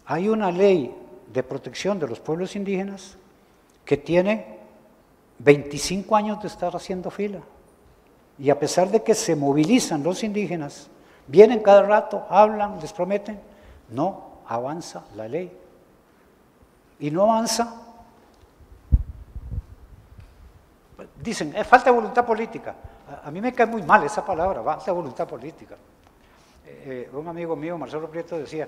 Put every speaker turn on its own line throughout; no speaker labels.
Hay una ley de protección de los pueblos indígenas que tiene 25 años de estar haciendo fila. Y a pesar de que se movilizan los indígenas, vienen cada rato, hablan, les prometen, no avanza la ley. Y no avanza. Dicen, es falta de voluntad política. A mí me cae muy mal esa palabra, falta de voluntad política. Un amigo mío, Marcelo Prieto, decía,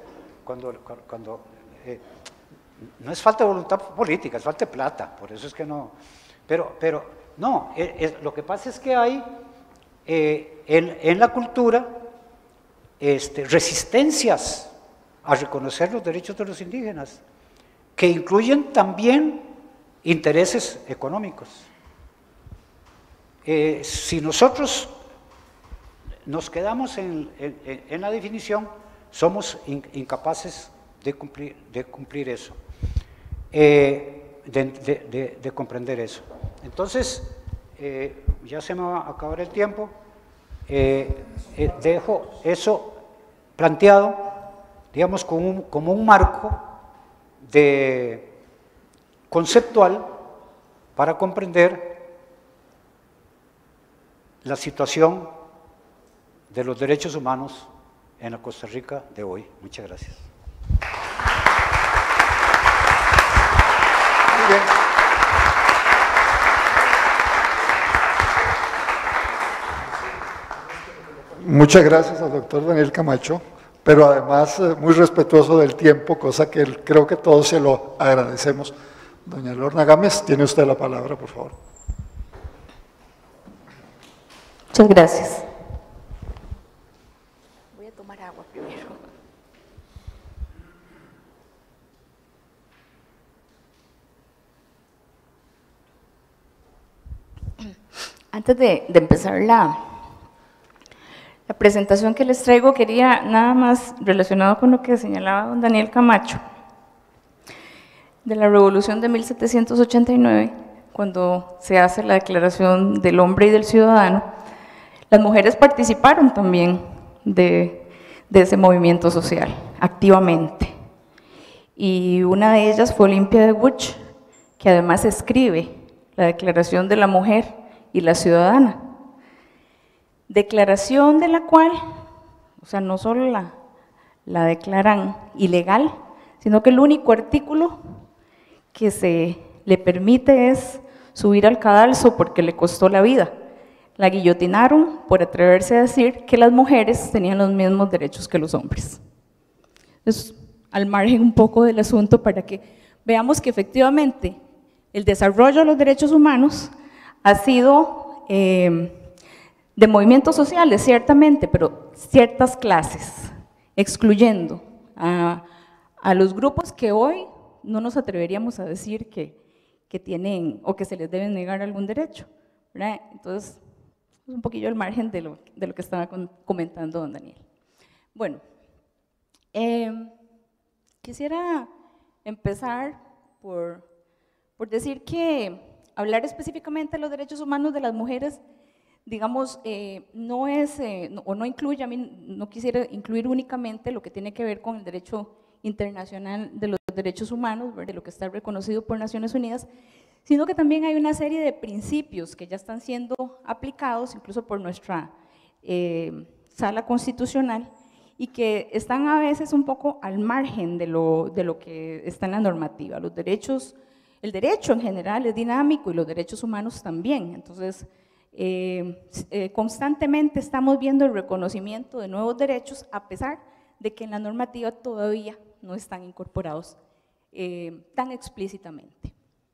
no es falta de voluntad política, es falta de plata, por eso es que no. Pero no, lo que pasa es que hay en la cultura resistencias a reconocer los derechos de los indígenas, que incluyen también intereses económicos. Si nosotros nos quedamos en la definición, somos incapaces de cumplir eso, de comprender eso. Entonces, ya se me va a acabar el tiempo, dejo eso planteado, digamos, como un marco conceptual para comprender la situación de los derechos humanos en la Costa Rica de hoy. Muchas gracias. Muy bien.
Muchas gracias al doctor Daniel Camacho, pero además muy respetuoso del tiempo, cosa que creo que todos se lo agradecemos. Doña Lorna Gámez, tiene usted la palabra, por favor.
Muchas gracias. Voy a tomar agua primero. Antes de empezar la presentación que les traigo, quería nada más relacionado con lo que señalaba don Daniel Camacho, de la Revolución de 1789, cuando se hace la Declaración del Hombre y del Ciudadano. Las mujeres participaron también de ese movimiento social, activamente. Y una de ellas fue Olimpia de Buch, que además escribe la Declaración de la Mujer y la Ciudadana. Declaración de la cual, o sea, no solo la declaran ilegal, sino que el único artículo que se le permite es subir al cadalso porque le costó la vida. La guillotinaron por atreverse a decir que las mujeres tenían los mismos derechos que los hombres. Entonces, al margen un poco del asunto, para que veamos que efectivamente el desarrollo de los derechos humanos ha sido de movimientos sociales, ciertamente, pero ciertas clases, excluyendo a los grupos que hoy no nos atreveríamos a decir que tienen o que se les debe negar algún derecho, ¿verdad? Entonces, es un poquillo al margen de lo que estaba comentando don Daniel. Bueno, quisiera empezar por decir que hablar específicamente de los derechos humanos de las mujeres, digamos, no es, o no incluye, a mí no quisiera incluir únicamente lo que tiene que ver con el derecho internacional de los derechos humanos, de lo que está reconocido por Naciones Unidas, sino que también hay una serie de principios que ya están siendo aplicados, incluso por nuestra sala constitucional, y que están a veces un poco al margen de lo que está en la normativa. Los derechos, el derecho en general es dinámico y los derechos humanos también. Entonces, constantemente estamos viendo el reconocimiento de nuevos derechos, a pesar de que en la normativa todavía no están incorporados tan explícitamente.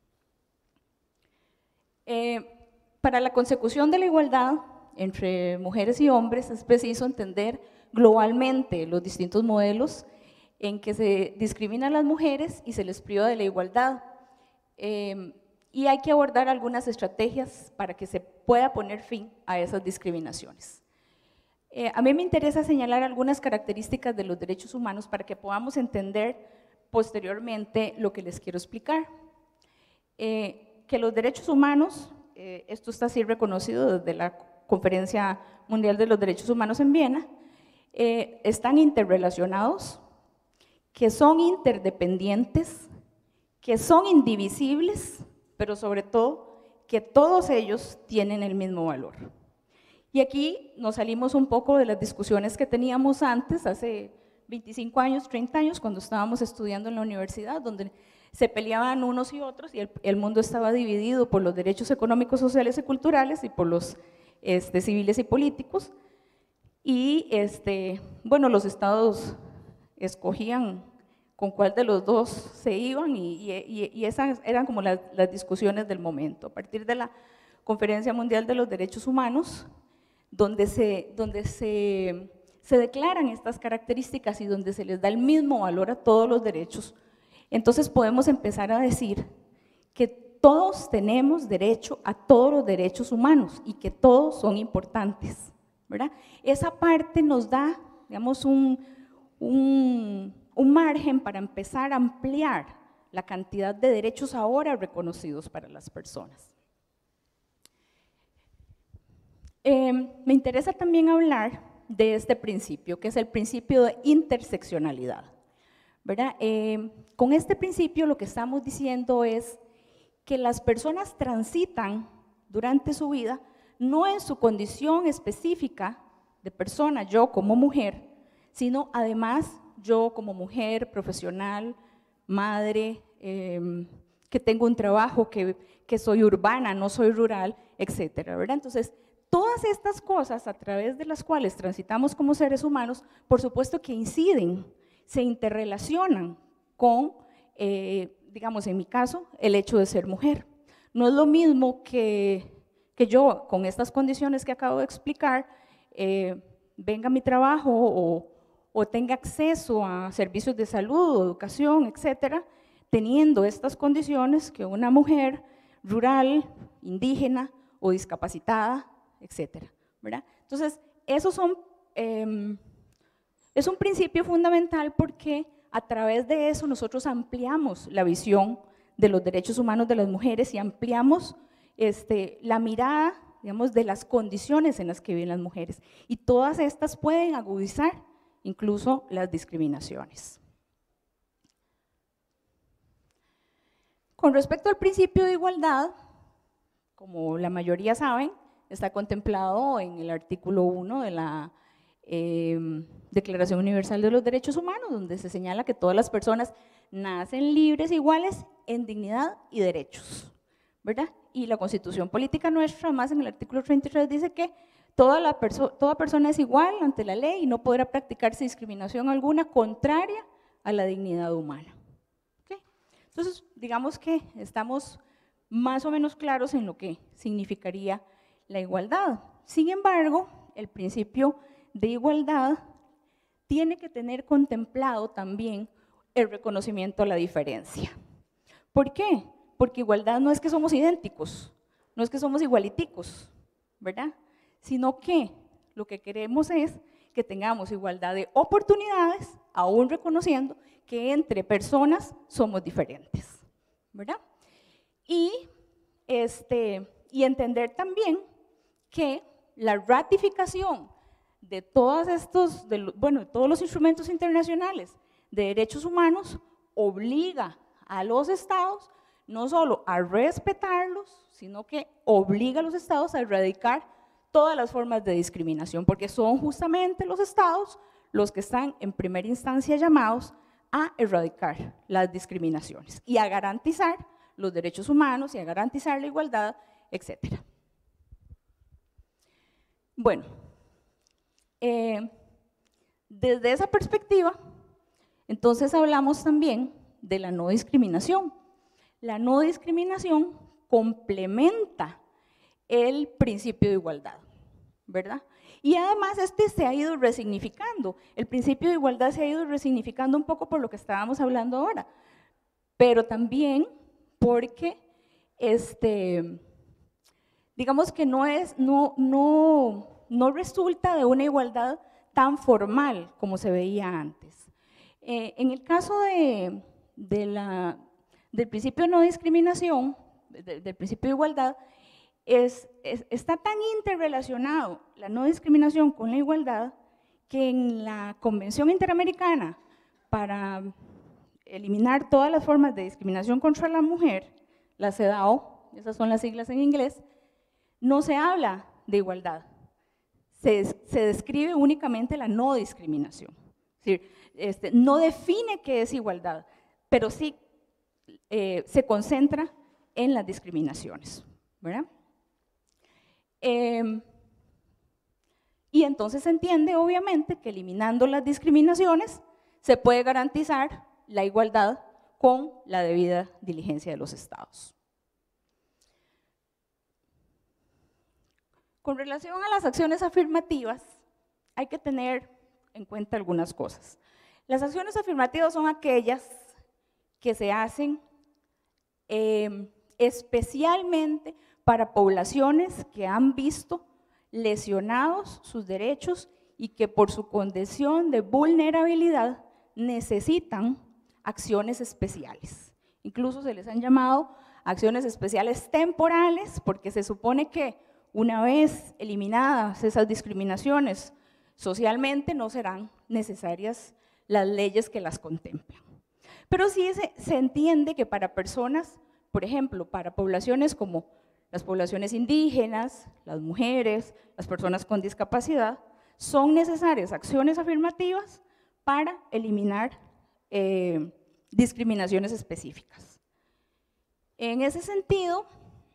Para la consecución de la igualdad entre mujeres y hombres es preciso entender globalmente los distintos modelos en que se discrimina a las mujeres y se les priva de la igualdad, y hay que abordar algunas estrategias para que se pueda poner fin a esas discriminaciones. A mí me interesa señalar algunas características de los derechos humanos para que podamos entender posteriormente lo que les quiero explicar. Que los derechos humanos, esto está así reconocido desde la Conferencia Mundial de los Derechos Humanos en Viena, están interrelacionados, que son interdependientes, que son indivisibles, pero sobre todo que todos ellos tienen el mismo valor. Y aquí nos salimos un poco de las discusiones que teníamos antes, hace 25 años, 30 años, cuando estábamos estudiando en la universidad, donde se peleaban unos y otros y el mundo estaba dividido por los derechos económicos, sociales y culturales y por los civiles y políticos. Y bueno, los estados escogían con cuál de los dos se iban y esas eran como las discusiones del momento. A partir de la Conferencia Mundial de los Derechos Humanos, donde se declaran estas características y donde se les da el mismo valor a todos los derechos, entonces podemos empezar a decir que todos tenemos derecho a todos los derechos humanos y que todos son importantes, ¿verdad? Esa parte nos da, digamos, un margen para empezar a ampliar la cantidad de derechos ahora reconocidos para las personas. Me interesa también hablar de este principio, que es el principio de interseccionalidad, ¿verdad? Con este principio lo que estamos diciendo es que las personas transitan durante su vida, no en su condición específica de persona, yo como mujer, sino además yo como mujer, profesional, madre, que tengo un trabajo, que soy urbana, no soy rural, etcétera, ¿verdad? Entonces, todas estas cosas a través de las cuales transitamos como seres humanos, por supuesto que inciden, se interrelacionan con, digamos en mi caso, el hecho de ser mujer. No es lo mismo que yo, con estas condiciones que acabo de explicar, venga a mi trabajo o tenga acceso a servicios de salud, educación, etcétera, teniendo estas condiciones que una mujer rural, indígena o discapacitada, etcétera, ¿verdad? Entonces, es un principio fundamental porque a través de eso nosotros ampliamos la visión de los derechos humanos de las mujeres y ampliamos la mirada, digamos, de las condiciones en las que viven las mujeres. Y todas estas pueden agudizar incluso las discriminaciones. Con respecto al principio de igualdad, como la mayoría saben, está contemplado en el artículo 1 de la Declaración Universal de los Derechos Humanos, donde se señala que todas las personas nacen libres e iguales en dignidad y derechos, ¿verdad? Y la Constitución Política nuestra, además en el artículo 33, dice que toda persona es igual ante la ley y no podrá practicarse discriminación alguna contraria a la dignidad humana. ¿Okay? Entonces, digamos que estamos más o menos claros en lo que significaría la igualdad. Sin embargo, el principio de igualdad tiene que tener contemplado también el reconocimiento a la diferencia. ¿Por qué? Porque igualdad no es que somos idénticos, no es que somos igualiticos, ¿verdad? Sino que lo que queremos es que tengamos igualdad de oportunidades, aún reconociendo que entre personas somos diferentes, ¿verdad? Y entender también que la ratificación de todos los instrumentos internacionales de derechos humanos obliga a los estados no solo a respetarlos, sino que obliga a los estados a erradicar todas las formas de discriminación, porque son justamente los estados los que están en primera instancia llamados a erradicar las discriminaciones y a garantizar los derechos humanos y a garantizar la igualdad, etcétera. Bueno, desde esa perspectiva, entonces hablamos también de la no discriminación. La no discriminación complementa el principio de igualdad, ¿verdad? Y además se ha ido resignificando, el principio de igualdad se ha ido resignificando un poco por lo que estábamos hablando ahora, pero también porque, digamos que no resulta de una igualdad tan formal como se veía antes. En el caso del principio de no discriminación, del principio de igualdad, está tan interrelacionado la no discriminación con la igualdad que en la Convención Interamericana para eliminar todas las formas de discriminación contra la mujer, la CEDAW, esas son las siglas en inglés, no se habla de igualdad, se describe únicamente la no discriminación. Es decir, no define qué es igualdad, pero sí se concentra en las discriminaciones, ¿verdad? Y entonces se entiende, obviamente, que eliminando las discriminaciones se puede garantizar la igualdad con la debida diligencia de los estados. Con relación a las acciones afirmativas, hay que tener en cuenta algunas cosas. Las acciones afirmativas son aquellas que se hacen especialmente para poblaciones que han visto lesionados sus derechos y que por su condición de vulnerabilidad necesitan acciones especiales. Incluso se les han llamado acciones especiales temporales, porque se supone que una vez eliminadas esas discriminaciones socialmente no serán necesarias las leyes que las contemplan. Pero sí se entiende que para personas, por ejemplo, para poblaciones como las poblaciones indígenas, las mujeres, las personas con discapacidad, son necesarias acciones afirmativas para eliminar discriminaciones específicas. En ese sentido,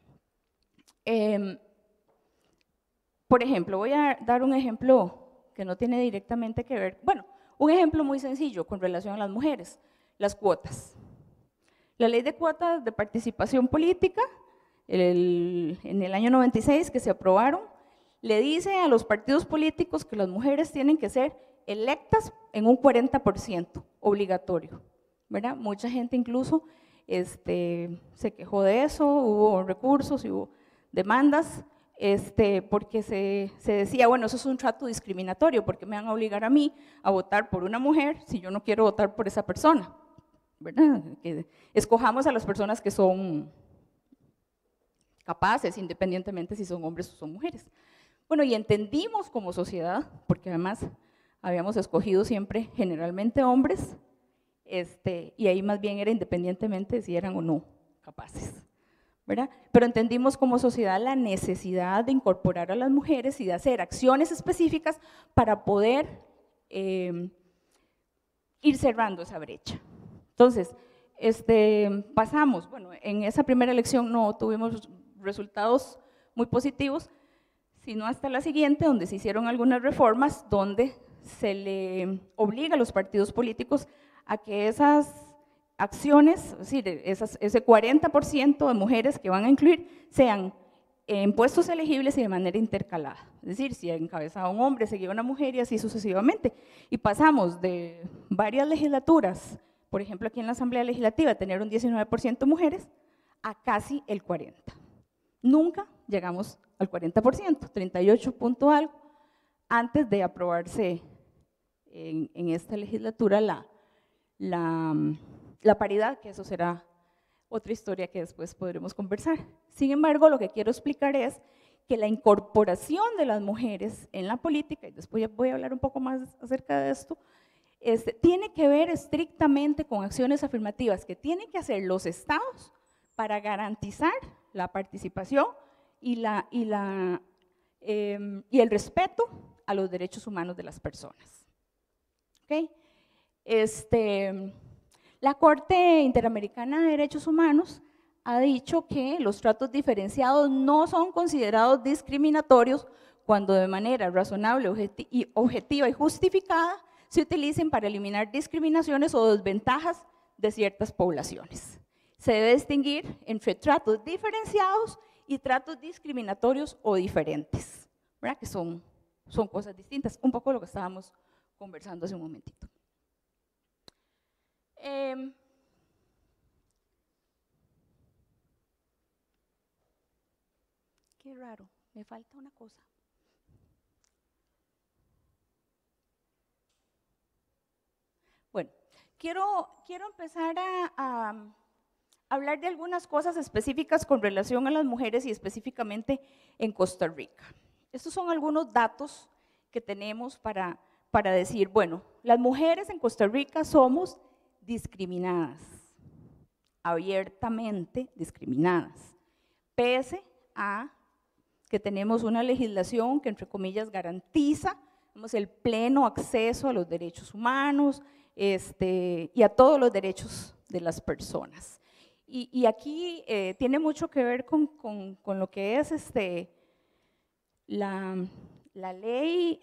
por ejemplo, voy a dar un ejemplo que no tiene directamente que ver, bueno, un ejemplo muy sencillo con relación a las mujeres, las cuotas. La ley de cuotas de participación política, en el año 96 que se aprobaron, le dice a los partidos políticos que las mujeres tienen que ser electas en un 40% obligatorio, ¿verdad? Mucha gente incluso se quejó de eso, hubo recursos y hubo demandas, porque se decía, bueno, eso es un trato discriminatorio, porque me van a obligar a mí a votar por una mujer si yo no quiero votar por esa persona, ¿verdad? Que escojamos a las personas que son capaces, independientemente si son hombres o son mujeres. Bueno, y entendimos como sociedad, porque además habíamos escogido siempre generalmente hombres, y ahí más bien era independientemente de si eran o no capaces, ¿verdad? Pero entendimos como sociedad la necesidad de incorporar a las mujeres y de hacer acciones específicas para poder ir cerrando esa brecha. Entonces, pasamos, bueno, en esa primera elección no tuvimos resultados muy positivos, sino hasta la siguiente, donde se hicieron algunas reformas, donde se le obliga a los partidos políticos a que esas acciones, es decir, ese 40% de mujeres que van a incluir, sean en puestos elegibles y de manera intercalada. Es decir, si encabezaba un hombre, seguía una mujer y así sucesivamente. Y pasamos de varias legislaturas, por ejemplo aquí en la Asamblea Legislativa, tener un 19% mujeres, a casi el 40%. Nunca llegamos al 40%, 38 punto algo, antes de aprobarse en esta legislatura la paridad, que eso será otra historia que después podremos conversar. Sin embargo, lo que quiero explicar es que la incorporación de las mujeres en la política, y después voy a hablar un poco más acerca de esto, tiene que ver estrictamente con acciones afirmativas que tienen que hacer los estados para garantizar la participación y el respeto a los derechos humanos de las personas. ¿Okay? La Corte Interamericana de Derechos Humanos ha dicho que los tratos diferenciados no son considerados discriminatorios cuando de manera razonable, objetiva y justificada se utilicen para eliminar discriminaciones o desventajas de ciertas poblaciones. Se debe distinguir entre tratos diferenciados y tratos discriminatorios o diferentes, ¿verdad? Que son cosas distintas, un poco lo que estábamos conversando hace un momentito. Qué raro, me falta una cosa. Bueno, quiero empezar a hablar de algunas cosas específicas con relación a las mujeres y específicamente en Costa Rica. Estos son algunos datos que tenemos para decir, bueno, las mujeres en Costa Rica somos discriminadas, abiertamente discriminadas, pese a que tenemos una legislación que, entre comillas, garantiza el pleno acceso a los derechos humanos y a todos los derechos de las personas. Y aquí tiene mucho que ver con lo que es la ley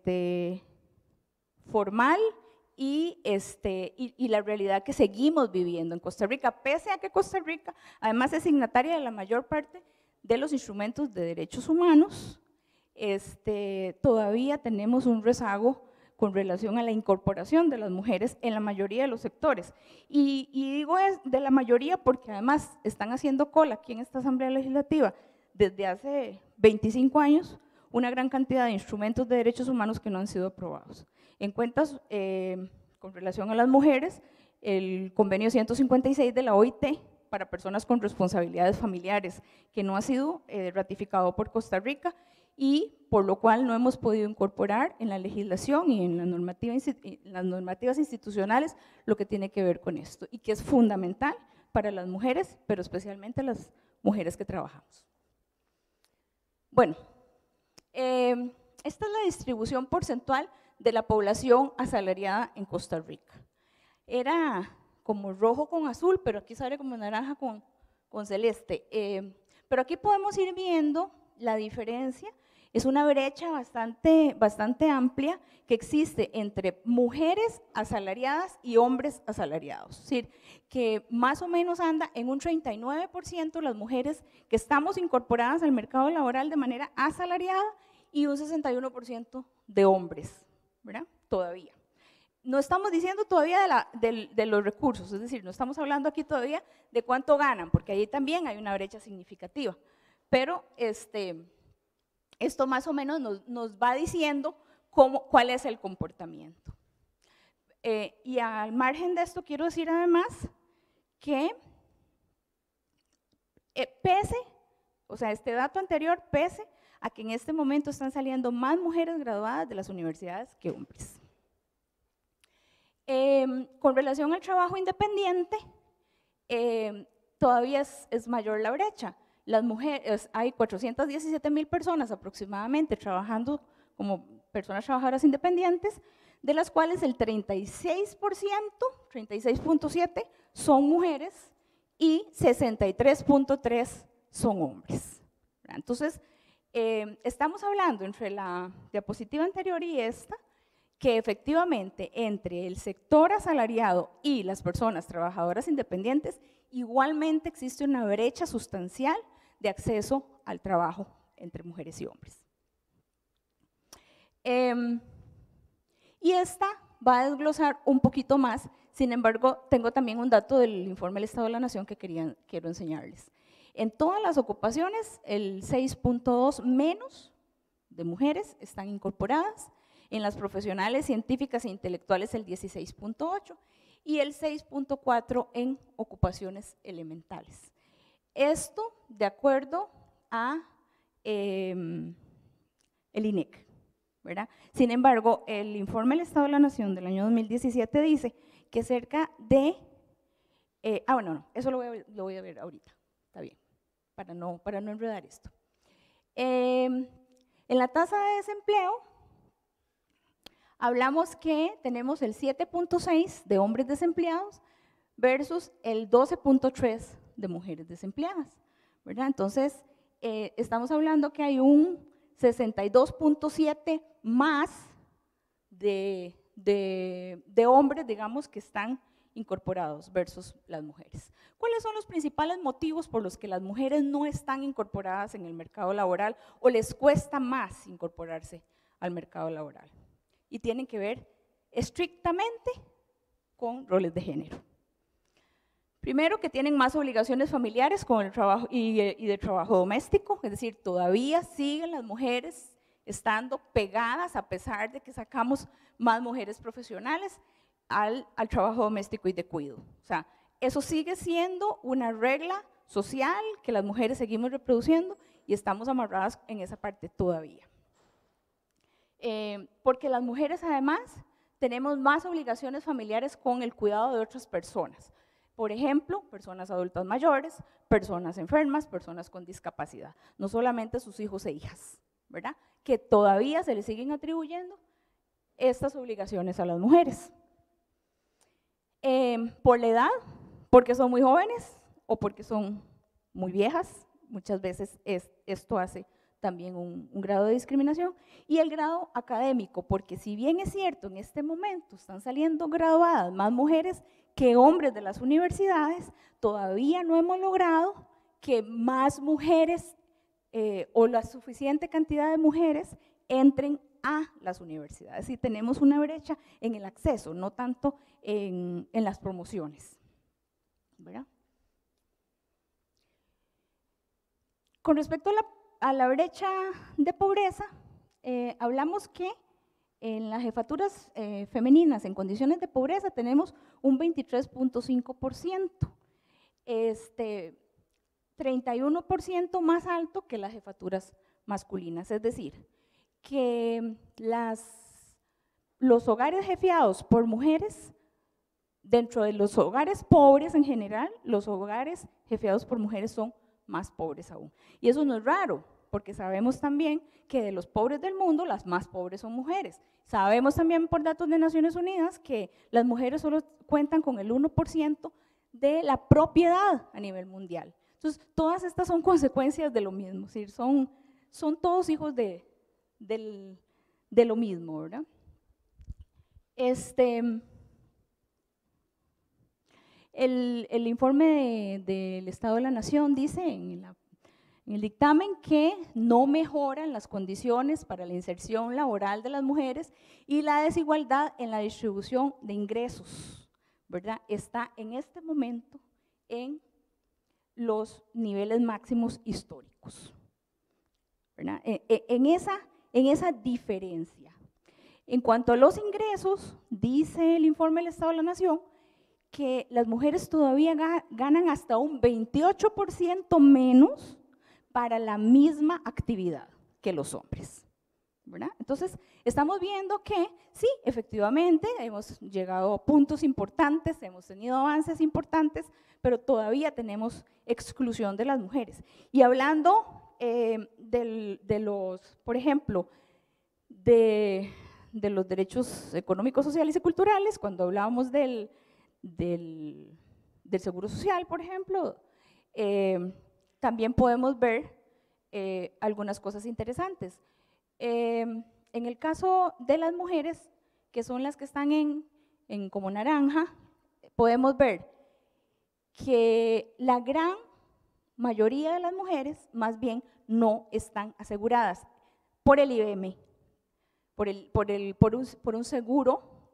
formal y la realidad que seguimos viviendo en Costa Rica, pese a que Costa Rica además es signataria de la mayor parte de los instrumentos de derechos humanos, todavía tenemos un rezago con relación a la incorporación de las mujeres en la mayoría de los sectores. Y digo de la mayoría porque además están haciendo cola aquí en esta Asamblea Legislativa desde hace 25 años una gran cantidad de instrumentos de derechos humanos que no han sido aprobados. En cuentas, con relación a las mujeres, el convenio 156 de la OIT para personas con responsabilidades familiares, que no ha sido ratificado por Costa Rica y por lo cual no hemos podido incorporar en la legislación y en las normativas institucionales lo que tiene que ver con esto y que es fundamental para las mujeres, pero especialmente las mujeres que trabajamos. Bueno, esta es la distribución porcentual de la población asalariada en Costa Rica. Era como rojo con azul, pero aquí sale como naranja con celeste. Pero aquí podemos ir viendo la diferencia. Es una brecha bastante amplia que existe entre mujeres asalariadas y hombres asalariados. Es decir, que más o menos anda en un 39% las mujeres que estamos incorporadas al mercado laboral de manera asalariada y un 61% de hombres, ¿verdad? Todavía. No estamos diciendo todavía de los recursos, es decir, no estamos hablando aquí todavía de cuánto ganan, porque ahí también hay una brecha significativa, pero esto más o menos nos va diciendo cuál es el comportamiento. Y al margen de esto quiero decir además que este dato anterior, pese a que en este momento están saliendo más mujeres graduadas de las universidades que hombres. Con relación al trabajo independiente, todavía es mayor la brecha. Las mujeres, hay 417,000 personas aproximadamente trabajando como personas trabajadoras independientes, de las cuales el 36%, 36.7% son mujeres y 63.3% son hombres. Entonces, estamos hablando entre la diapositiva anterior y esta, que efectivamente entre el sector asalariado y las personas trabajadoras independientes, igualmente existe una brecha sustancial de acceso al trabajo entre mujeres y hombres. Y esta va a desglosar un poquito más, sin embargo, tengo también un dato del informe del Estado de la Nación que quiero enseñarles. En todas las ocupaciones, el 6.2 menos de mujeres están incorporadas, en las profesionales, científicas e intelectuales el 16.8 y el 6.4 en ocupaciones elementales. Esto de acuerdo a el INEC, ¿verdad? Sin embargo, el informe del Estado de la Nación del año 2017 dice que cerca de… eso lo voy a ver ahorita, está bien, para no enredar esto. En la tasa de desempleo, hablamos que tenemos el 7.6 de hombres desempleados versus el 12.3 de mujeres desempleadas, ¿verdad? Entonces, estamos hablando que hay un 62.7 más de hombres, digamos, que están incorporados versus las mujeres. ¿Cuáles son los principales motivos por los que las mujeres no están incorporadas en el mercado laboral o les cuesta más incorporarse al mercado laboral? Y tienen que ver estrictamente con roles de género. Primero, que tienen más obligaciones familiares con el trabajo y de trabajo doméstico, es decir, todavía siguen las mujeres estando pegadas, a pesar de que sacamos más mujeres profesionales, al trabajo doméstico y de cuidado. O sea, eso sigue siendo una regla social que las mujeres seguimos reproduciendo y estamos amarradas en esa parte todavía. Porque las mujeres además tenemos más obligaciones familiares con el cuidado de otras personas. Por ejemplo, personas adultas mayores, personas enfermas, personas con discapacidad. No solamente sus hijos e hijas, ¿verdad? Que todavía se le siguen atribuyendo estas obligaciones a las mujeres. Por la edad, porque son muy jóvenes o porque son muy viejas, muchas veces esto hace también un grado de discriminación, y el grado académico, porque si bien es cierto, en este momento están saliendo graduadas más mujeres que hombres de las universidades, todavía no hemos logrado que más mujeres o la suficiente cantidad de mujeres entren a las universidades, y tenemos una brecha en el acceso, no tanto en las promociones, ¿verdad? Con respecto a la brecha de pobreza, hablamos que en las jefaturas femeninas en condiciones de pobreza tenemos un 23.5%, 31% más alto que las jefaturas masculinas, es decir, que los hogares jefeados por mujeres, dentro de los hogares pobres en general, los hogares jefeados por mujeres son más pobres aún. Y eso no es raro, porque sabemos también que de los pobres del mundo, las más pobres son mujeres. Sabemos también por datos de Naciones Unidas que las mujeres solo cuentan con el 1% de la propiedad a nivel mundial. Entonces, todas estas son consecuencias de lo mismo, es decir, son todos hijos de lo mismo, ¿verdad? El informe del Estado de la Nación dice en el dictamen que no mejoran las condiciones para la inserción laboral de las mujeres y la desigualdad en la distribución de ingresos, ¿verdad? Está en este momento en los niveles máximos históricos, ¿verdad? En esa diferencia. En cuanto a los ingresos, dice el informe del Estado de la Nación que las mujeres todavía ganan hasta un 28% menos para la misma actividad que los hombres, ¿verdad? Entonces, estamos viendo que sí, efectivamente, hemos llegado a puntos importantes, hemos tenido avances importantes, pero todavía tenemos exclusión de las mujeres. Y hablando por ejemplo, de los derechos económicos, sociales y culturales, cuando hablábamos del seguro social, por ejemplo, también podemos ver algunas cosas interesantes. En el caso de las mujeres, que son las que están en como naranja, podemos ver que la gran mayoría de las mujeres más bien no están aseguradas por el IBM, por un seguro,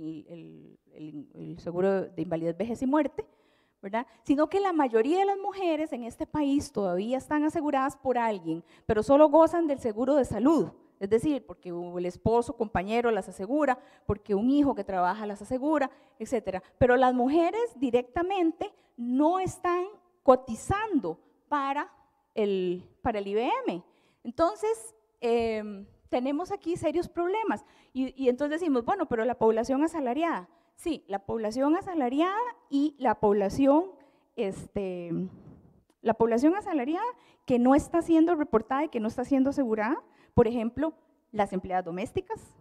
el seguro de invalidez, vejez y muerte, ¿verdad? Sino que la mayoría de las mujeres en este país todavía están aseguradas por alguien, pero solo gozan del seguro de salud, es decir, porque el esposo, compañero las asegura, porque un hijo que trabaja las asegura, etcétera. Pero las mujeres directamente no están cotizando para el IBM. Entonces, tenemos aquí serios problemas y entonces decimos, bueno, pero la población asalariada, sí, la población asalariada y la población asalariada que no está siendo reportada y que no está siendo asegurada, por ejemplo, las empleadas domésticas,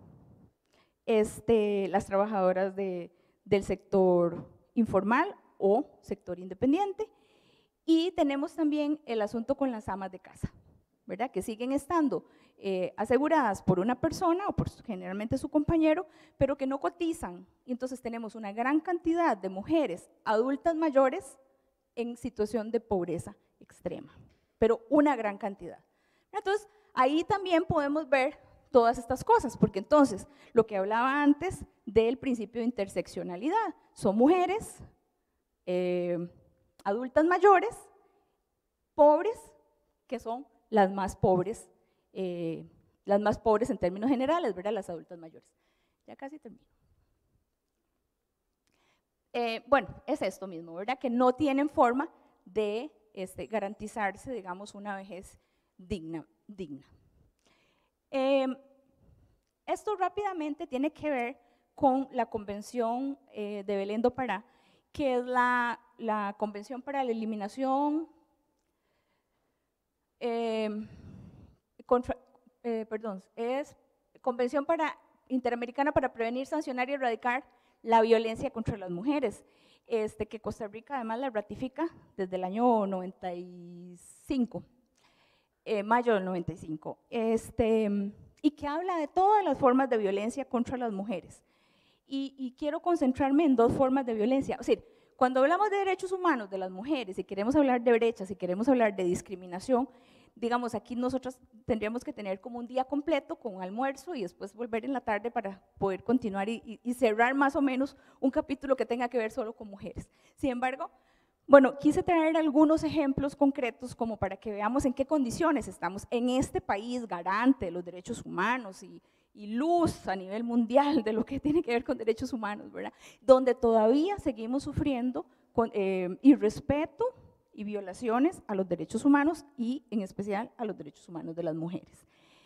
las trabajadoras del sector informal o sector independiente, y tenemos también el asunto con las amas de casa, ¿verdad? Que siguen estando aseguradas por una persona o por generalmente su compañero, pero que no cotizan. Y entonces tenemos una gran cantidad de mujeres adultas mayores en situación de pobreza extrema, pero una gran cantidad. Entonces, ahí también podemos ver todas estas cosas, porque entonces, lo que hablaba antes del principio de interseccionalidad, son mujeres adultas mayores, pobres, que son las más pobres en términos generales, ¿verdad? Las adultas mayores. Ya casi termino. Bueno, es esto mismo, ¿verdad? Que no tienen forma de garantizarse, digamos, una vejez digna. Esto rápidamente tiene que ver con la Convención de Belém do Pará, que es la Convención para la Eliminación, es Convención Interamericana para Prevenir, Sancionar y Erradicar la Violencia contra las Mujeres, que Costa Rica además la ratifica desde el año 95, mayo del 95, y que habla de todas las formas de violencia contra las mujeres. Y quiero concentrarme en dos formas de violencia. O sea, cuando hablamos de derechos humanos de las mujeres, y queremos hablar de brechas, y queremos hablar de discriminación, digamos, aquí nosotros tendríamos que tener como un día completo con almuerzo y después volver en la tarde para poder continuar y cerrar más o menos un capítulo que tenga que ver solo con mujeres. Sin embargo, bueno, quise traer algunos ejemplos concretos como para que veamos en qué condiciones estamos en este país garante de los derechos humanos y luz a nivel mundial de lo que tiene que ver con derechos humanos, ¿verdad? Donde todavía seguimos sufriendo irrespeto y violaciones a los derechos humanos y en especial a los derechos humanos de las mujeres.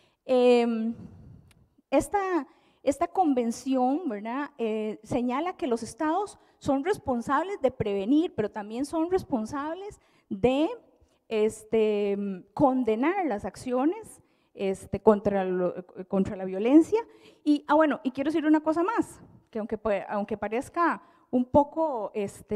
Esta convención, ¿verdad? Señala que los estados son responsables de prevenir, pero también son responsables de condenar las acciones contra la violencia. Y bueno, y quiero decir una cosa más, que aunque parezca un poco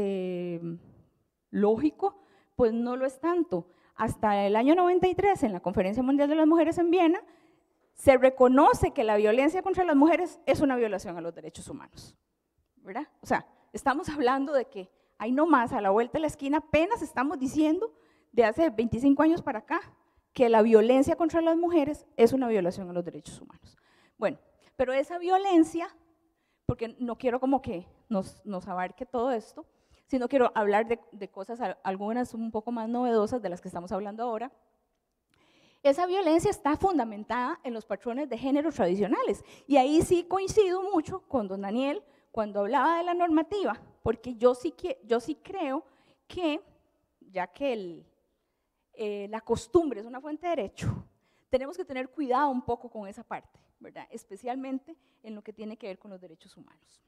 lógico, pues no lo es tanto. Hasta el año 93, en la Conferencia Mundial de las Mujeres en Viena, se reconoce que la violencia contra las mujeres es una violación a los derechos humanos, ¿verdad? O sea, estamos hablando de que ahí nomás, a la vuelta de la esquina, apenas estamos diciendo de hace 25 años para acá, que la violencia contra las mujeres es una violación a los derechos humanos. Bueno, pero esa violencia, porque no quiero como que nos abarque todo esto, sino quiero hablar de cosas, algunas un poco más novedosas de las que estamos hablando ahora. Esa violencia está fundamentada en los patrones de género tradicionales, y ahí sí coincido mucho con don Daniel cuando hablaba de la normativa, porque yo sí creo que, ya que la costumbre es una fuente de derecho, tenemos que tener cuidado un poco con esa parte, ¿verdad? Especialmente en lo que tiene que ver con los derechos humanos.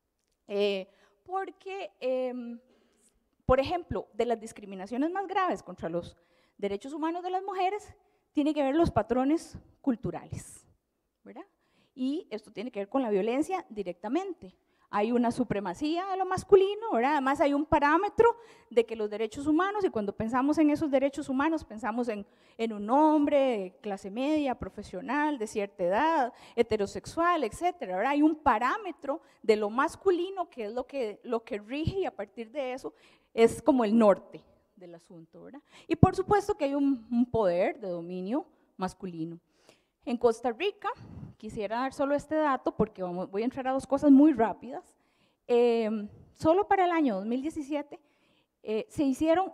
Porque, por ejemplo, de las discriminaciones más graves contra los derechos humanos de las mujeres, tiene que ver los patrones culturales, ¿verdad? Y esto tiene que ver con la violencia directamente. Hay una supremacía de lo masculino, ¿verdad? Además hay un parámetro de que los derechos humanos, y cuando pensamos en esos derechos humanos, pensamos en un hombre de clase media, profesional, de cierta edad, heterosexual, etcétera, ¿verdad? Hay un parámetro de lo masculino que es lo que rige, y a partir de eso es como el norte del asunto, ¿verdad? Y por supuesto que hay un poder de dominio masculino. En Costa Rica, quisiera dar solo este dato porque voy a entrar a dos cosas muy rápidas. Solo para el año 2017 se hicieron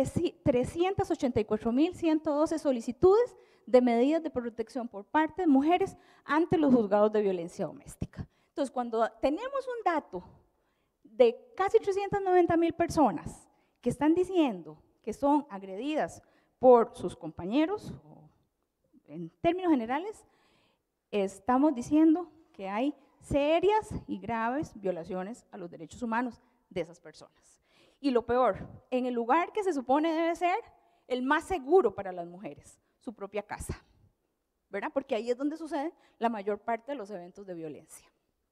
384.112 solicitudes de medidas de protección por parte de mujeres ante los juzgados de violencia doméstica. Entonces, cuando tenemos un dato de casi 390.000 personas que están diciendo que son agredidas por sus compañeros, en términos generales, estamos diciendo que hay serias y graves violaciones a los derechos humanos de esas personas. Y lo peor, en el lugar que se supone debe ser el más seguro para las mujeres, su propia casa, ¿verdad? Porque ahí es donde sucede la mayor parte de los eventos de violencia.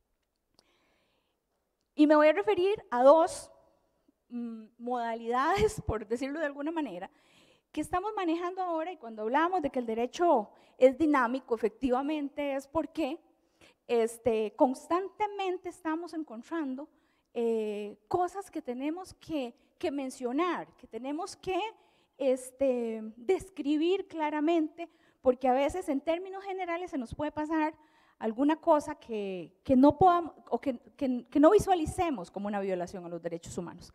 Y me voy a referir a dos modalidades, por decirlo de alguna manera, que estamos manejando ahora. Y cuando hablamos de que el derecho es dinámico, efectivamente es porque constantemente estamos encontrando cosas que tenemos que mencionar, que tenemos que describir claramente, porque a veces en términos generales se nos puede pasar alguna cosa que no podamos, o que no visualicemos como una violación a los derechos humanos.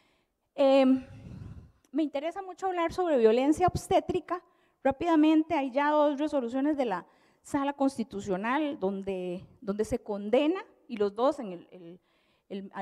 Me interesa mucho hablar sobre violencia obstétrica. Rápidamente, hay ya dos resoluciones de la Sala Constitucional donde se condena, y los dos a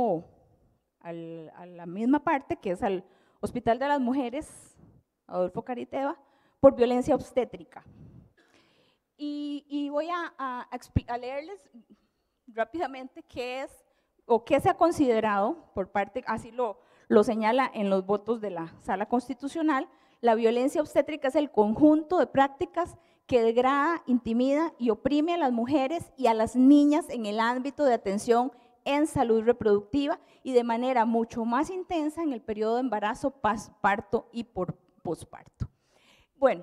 la misma parte, que es al Hospital de las Mujeres, Adolfo Cariteva, por violencia obstétrica. Y voy a leerles rápidamente qué es o qué se ha considerado por parte, así lo señala en los votos de la Sala Constitucional. La violencia obstétrica es el conjunto de prácticas que degrada, intimida y oprime a las mujeres y a las niñas en el ámbito de atención en salud reproductiva y de manera mucho más intensa en el periodo de embarazo, parto y por posparto. Bueno,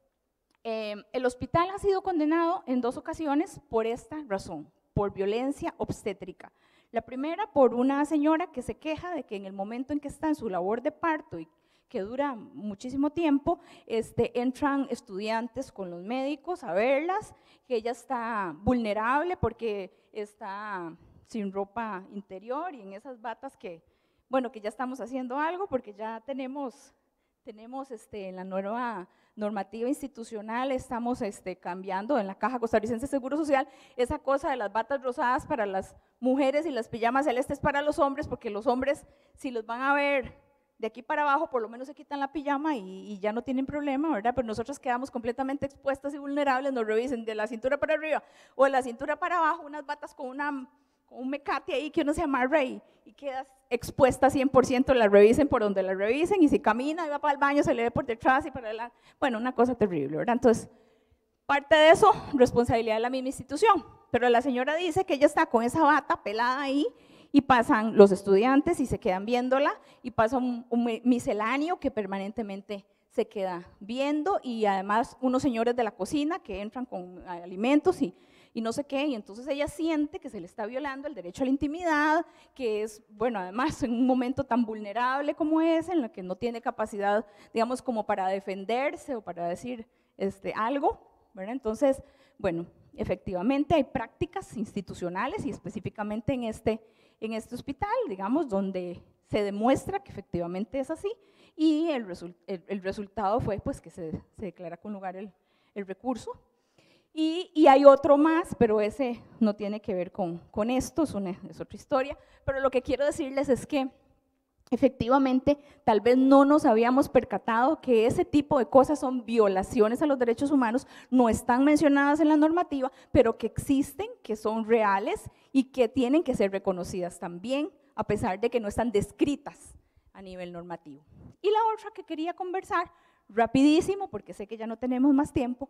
el hospital ha sido condenado en 2 ocasiones por esta razón, por violencia obstétrica. La primera por una señora que se queja de que en el momento en que está en su labor de parto y que dura muchísimo tiempo, entran estudiantes con los médicos a verlas, que ella está vulnerable porque está sin ropa interior y en esas batas que, bueno, que ya estamos haciendo algo porque ya tenemos en la nueva normativa institucional, estamos cambiando en la Caja Costarricense de Seguro Social, esa cosa de las batas rosadas para las mujeres y las pijamas celestes para los hombres, porque los hombres, si los van a ver de aquí para abajo, por lo menos se quitan la pijama y ya no tienen problema, ¿verdad? Pero nosotros quedamos completamente expuestas y vulnerables, nos revisen de la cintura para arriba o de la cintura para abajo, unas batas con un mecate ahí que uno se amarra y quedas expuesta 100%, la revisen por donde la revisen, y si camina y va para el baño se le ve por detrás y para adelante, bueno, una cosa terrible, ¿verdad? Entonces, parte de eso, responsabilidad de la misma institución, pero la señora dice que ella está con esa bata pelada ahí, y pasan los estudiantes y se quedan viéndola, y pasa un misceláneo que permanentemente se queda viendo, y además unos señores de la cocina que entran con alimentos y no sé qué, y entonces ella siente que se le está violando el derecho a la intimidad, que es, bueno, además en un momento tan vulnerable como ese, en el que no tiene capacidad, digamos, como para defenderse o para decir algo, ¿verdad? Entonces, bueno, efectivamente hay prácticas institucionales y específicamente en este hospital, digamos, donde se demuestra que efectivamente es así, y el resultado fue pues que se declara con lugar el recurso. Y hay otro más, pero ese no tiene que ver con esto, es otra historia, pero lo que quiero decirles es que efectivamente tal vez no nos habíamos percatado que ese tipo de cosas son violaciones a los derechos humanos, no están mencionadas en la normativa, pero que existen, que son reales y que tienen que ser reconocidas también, a pesar de que no están descritas a nivel normativo. Y la otra que quería conversar, rapidísimo, porque sé que ya no tenemos más tiempo,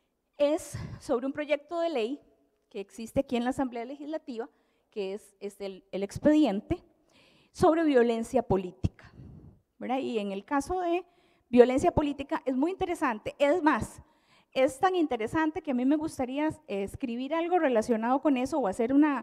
es sobre un proyecto de ley que existe aquí en la Asamblea Legislativa, que es el expediente sobre violencia política, ¿verdad? Y en el caso de violencia política es muy interesante, es más, es tan interesante que a mí me gustaría escribir algo relacionado con eso o hacer una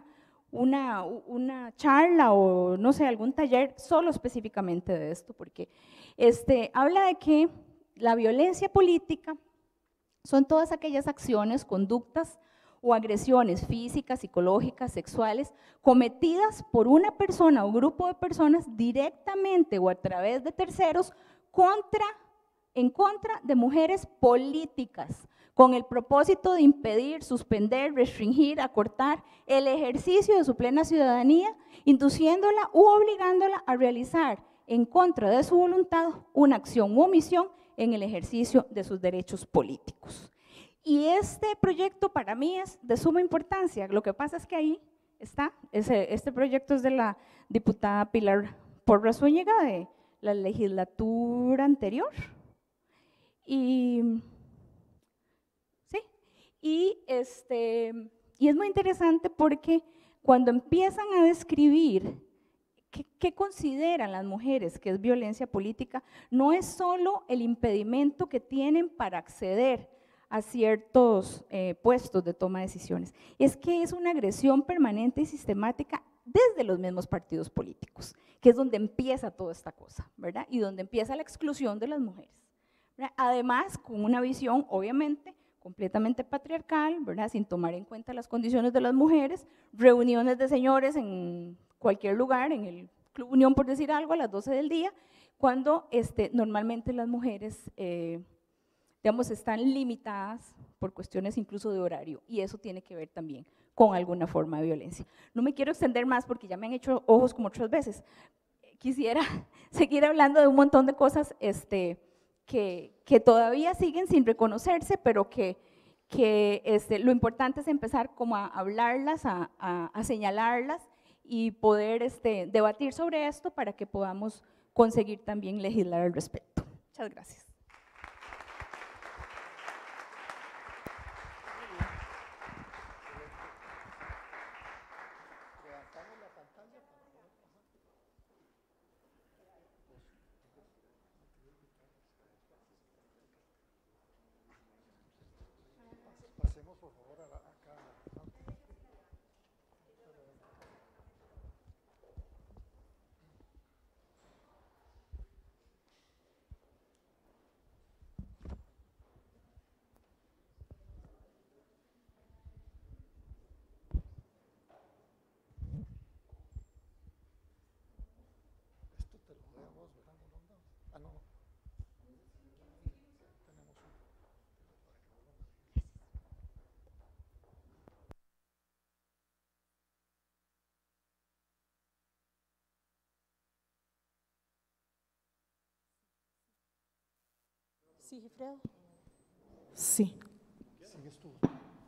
charla o no sé, algún taller solo específicamente de esto, porque habla de que la violencia política son todas aquellas acciones, conductas o agresiones físicas, psicológicas, sexuales, cometidas por una persona o grupo de personas directamente o a través de terceros en contra de mujeres políticas, con el propósito de impedir, suspender, restringir, acortar el ejercicio de su plena ciudadanía, induciéndola u obligándola a realizar en contra de su voluntad una acción u omisión en el ejercicio de sus derechos políticos. Y este proyecto para mí es de suma importancia. Lo que pasa es que ahí está, este proyecto es de la diputada Pilar Porras Zúñiga de la legislatura anterior. Y es muy interesante porque cuando empiezan a describir ¿qué consideran las mujeres que es violencia política? No es solo el impedimento que tienen para acceder a ciertos puestos de toma de decisiones, es que es una agresión permanente y sistemática desde los mismos partidos políticos, que es donde empieza toda esta cosa, ¿verdad? Y donde empieza la exclusión de las mujeres, ¿verdad? Además, con una visión, obviamente, completamente patriarcal, ¿verdad? Sin tomar en cuenta las condiciones de las mujeres, reuniones de señores en cualquier lugar, en el Club Unión, por decir algo, a las 12 del día, cuando normalmente las mujeres, digamos, están limitadas por cuestiones incluso de horario, y eso tiene que ver también con alguna forma de violencia. No me quiero extender más porque ya me han hecho ojos como 3 veces. Quisiera seguir hablando de un montón de cosas que todavía siguen sin reconocerse, pero que que lo importante es empezar como a hablarlas, a señalarlas y poder debatir sobre esto para que podamos conseguir también legislar al respecto. Muchas gracias.
Pasemos por favor acá. Esto te lo doy a vos, ¿verdad? Ah, no. Tenemos uno.
Sí, Gifredo. Sí.
Sigues tú.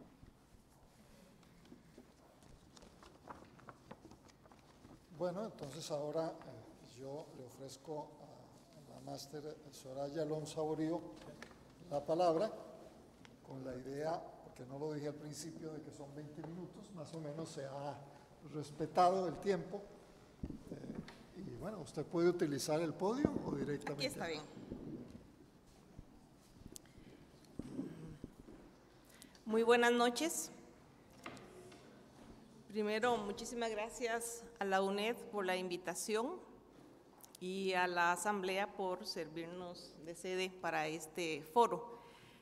Bueno, entonces ahora yo le ofrezco a la máster Soraya Alonso Aborío la palabra con la idea, porque no lo dije al principio, de que son 20 minutos, más o menos se ha respetado el tiempo. Y bueno, usted puede utilizar el podio o directamente.
Aquí está bien. Muy buenas noches. Primero, muchísimas gracias a la UNED por la invitación y a la Asamblea por servirnos de sede para este foro.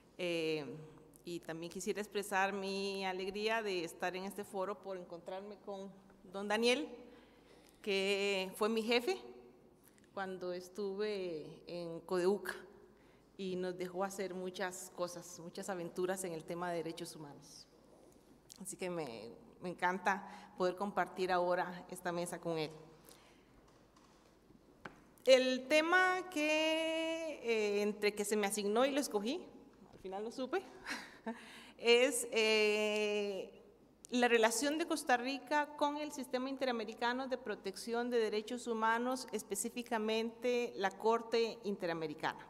Y también quisiera expresar mi alegría de estar en este foro por encontrarme con don Daniel, que fue mi jefe cuando estuve en Codeuca y nos dejó hacer muchas cosas, muchas aventuras en el tema de derechos humanos. Así que me encanta poder compartir ahora esta mesa con él. El tema que entre que se me asignó y lo escogí, al final lo supe, es la relación de Costa Rica con el Sistema Interamericano de Protección de Derechos Humanos, específicamente la Corte Interamericana.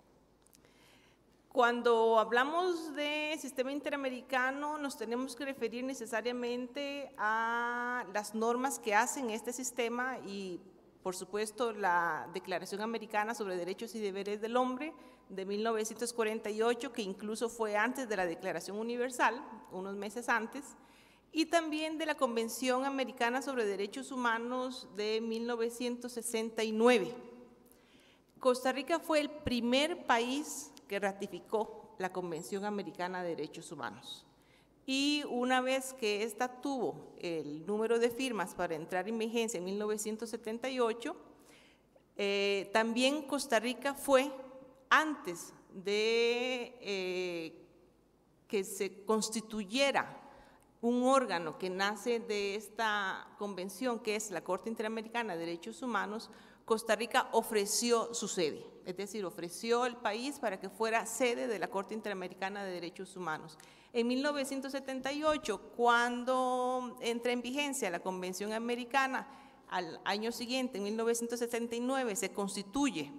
Cuando hablamos de sistema interamericano, nos tenemos que referir necesariamente a las normas que hacen este sistema y, por supuesto, la Declaración Americana sobre Derechos y Deberes del Hombre de 1948, que incluso fue antes de la Declaración Universal, unos meses antes, y también de la Convención Americana sobre Derechos Humanos de 1969. Costa Rica fue el primer país que ratificó la Convención Americana de Derechos Humanos. Y una vez que ésta tuvo el número de firmas para entrar en vigencia en 1978, también Costa Rica fue, antes de que se constituyera un órgano que nace de esta convención, que es la Corte Interamericana de Derechos Humanos, Costa Rica ofreció su sede, es decir, ofreció el país para que fuera sede de la Corte Interamericana de Derechos Humanos. En 1978, cuando entra en vigencia la Convención Americana, al año siguiente, en 1979, se constituye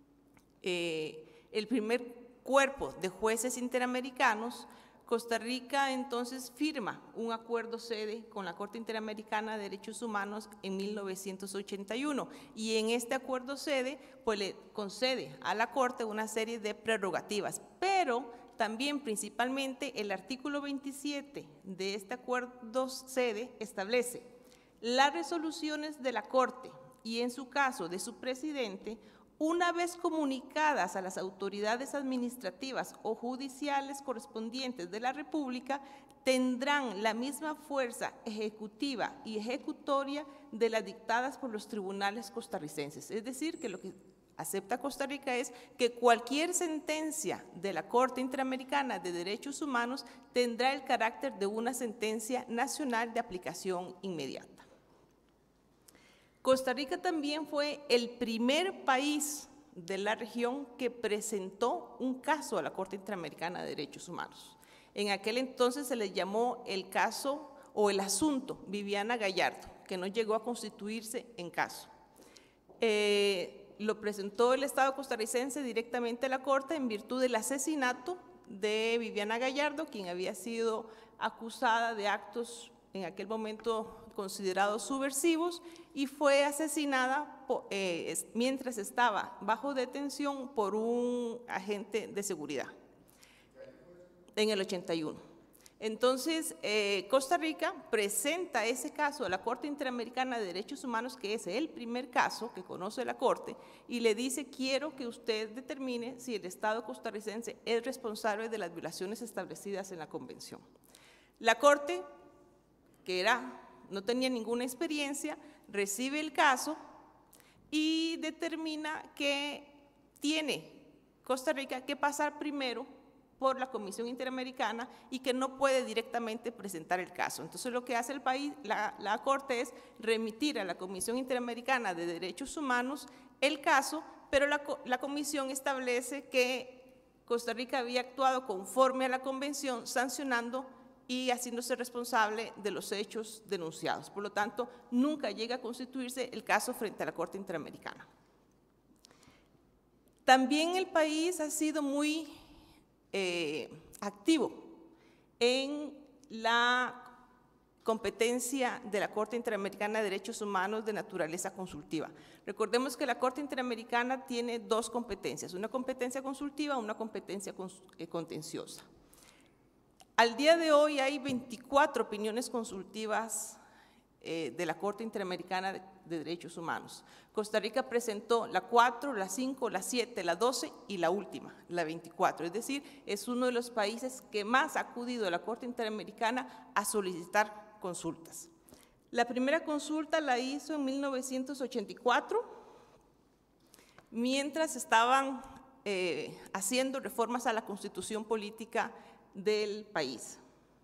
el primer cuerpo de jueces interamericanos. Costa Rica entonces firma un acuerdo sede con la Corte Interamericana de Derechos Humanos en 1981 y en este acuerdo sede pues le concede a la Corte una serie de prerrogativas, pero también principalmente el artículo 27 de este acuerdo sede establece las resoluciones de la Corte y en su caso de su presidente, una vez comunicadas a las autoridades administrativas o judiciales correspondientes de la República, tendrán la misma fuerza ejecutiva y ejecutoria de las dictadas por los tribunales costarricenses. Es decir, que lo que acepta Costa Rica es que cualquier sentencia de la Corte Interamericana de Derechos Humanos tendrá el carácter de una sentencia nacional de aplicación inmediata. Costa Rica también fue el primer país de la región que presentó un caso a la Corte Interamericana de Derechos Humanos. En aquel entonces se le llamó el caso o el asunto Viviana Gallardo, que no llegó a constituirse en caso. Lo presentó el Estado costarricense directamente a la Corte en virtud del asesinato de Viviana Gallardo, quien había sido acusada de actos en aquel momento considerados subversivos y fue asesinada mientras estaba bajo detención por un agente de seguridad en el 81. Entonces, Costa Rica presenta ese caso a la Corte Interamericana de Derechos Humanos, que es el primer caso que conoce la Corte, y le dice: quiero que usted determine si el Estado costarricense es responsable de las violaciones establecidas en la Convención. La Corte, que no tenía ninguna experiencia, recibe el caso y determina que tiene Costa Rica que pasar primero por la Comisión Interamericana y que no puede directamente presentar el caso. Entonces, lo que hace el país, la Corte, es remitir a la Comisión Interamericana de Derechos Humanos el caso, pero la Comisión establece que Costa Rica había actuado conforme a la Convención, sancionando y haciéndose responsable de los hechos denunciados. Por lo tanto, nunca llega a constituirse el caso frente a la Corte Interamericana. También el país ha sido muy activo en la competencia de la Corte Interamericana de Derechos Humanos de naturaleza consultiva. Recordemos que la Corte Interamericana tiene dos competencias, una competencia consultiva y una competencia contenciosa. Al día de hoy hay 24 opiniones consultivas de la Corte Interamericana de Derechos Humanos. Costa Rica presentó la 4, la 5, la 7, la 12 y la última, la 24. Es decir, es uno de los países que más ha acudido a la Corte Interamericana a solicitar consultas. La primera consulta la hizo en 1984, mientras estaban haciendo reformas a la Constitución política del país.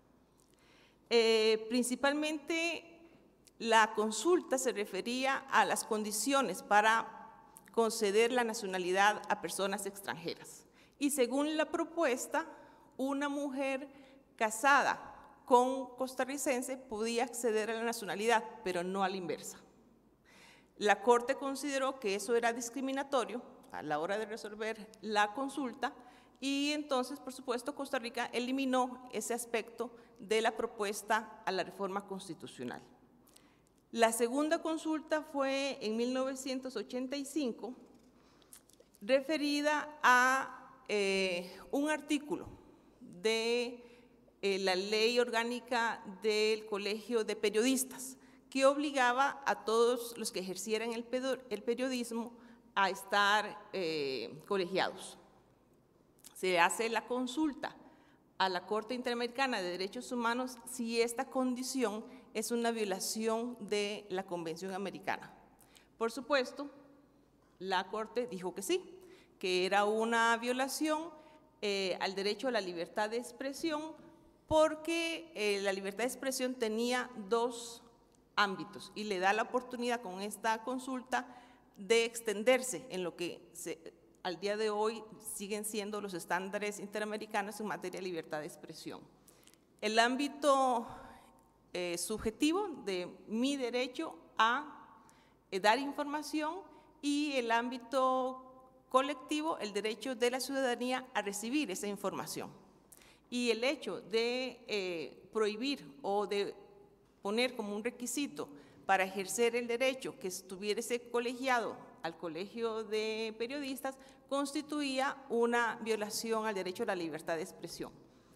Principalmente la consulta se refería a las condiciones para conceder la nacionalidad a personas extranjeras. Y según la propuesta, una mujer casada con costarricense podía acceder a la nacionalidad, pero no a la inversa. La Corte consideró que eso era discriminatorio a la hora de resolver la consulta y entonces, por supuesto, Costa Rica eliminó ese aspecto de la propuesta a la reforma constitucional. La segunda consulta fue en 1985, referida a un artículo de la Ley Orgánica del Colegio de Periodistas, que obligaba a todos los que ejercieran el periodismo a estar colegiados. Se hace la consulta a la Corte Interamericana de Derechos Humanos si esta condición es una violación de la Convención Americana. Por supuesto, la Corte dijo que sí, que era una violación al derecho a la libertad de expresión, porque la libertad de expresión tenía dos ámbitos y le da la oportunidad con esta consulta de extenderse en lo que al día de hoy siguen siendo los estándares interamericanos en materia de libertad de expresión. El ámbito subjetivo de mi derecho a dar información y el ámbito colectivo, el derecho de la ciudadanía a recibir esa información. Y el hecho de prohibir o de poner como un requisito para ejercer el derecho que estuviese colegiado al Colegio de Periodistas constituía una violación al derecho a la libertad de expresión.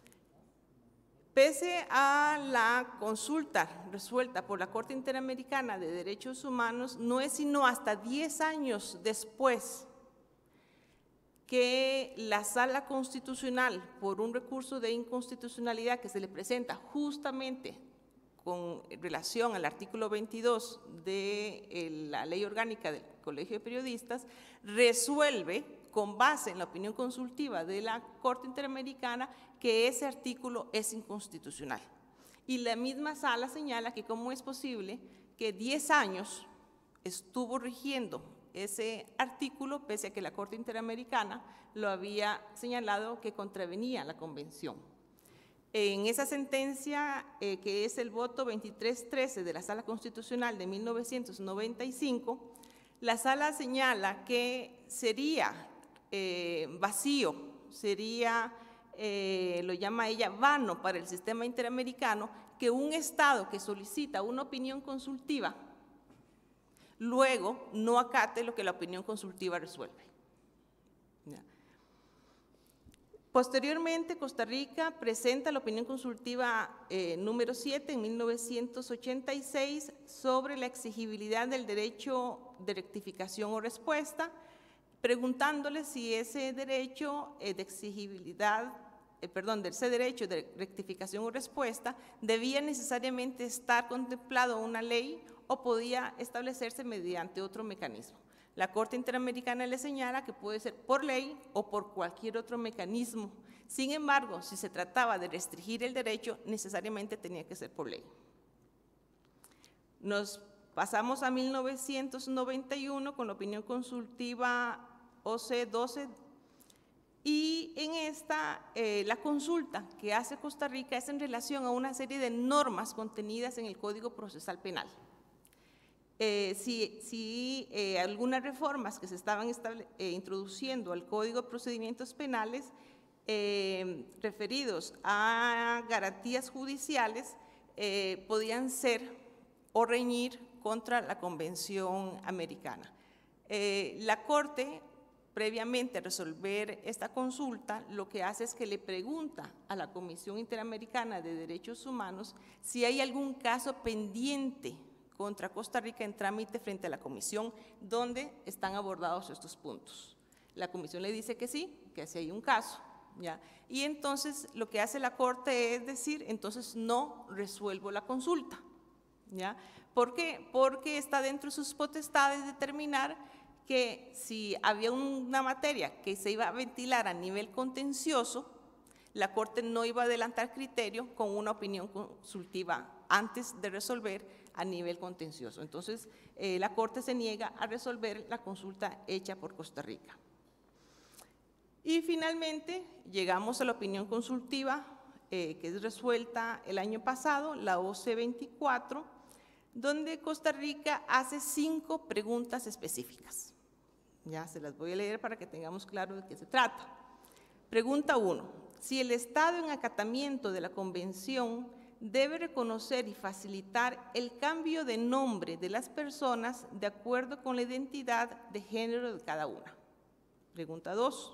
Pese a la consulta resuelta por la Corte Interamericana de Derechos Humanos, no es sino hasta 10 años después que la Sala Constitucional, por un recurso de inconstitucionalidad que se le presenta justamente con relación al artículo 22 de la Ley Orgánica del Colegio de Periodistas, resuelve, con base en la opinión consultiva de la Corte Interamericana, que ese artículo es inconstitucional. Y la misma sala señala que cómo es posible que 10 años estuvo rigiendo ese artículo, pese a que la Corte Interamericana lo había señalado que contravenía la Convención. En esa sentencia, que es el voto 2313 de la Sala Constitucional de 1995, la Sala señala que sería vacío, sería, lo llama ella, vano para el sistema interamericano, que un Estado que solicita una opinión consultiva luego no acate lo que la opinión consultiva resuelve. ¿Ya? Posteriormente, Costa Rica presenta la opinión consultiva número 7 en 1986 sobre la exigibilidad del derecho de rectificación o respuesta, preguntándole si ese derecho de exigibilidad, ese derecho de rectificación o respuesta debía necesariamente estar contemplado en una ley o podía establecerse mediante otro mecanismo. La Corte Interamericana le señala que puede ser por ley o por cualquier otro mecanismo. Sin embargo, si se trataba de restringir el derecho, necesariamente tenía que ser por ley. Nos pasamos a 1991 con la opinión consultiva OC-12, y en esta la consulta que hace Costa Rica es en relación a una serie de normas contenidas en el Código Procesal Penal. Si algunas reformas que se estaban introduciendo al Código de Procedimientos Penales referidos a garantías judiciales podían ser o reñir contra la Convención Americana. La Corte, previamente a resolver esta consulta, lo que hace es que le pregunta a la Comisión Interamericana de Derechos Humanos si hay algún caso pendiente contra Costa Rica en trámite frente a la Comisión donde están abordados estos puntos. La Comisión le dice que sí hay un caso, ¿ya? Y entonces lo que hace la Corte es decir, entonces no resuelvo la consulta, ¿ya? ¿Por qué? Porque está dentro de sus potestades determinar que si había una materia que se iba a ventilar a nivel contencioso, la Corte no iba a adelantar criterio con una opinión consultiva antes de resolver a nivel contencioso. Entonces, la Corte se niega a resolver la consulta hecha por Costa Rica. Y finalmente, llegamos a la opinión consultiva que es resuelta el año pasado, la OC-24, donde Costa Rica hace 5 preguntas específicas. Ya se las voy a leer para que tengamos claro de qué se trata. Pregunta 1. Si el Estado en acatamiento de la Convención debe reconocer y facilitar el cambio de nombre de las personas de acuerdo con la identidad de género de cada una. Pregunta 2.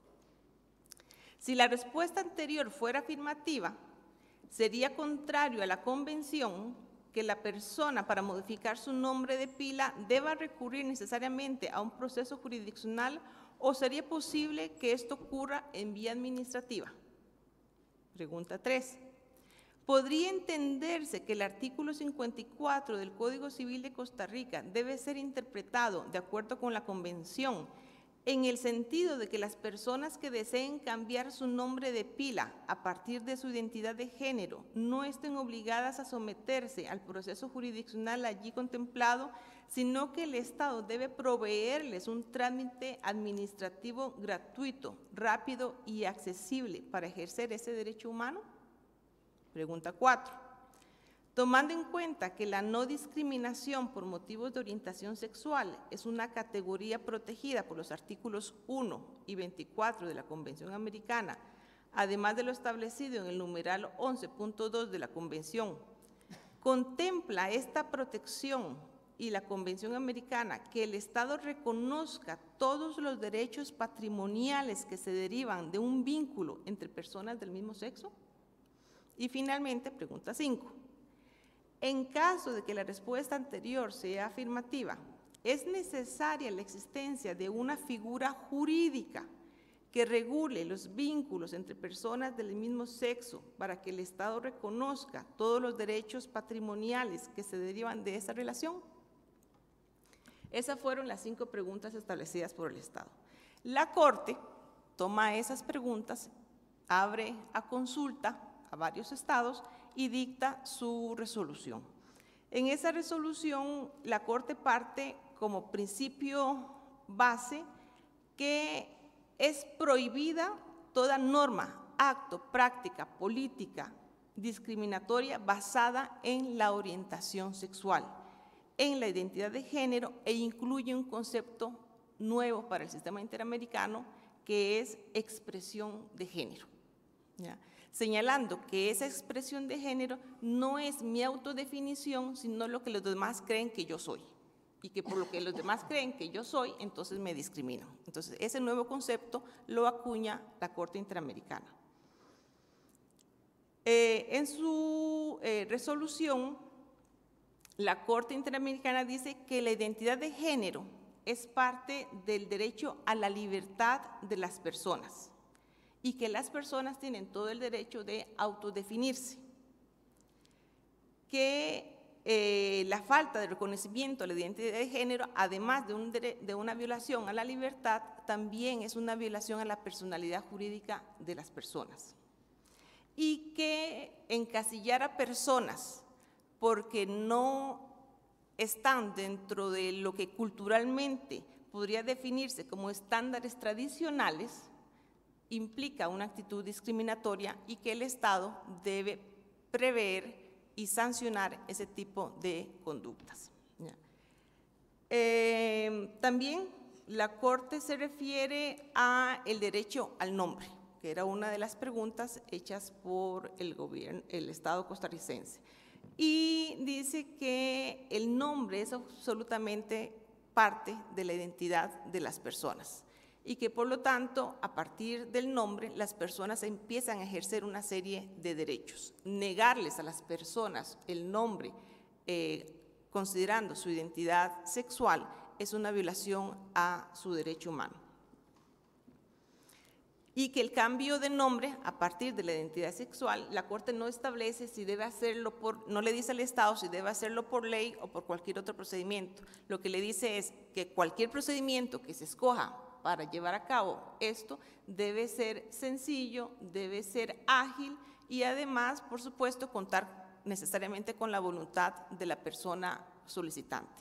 Si la respuesta anterior fuera afirmativa, sería contrario a la Convención que la persona para modificar su nombre de pila deba recurrir necesariamente a un proceso jurisdiccional o sería posible que esto ocurra en vía administrativa. Pregunta 3. ¿Podría entenderse que el artículo 54 del Código Civil de Costa Rica debe ser interpretado de acuerdo con la Convención en el sentido de que las personas que deseen cambiar su nombre de pila a partir de su identidad de género no estén obligadas a someterse al proceso jurisdiccional allí contemplado, sino que el Estado debe proveerles un trámite administrativo gratuito, rápido y accesible para ejercer ese derecho humano? Pregunta 4. Tomando en cuenta que la no discriminación por motivos de orientación sexual es una categoría protegida por los artículos 1 y 24 de la Convención Americana, además de lo establecido en el numeral 11.2 de la Convención, ¿contempla esta protección y la Convención Americana que el Estado reconozca todos los derechos patrimoniales que se derivan de un vínculo entre personas del mismo sexo? Y finalmente, pregunta 5. En caso de que la respuesta anterior sea afirmativa, ¿es necesaria la existencia de una figura jurídica que regule los vínculos entre personas del mismo sexo para que el Estado reconozca todos los derechos patrimoniales que se derivan de esa relación? Esas fueron las 5 preguntas establecidas por el Estado. La Corte toma esas preguntas, abre a consulta a varios estados y dicta su resolución. En esa resolución, la Corte parte como principio base que es prohibida toda norma acto, práctica, política discriminatoria basada en la orientación sexual, en la identidad de género, e incluye un concepto nuevo para el sistema interamericano que es expresión de género, ¿ya? Señalando que esa expresión de género no es mi autodefinición, sino lo que los demás creen que yo soy, y que por lo que los demás creen que yo soy, entonces me discriminan. Entonces, ese nuevo concepto lo acuña la Corte Interamericana. En su resolución, la Corte Interamericana dice que la identidad de género es parte del derecho a la libertad de las personas y que las personas tienen todo el derecho de autodefinirse, que la falta de reconocimiento de la identidad de género, además de una violación a la libertad, también es una violación a la personalidad jurídica de las personas. Y que encasillar a personas porque no están dentro de lo que culturalmente podría definirse como estándares tradicionales implica una actitud discriminatoria y que el Estado debe prever y sancionar ese tipo de conductas. También la Corte se refiere a el derecho al nombre, que era una de las preguntas hechas por el Estado costarricense. Y dice que el nombre es absolutamente parte de la identidad de las personas y que por lo tanto a partir del nombre las personas empiezan a ejercer una serie de derechos. Negarles a las personas el nombre considerando su identidad sexual es una violación a su derecho humano. Y que el cambio de nombre a partir de la identidad sexual, la Corte no establece si debe hacerlo no le dice al Estado si debe hacerlo por ley o por cualquier otro procedimiento. Lo que le dice es que cualquier procedimiento que se escoja para llevar a cabo esto debe ser sencillo, debe ser ágil y además, por supuesto, contar necesariamente con la voluntad de la persona solicitante.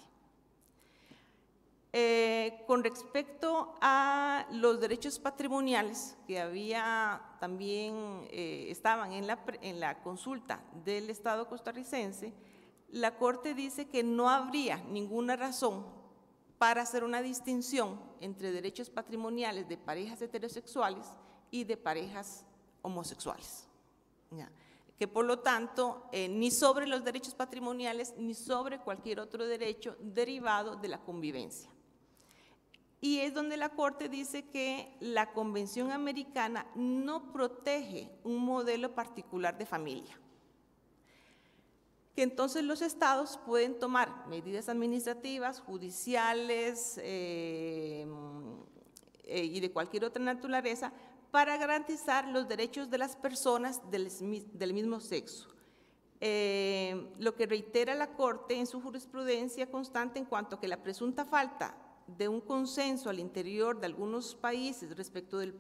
Con respecto a los derechos patrimoniales que también estaban en la consulta del Estado costarricense, la Corte dice que no habría ninguna razón para hacer una distinción entre derechos patrimoniales de parejas heterosexuales y de parejas homosexuales, ¿ya? Que por lo tanto, ni sobre los derechos patrimoniales ni sobre cualquier otro derecho derivado de la convivencia. Y es donde la Corte dice que la Convención Americana no protege un modelo particular de familia, que entonces los estados pueden tomar medidas administrativas, judiciales y de cualquier otra naturaleza para garantizar los derechos de las personas del mismo sexo. Lo que reitera la Corte en su jurisprudencia constante en cuanto a que la presunta falta de un consenso al interior de algunos países respecto del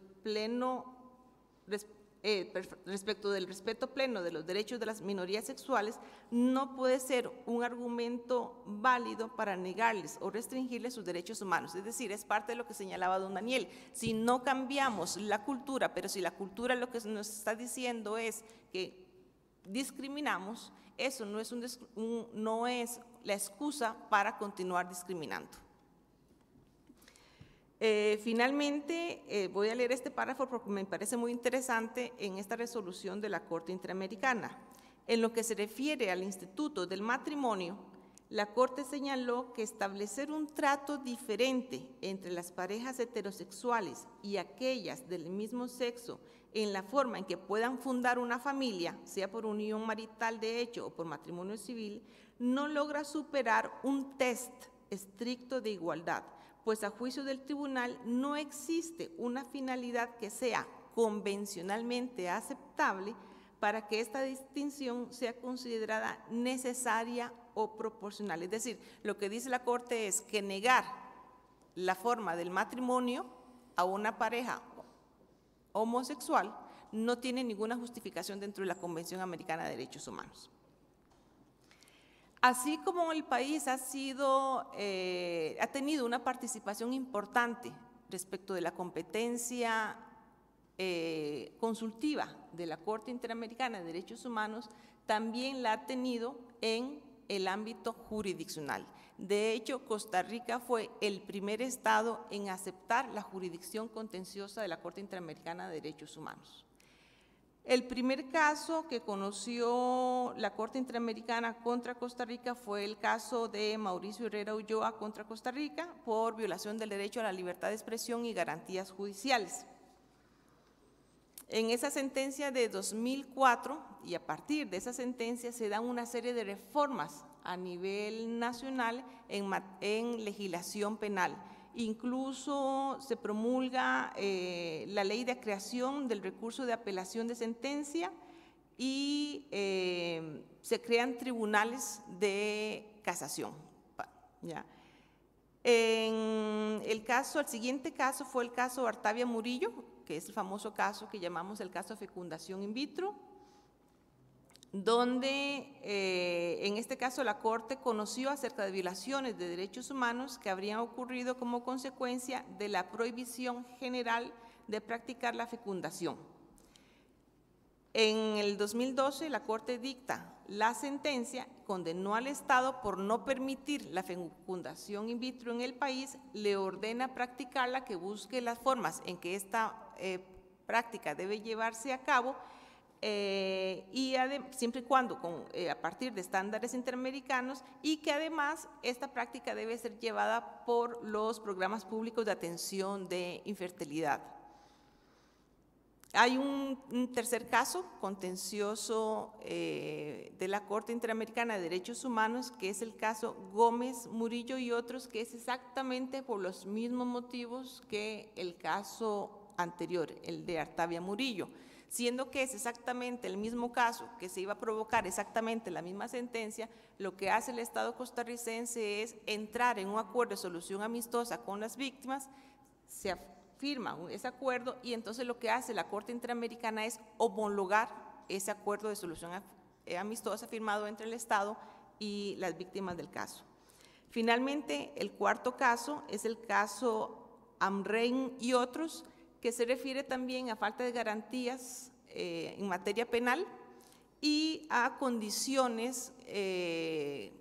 respeto pleno de los derechos de las minorías sexuales no puede ser un argumento válido para negarles o restringirles sus derechos humanos. Es decir, es parte de lo que señalaba don Daniel. Si no cambiamos la cultura, pero si la cultura lo que nos está diciendo es que discriminamos, eso no es la excusa para continuar discriminando. Finalmente, voy a leer este párrafo porque me parece muy interesante en esta resolución de la Corte Interamericana. En lo que se refiere al instituto del matrimonio, la Corte señaló que establecer un trato diferente entre las parejas heterosexuales y aquellas del mismo sexo en la forma en que puedan fundar una familia, sea por unión marital de hecho o por matrimonio civil, no logra superar un test estricto de igualdad, pues a juicio del tribunal no existe una finalidad que sea convencionalmente aceptable para que esta distinción sea considerada necesaria o proporcional. Es decir, lo que dice la Corte es que negar la forma del matrimonio a una pareja homosexual no tiene ninguna justificación dentro de la Convención Americana de Derechos Humanos. Así como el país ha tenido una participación importante respecto de la competencia consultiva de la Corte Interamericana de Derechos Humanos también la ha tenido en el ámbito jurisdiccional. De hecho, Costa Rica fue el primer estado en aceptar la jurisdicción contenciosa de la Corte Interamericana de Derechos Humanos. El primer caso que conoció la Corte Interamericana contra Costa Rica fue el caso de Mauricio Herrera Ulloa contra Costa Rica por violación del derecho a la libertad de expresión y garantías judiciales. En esa sentencia de 2004, y a partir de esa sentencia se dan una serie de reformas a nivel nacional en legislación penal. Incluso se promulga la ley de creación del recurso de apelación de sentencia y se crean tribunales de casación. ¿Ya? El siguiente caso fue el caso Artavia Murillo, que es el famoso caso que llamamos el caso de fecundación in vitro, donde en este caso la Corte conoció acerca de violaciones de derechos humanos que habrían ocurrido como consecuencia de la prohibición general de practicar la fecundación. En el 2012 la Corte dicta la sentencia, condenó al Estado por no permitir la fecundación in vitro en el país, le ordena practicarla, que busque las formas en que esta práctica debe llevarse a cabo, y siempre y cuando a partir de estándares interamericanos, y que además esta práctica debe ser llevada por los programas públicos de atención de infertilidad. Hay un tercer caso contencioso de la Corte Interamericana de Derechos Humanos, que es el caso Gómez Murillo y otros, que es exactamente por los mismos motivos que el caso anterior, el de Artavia Murillo, siendo que es exactamente el mismo caso, que se iba a provocar exactamente la misma sentencia. Lo que hace el Estado costarricense es entrar en un acuerdo de solución amistosa con las víctimas, se firma ese acuerdo, y entonces lo que hace la Corte Interamericana es homologar ese acuerdo de solución amistosa firmado entre el Estado y las víctimas del caso. Finalmente, el cuarto caso es el caso Amrein y otros, que se refiere también a falta de garantías en materia penal y a condiciones que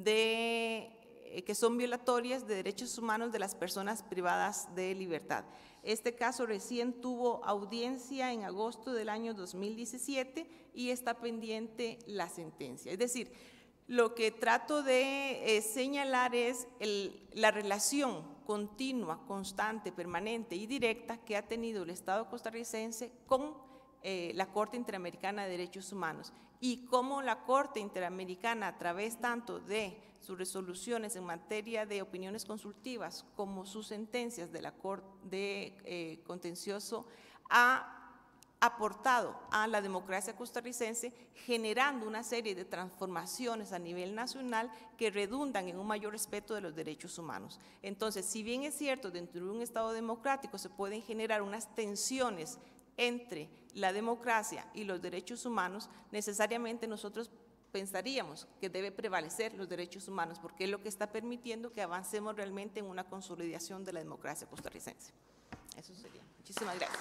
son violatorias de derechos humanos de las personas privadas de libertad. Este caso recién tuvo audiencia en agosto del año 2017 y está pendiente la sentencia. Es decir, lo que trato de señalar es la relación continua, constante, permanente y directa que ha tenido el Estado costarricense con la Corte Interamericana de Derechos Humanos, y cómo la Corte Interamericana, a través tanto de sus resoluciones en materia de opiniones consultivas como sus sentencias de la Corte contencioso, ha aportado a la democracia costarricense, generando una serie de transformaciones a nivel nacional que redundan en un mayor respeto de los derechos humanos. Entonces, si bien es cierto, dentro de un Estado democrático se pueden generar unas tensiones entre la democracia y los derechos humanos, necesariamente nosotros pensaríamos que debe prevalecer los derechos humanos, porque es lo que está permitiendo que avancemos realmente en una consolidación de la democracia costarricense. Eso sería. Muchísimas gracias.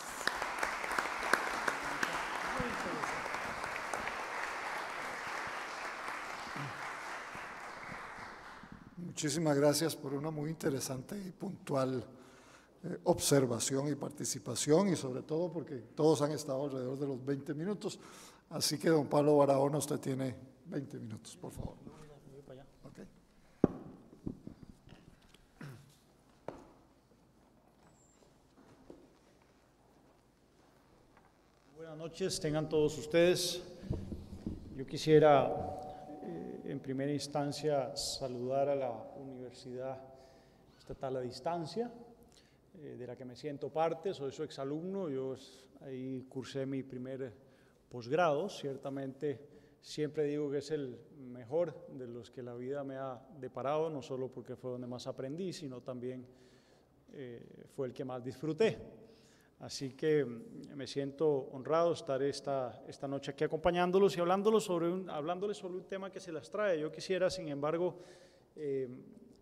Muchísimas gracias por una muy interesante y puntual observación y participación, y sobre todo porque todos han estado alrededor de los 20 minutos. Así que, don Pablo Barahona, usted tiene 20 minutos, por favor. Okay.
Buenas noches, tengan todos ustedes. Yo quisiera, en primera instancia, saludar a la Universidad Estatal a Distancia, de la que me siento parte. Soy su exalumno, yo ahí cursé mi primer posgrado. Ciertamente siempre digo que es el mejor de los que la vida me ha deparado, no solo porque fue donde más aprendí, sino también fue el que más disfruté. Así que me siento honrado estar esta noche aquí acompañándolos y hablándoles sobre un tema que se las trae. Yo quisiera, sin embargo,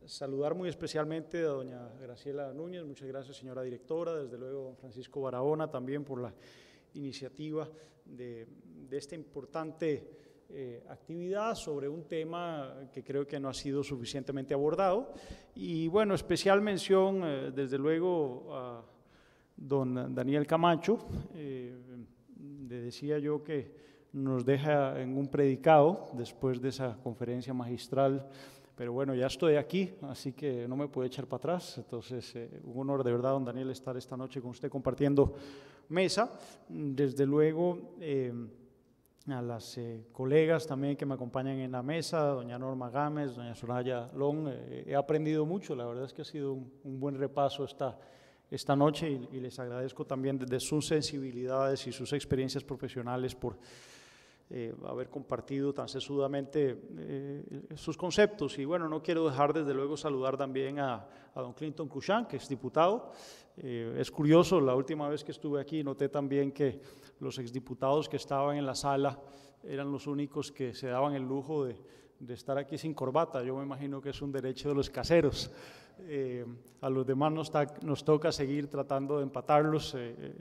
saludar muy especialmente a doña Graciela Núñez, muchas gracias señora directora, desde luego don Francisco Barahona también por la iniciativa de esta importante actividad sobre un tema que creo que no ha sido suficientemente abordado. Y bueno, especial mención desde luego a don Daniel Camacho, le decía yo que nos deja en un predicado después de esa conferencia magistral, pero bueno, ya estoy aquí, así que no me puedo echar para atrás. Entonces, un honor de verdad, don Daniel, estar esta noche con usted compartiendo mesa. Desde luego, a las colegas también que me acompañan en la mesa, doña Norma Gámez, doña Soraya Long, he aprendido mucho, la verdad es que ha sido un buen repaso esta noche y les agradezco también desde sus sensibilidades y sus experiencias profesionales por haber compartido tan sesudamente sus conceptos. Y bueno, no quiero dejar desde luego saludar también a don Clinton Cruikshank, que es diputado. Es curioso, la última vez que estuve aquí noté también que los exdiputados que estaban en la sala eran los únicos que se daban el lujo de estar aquí sin corbata. Yo me imagino que es un derecho de los caseros. A los demás nos toca seguir tratando de empatarlos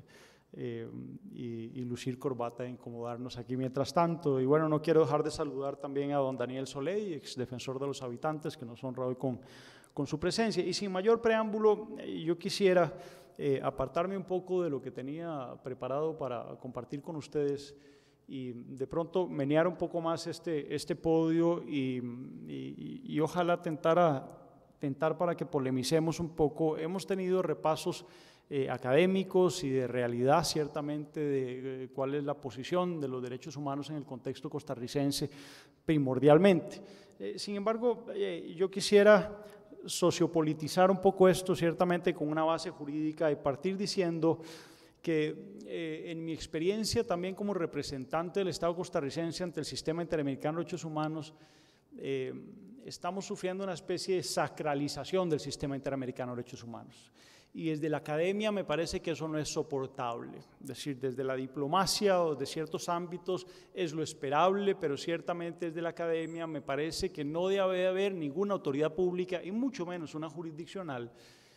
y lucir corbata e incomodarnos aquí mientras tanto. Y bueno, no quiero dejar de saludar también a don Daniel Soleil, ex defensor de los habitantes, que nos honra hoy con su presencia. Y sin mayor preámbulo, yo quisiera apartarme un poco de lo que tenía preparado para compartir con ustedes y de pronto menear un poco más este podio y ojalá tentar para que polemicemos un poco. Hemos tenido repasos académicos y de realidad ciertamente de cuál es la posición de los derechos humanos en el contexto costarricense primordialmente. Sin embargo, yo quisiera sociopolitizar un poco esto ciertamente con una base jurídica y partir diciendo que en mi experiencia también como representante del Estado costarricense ante el Sistema Interamericano de Derechos Humanos, estamos sufriendo una especie de sacralización del Sistema Interamericano de Derechos Humanos. Y desde la academia me parece que eso no es soportable. Es decir, desde la diplomacia o de ciertos ámbitos es lo esperable, pero ciertamente desde la academia me parece que no debe haber ninguna autoridad pública, y mucho menos una jurisdiccional,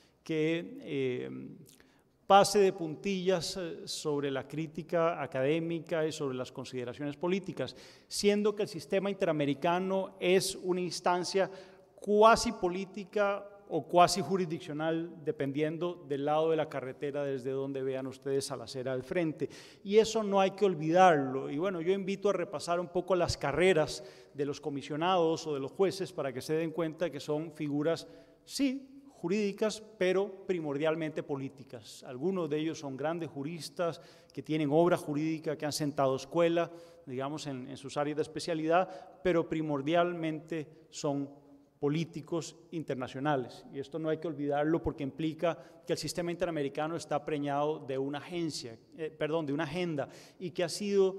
que pase de puntillas sobre la crítica académica y sobre las consideraciones políticas, siendo que el sistema interamericano es una instancia cuasi política o cuasi jurisdiccional, dependiendo del lado de la carretera desde donde vean ustedes a la acera del frente. Y eso no hay que olvidarlo. Y bueno, yo invito a repasar un poco las carreras de los comisionados o de los jueces para que se den cuenta que son figuras, sí, jurídicas, pero primordialmente políticas. Algunos de ellos son grandes juristas que tienen obra jurídica, que han sentado escuela, digamos, en sus áreas de especialidad, pero primordialmente son políticos internacionales. Y esto no hay que olvidarlo porque implica que el sistema interamericano está preñado de una de una agenda y que ha sido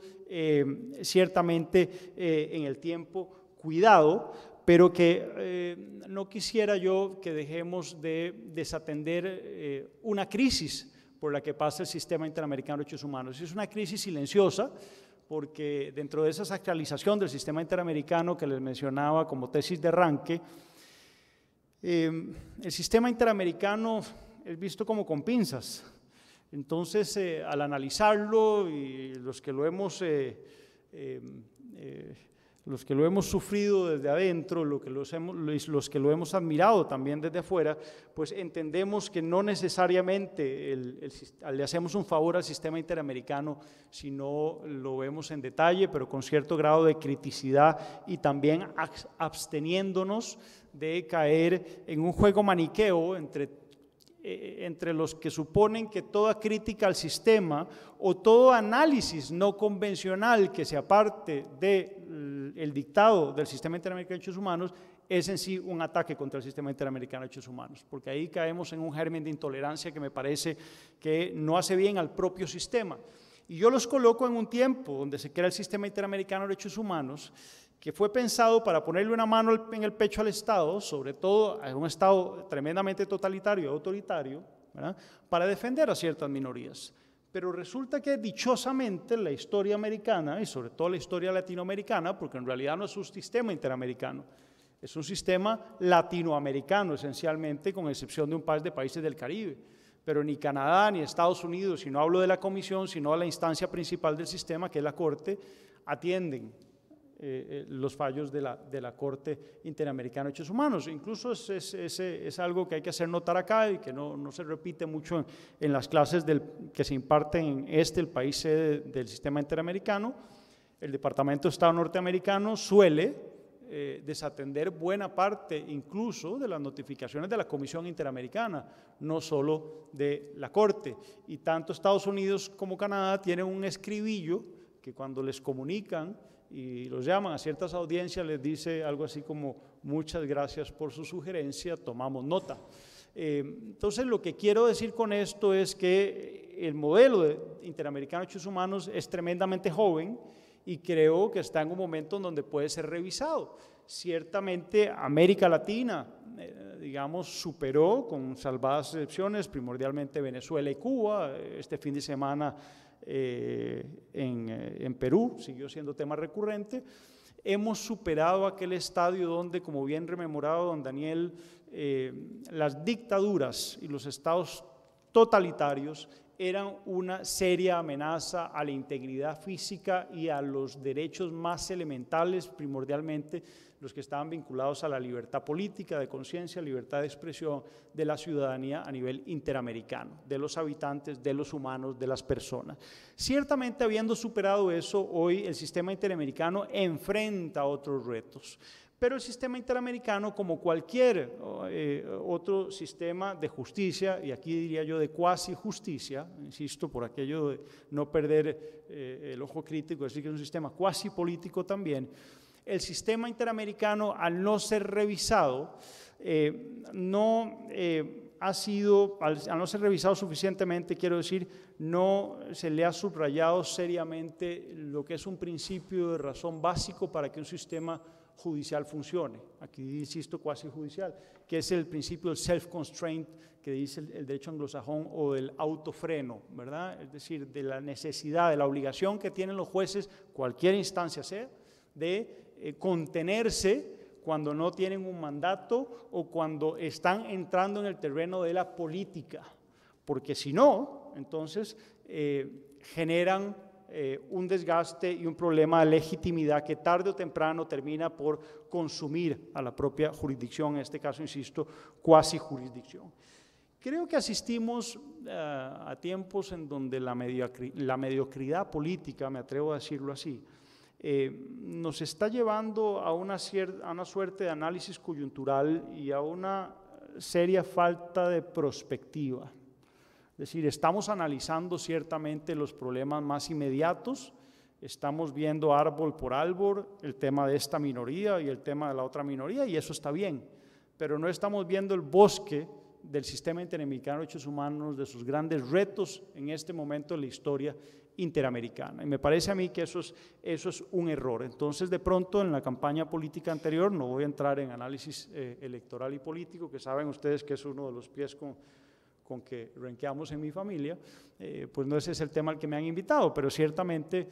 ciertamente en el tiempo cuidado, pero que no quisiera yo que dejemos de desatender una crisis por la que pasa el sistema interamericano de derechos humanos. Es una crisis silenciosa, porque dentro de esa sacralización del sistema interamericano que les mencionaba como tesis de arranque, el sistema interamericano es visto como con pinzas. Entonces, al analizarlo, y los que lo hemos sufrido desde adentro, los que lo hemos admirado también desde afuera, pues entendemos que no necesariamente le hacemos un favor al sistema interamericano si no lo vemos en detalle, pero con cierto grado de criticidad y también absteniéndonos de caer en un juego maniqueo entre los que suponen que toda crítica al sistema o todo análisis no convencional que se aparte del dictado del Sistema Interamericano de Derechos Humanos es en sí un ataque contra el Sistema Interamericano de Derechos Humanos, porque ahí caemos en un germen de intolerancia que me parece que no hace bien al propio sistema. Y yo los coloco en un tiempo donde se crea el Sistema Interamericano de Derechos Humanos, que fue pensado para ponerle una mano en el pecho al Estado, sobre todo a un Estado tremendamente totalitario y autoritario, ¿verdad?, para defender a ciertas minorías. Pero resulta que dichosamente la historia americana, y sobre todo la historia latinoamericana, porque en realidad no es un sistema interamericano, Es un sistema latinoamericano esencialmente, con excepción de un par de países del Caribe. Pero ni Canadá ni Estados Unidos, si no hablo de la Comisión, sino de la instancia principal del sistema, que es la Corte, atienden los fallos de la Corte Interamericana de Derechos Humanos. Incluso es algo que hay que hacer notar acá y que no se repite mucho en las clases que se imparten en el país sede del sistema interamericano. El Departamento de Estado norteamericano suele desatender buena parte incluso de las notificaciones de la Comisión Interamericana, no solo de la Corte. Y tanto Estados Unidos como Canadá tienen un escribillo que cuando les comunican y los llaman a ciertas audiencias les dice algo así como: muchas gracias por su sugerencia, tomamos nota. Entonces, lo que quiero decir con esto es que el modelo interamericano de derechos humanos es tremendamente joven y creo que está en un momento en donde puede ser revisado. Ciertamente América Latina, digamos, superó, con salvadas excepciones, primordialmente Venezuela y Cuba. Este fin de semana en Perú siguió siendo tema recurrente. Hemos superado aquel estadio donde, como bien rememorado don Daniel, las dictaduras y los estados totalitarios eran una seria amenaza a la integridad física y a los derechos más elementales, primordialmente los que estaban vinculados a la libertad política, de conciencia, libertad de expresión de la ciudadanía a nivel interamericano, de los habitantes, de los humanos, de las personas. Ciertamente, habiendo superado eso, hoy el sistema interamericano enfrenta otros retos. Pero el sistema interamericano, como cualquier otro sistema de justicia, y aquí diría yo de cuasi justicia, insisto, por aquello de no perder el ojo crítico, es decir, que es un sistema cuasi político también, el sistema interamericano, al no ser revisado, al no ser revisado suficientemente, quiero decir, no se le ha subrayado seriamente lo que es un principio de razón básico para que un sistema judicial funcione. Aquí insisto, cuasi judicial, que es el principio del self-constraint que dice el derecho anglosajón, o del autofreno, ¿verdad? Es decir, de la necesidad, de la obligación que tienen los jueces, cualquier instancia sea, de contenerse cuando no tienen un mandato o cuando están entrando en el terreno de la política, porque si no, entonces generan un desgaste y un problema de legitimidad que tarde o temprano termina por consumir a la propia jurisdicción, en este caso, insisto, cuasi jurisdicción. Creo que asistimos a tiempos en donde la mediocridad política, me atrevo a decirlo así, nos está llevando a una suerte de análisis coyuntural y a una seria falta de prospectiva. Es decir, estamos analizando ciertamente los problemas más inmediatos, estamos viendo árbol por árbol el tema de esta minoría y el tema de la otra minoría, y eso está bien, pero no estamos viendo el bosque del sistema interamericano de derechos humanos, de sus grandes retos en este momento de la historia interamericana. Y me parece a mí que eso es un error. Entonces, de pronto, en la campaña política anterior, no voy a entrar en análisis electoral y político, que saben ustedes que es uno de los pies con que renqueamos en mi familia, pues no ese es el tema al que me han invitado, pero ciertamente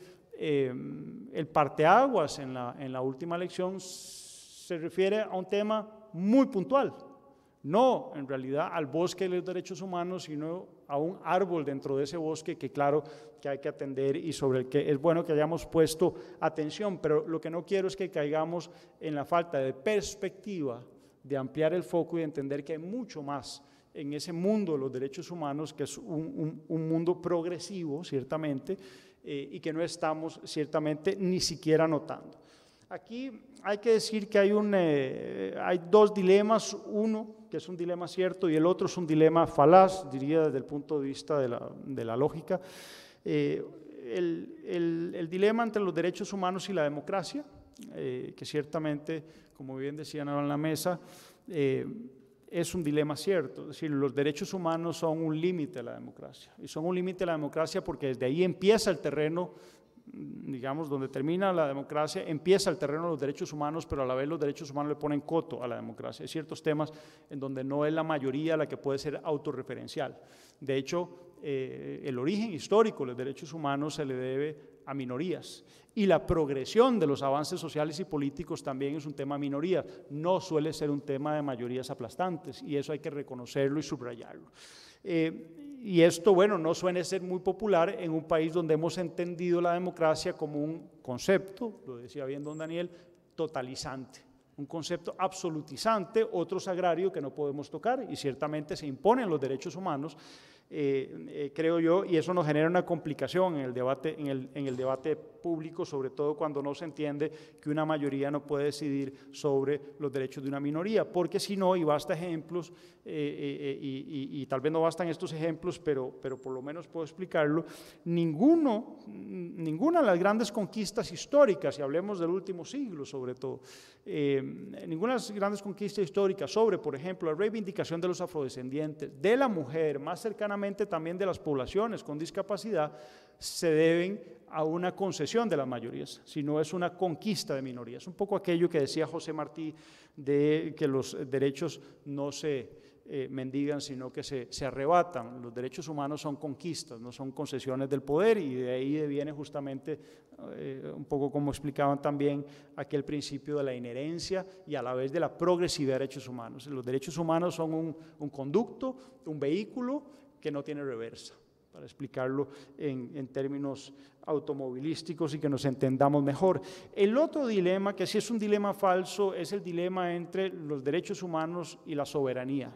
el parteaguas en la última elección se refiere a un tema muy puntual, no en realidad al bosque de los derechos humanos, sino a un árbol dentro de ese bosque que claro que hay que atender y sobre el que es bueno que hayamos puesto atención, pero lo que no quiero es que caigamos en la falta de perspectiva, de ampliar el foco y de entender que hay mucho más en ese mundo de los derechos humanos, que es un mundo progresivo, ciertamente, y que no estamos, ciertamente, ni siquiera notando. Aquí hay que decir que hay dos dilemas, uno que es un dilema cierto y el otro es un dilema falaz, diría desde el punto de vista de la lógica. El dilema entre los derechos humanos y la democracia, que ciertamente, como bien decían ahora en la mesa, es un dilema cierto, es decir, los derechos humanos son un límite a la democracia, y son un límite a la democracia porque desde ahí empieza el terreno, digamos, donde termina la democracia, empieza el terreno de los derechos humanos, pero a la vez los derechos humanos le ponen coto a la democracia. Hay ciertos temas en donde no es la mayoría la que puede ser autorreferencial. De hecho, el origen histórico de los derechos humanos se le debe a minorías. Y la progresión de los avances sociales y políticos también es un tema de minorías, no suele ser un tema de mayorías aplastantes, y eso hay que reconocerlo y subrayarlo. Y esto, bueno, no suele ser muy popular en un país donde hemos entendido la democracia como un concepto, lo decía bien don Daniel, totalizante, un concepto absolutizante, otro sagrario que no podemos tocar, y ciertamente se imponen los derechos humanos, creo yo, y eso nos genera una complicación en el debate público, sobre todo cuando no se entiende que una mayoría no puede decidir sobre los derechos de una minoría, porque si no, y basta ejemplos, y tal vez no bastan estos ejemplos, pero por lo menos puedo explicarlo, ninguna de las grandes conquistas históricas, y hablemos del último siglo sobre todo, ninguna de las grandes conquistas históricas sobre, por ejemplo, la reivindicación de los afrodescendientes, de la mujer, más cercanamente también de las poblaciones con discapacidad, se deben a una concesión de las mayorías, sino es una conquista de minorías. Un poco aquello que decía José Martí de que los derechos no se mendigan, sino que se arrebatan. Los derechos humanos son conquistas, no son concesiones del poder, y de ahí viene justamente un poco como explicaban también aquel principio de la inherencia y a la vez de la progresividad de derechos humanos. Los derechos humanos son un conducto, un vehículo que no tiene reversa, para explicarlo en términos automovilísticos y que nos entendamos mejor. El otro dilema, que sí es un dilema falso, es el dilema entre los derechos humanos y la soberanía.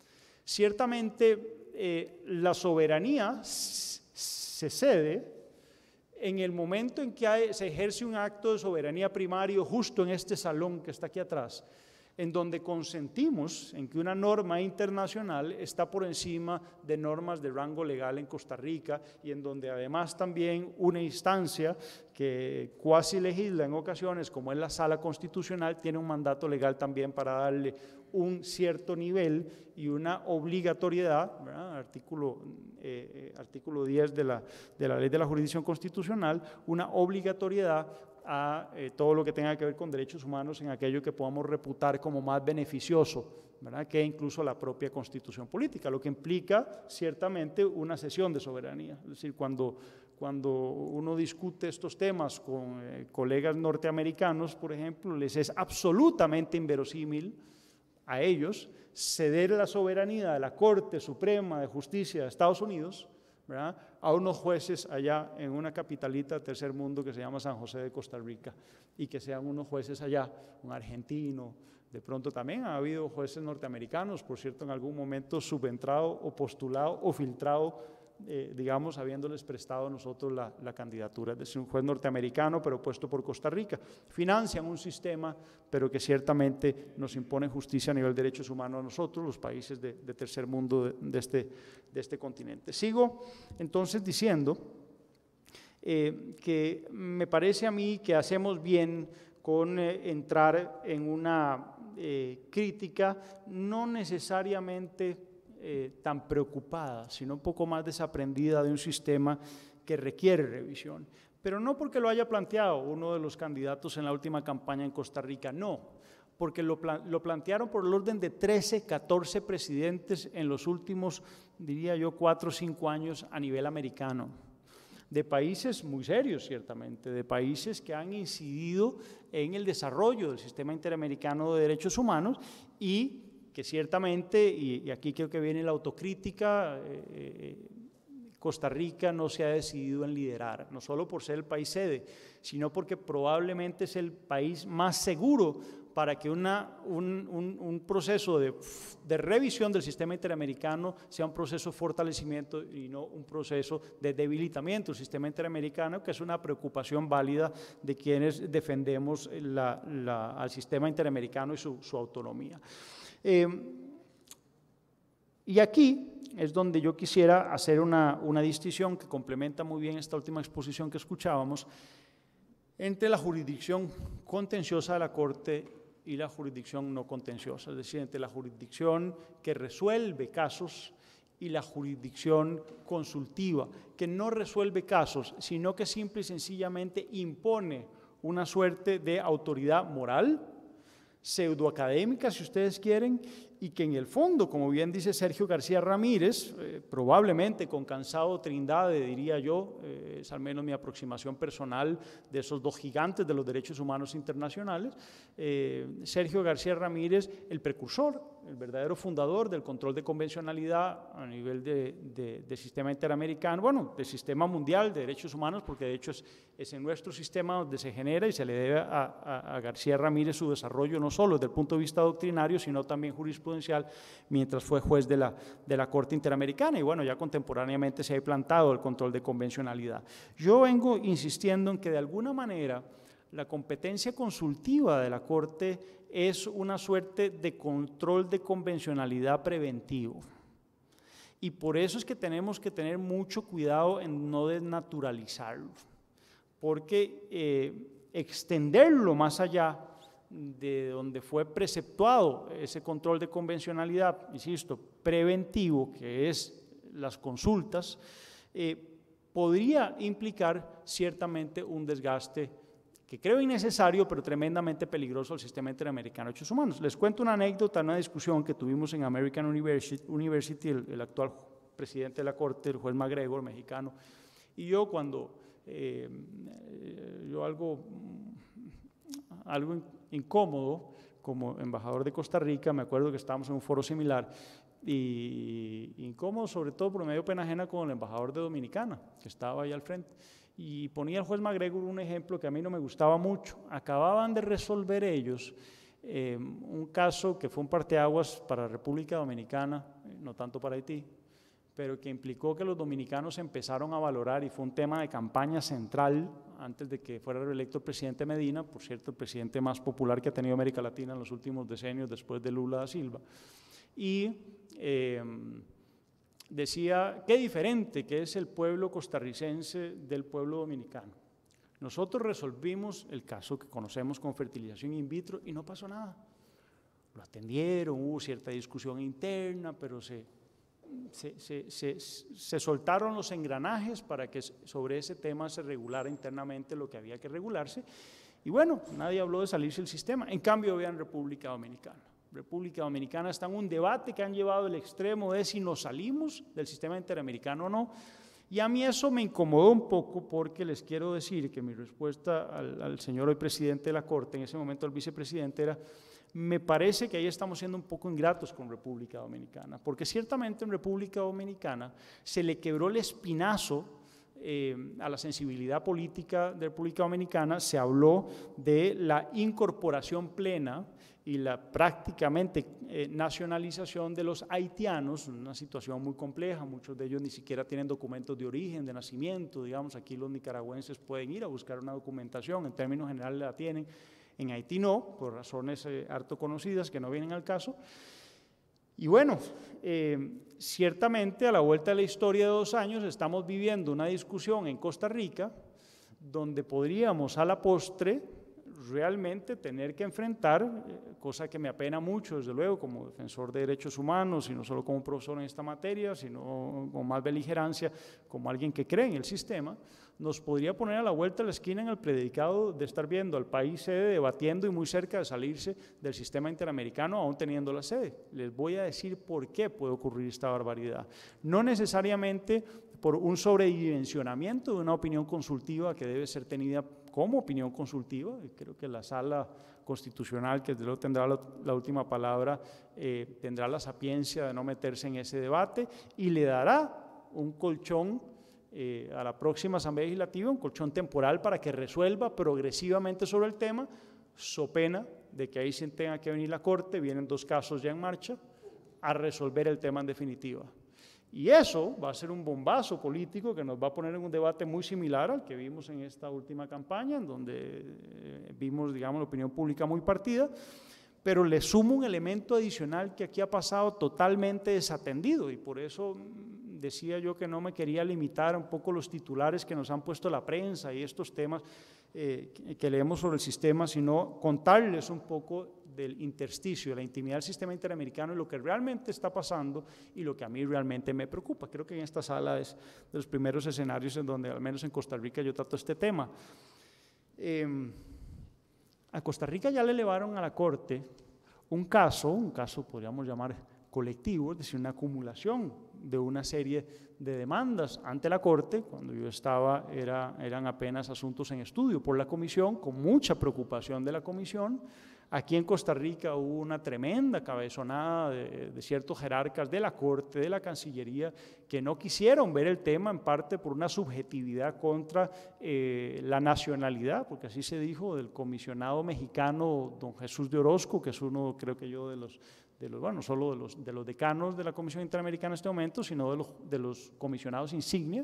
Ciertamente, la soberanía se cede en el momento en que se ejerce un acto de soberanía primario justo en este salón que está aquí atrás, en donde consentimos en que una norma internacional está por encima de normas de rango legal en Costa Rica, y en donde además también una instancia que cuasi legisla en ocasiones, como es la Sala Constitucional, tiene un mandato legal también para darle un cierto nivel y una obligatoriedad, ¿verdad? Artículo 10 de la Ley de la Jurisdicción Constitucional, una obligatoriedad a todo lo que tenga que ver con derechos humanos en aquello que podamos reputar como más beneficioso, ¿verdad? Que incluso la propia Constitución política, lo que implica ciertamente una cesión de soberanía. Es decir, cuando uno discute estos temas con colegas norteamericanos, por ejemplo, les es absolutamente inverosímil a ellos ceder la soberanía de la Corte Suprema de Justicia de Estados Unidos, ¿verdad?, a unos jueces allá en una capitalita del tercer mundo que se llama San José de Costa Rica, y que sean unos jueces allá, un argentino. De pronto también ha habido jueces norteamericanos, por cierto, en algún momento subentrado o postulado o filtrado, digamos, habiéndoles prestado a nosotros la candidatura. Es decir, un juez norteamericano, pero puesto por Costa Rica. Financian un sistema, pero que ciertamente nos impone justicia a nivel de derechos humanos a nosotros, los países de tercer mundo de este continente. Sigo entonces diciendo que me parece a mí que hacemos bien con entrar en una crítica no necesariamente tan preocupada, sino un poco más desaprendida de un sistema que requiere revisión. Pero no porque lo haya planteado uno de los candidatos en la última campaña en Costa Rica, no, porque lo plantearon por el orden de 13, 14 presidentes en los últimos, diría yo, 4 o 5 años a nivel americano, de países muy serios ciertamente, de países que han incidido en el desarrollo del sistema interamericano de derechos humanos, y que ciertamente, y aquí creo que viene la autocrítica, Costa Rica no se ha decidido en liderar, no solo por ser el país sede, sino porque probablemente es el país más seguro para que un proceso de revisión del sistema interamericano sea un proceso de fortalecimiento y no un proceso de debilitamiento del sistema interamericano, que es una preocupación válida de quienes defendemos al sistema interamericano y su autonomía. Y aquí es donde yo quisiera hacer una distinción que complementa muy bien esta última exposición que escuchábamos entre la jurisdicción contenciosa de la Corte y la jurisdicción no contenciosa, es decir, entre la jurisdicción que resuelve casos y la jurisdicción consultiva, que no resuelve casos, sino que simple y sencillamente impone una suerte de autoridad moral, pseudoacadémica, si ustedes quieren, y que en el fondo, como bien dice Sergio García Ramírez, probablemente con cansado Trindade, diría yo, es al menos mi aproximación personal de esos dos gigantes de los derechos humanos internacionales, Sergio García Ramírez, el precursor, el verdadero fundador del control de convencionalidad a nivel de sistema interamericano, bueno, del sistema mundial de derechos humanos, porque de hecho es en nuestro sistema donde se genera y se le debe a García Ramírez su desarrollo, no solo desde el punto de vista doctrinario, sino también jurisprudencial, mientras fue juez de la Corte Interamericana, y bueno, ya contemporáneamente se ha implantado el control de convencionalidad. Yo vengo insistiendo en que de alguna manera la competencia consultiva de la Corte es una suerte de control de convencionalidad preventivo. Y por eso es que tenemos que tener mucho cuidado en no desnaturalizarlo, porque extenderlo más allá de donde fue preceptuado ese control de convencionalidad, insisto, preventivo, que es las consultas, podría implicar ciertamente un desgaste que creo innecesario, pero tremendamente peligroso al sistema interamericano de derechos humanos. Les cuento una anécdota, una discusión que tuvimos en American University, el actual presidente de la Corte, el juez McGregor, mexicano, y yo cuando, algo incómodo, como embajador de Costa Rica, me acuerdo que estábamos en un foro similar, y incómodo sobre todo porque me dio pena ajena con el embajador de Dominicana, que estaba ahí al frente, y ponía el juez McGregor un ejemplo que a mí no me gustaba mucho. Acababan de resolver ellos un caso que fue un parteaguas para República Dominicana, no tanto para Haití, pero que implicó que los dominicanos empezaron a valorar, y fue un tema de campaña central antes de que fuera reelecto el presidente Medina, por cierto, el presidente más popular que ha tenido América Latina en los últimos decenios después de Lula da Silva. Y decía, qué diferente que es el pueblo costarricense del pueblo dominicano. Nosotros resolvimos el caso que conocemos como fertilización in vitro y no pasó nada. Lo atendieron, hubo cierta discusión interna, pero se soltaron los engranajes para que sobre ese tema se regulara internamente lo que había que regularse. Y bueno, nadie habló de salirse del sistema. En cambio, vean República Dominicana. República Dominicana está en un debate que han llevado al extremo de si nos salimos del sistema interamericano o no, y a mí eso me incomodó un poco porque les quiero decir que mi respuesta al señor hoy presidente de la Corte, en ese momento al vicepresidente, era: me parece que ahí estamos siendo un poco ingratos con República Dominicana, porque ciertamente en República Dominicana se le quebró el espinazo a la sensibilidad política de República Dominicana. Se habló de la incorporación plena y la prácticamente nacionalización de los haitianos, una situación muy compleja. Muchos de ellos ni siquiera tienen documentos de origen, de nacimiento. Digamos, aquí los nicaragüenses pueden ir a buscar una documentación, en términos generales la tienen, en Haití no, por razones harto conocidas que no vienen al caso. Y bueno, ciertamente a la vuelta de la historia de 2 años estamos viviendo una discusión en Costa Rica donde podríamos a la postre realmente tener que enfrentar, cosa que me apena mucho desde luego como defensor de derechos humanos y no solo como profesor en esta materia, sino con más beligerancia como alguien que cree en el sistema, nos podría poner a la vuelta de la esquina en el predicado de estar viendo al país sede debatiendo y muy cerca de salirse del sistema interamericano aún teniendo la sede. Les voy a decir por qué puede ocurrir esta barbaridad. No necesariamente por un sobredimensionamiento de una opinión consultiva que debe ser tenida como opinión consultiva, y creo que la Sala Constitucional, que desde luego tendrá la última palabra, tendrá la sapiencia de no meterse en ese debate y le dará un colchón a la próxima Asamblea Legislativa, un colchón temporal para que resuelva progresivamente sobre el tema, so pena de que ahí se tenga que venir la Corte, vienen 2 casos ya en marcha, a resolver el tema en definitiva. Y eso va a ser un bombazo político que nos va a poner en un debate muy similar al que vimos en esta última campaña, en donde vimos, digamos, la opinión pública muy partida, pero le sumo un elemento adicional que aquí ha pasado totalmente desatendido, y por eso decía yo que no me quería limitar un poco los titulares que nos han puesto la prensa y estos temas que leemos sobre el sistema, sino contarles un poco del intersticio, de la intimidad del sistema interamericano y lo que realmente está pasando y lo que a mí realmente me preocupa. Creo que en esta sala es de los primeros escenarios en donde, al menos en Costa Rica, yo trato este tema. A Costa Rica ya le elevaron a la Corte un caso podríamos llamar colectivo, es decir, una acumulación de una serie de demandas ante la Corte. Cuando yo estaba eran apenas asuntos en estudio por la Comisión, con mucha preocupación de la Comisión. Aquí en Costa Rica hubo una tremenda cabezonada de ciertos jerarcas de la Corte, de la Cancillería, que no quisieron ver el tema, en parte por una subjetividad contra la nacionalidad, porque así se dijo del comisionado mexicano don Jesús de Orozco, que es uno, creo que yo, bueno, solo de los decanos de la Comisión Interamericana en este momento, sino de los comisionados insignia.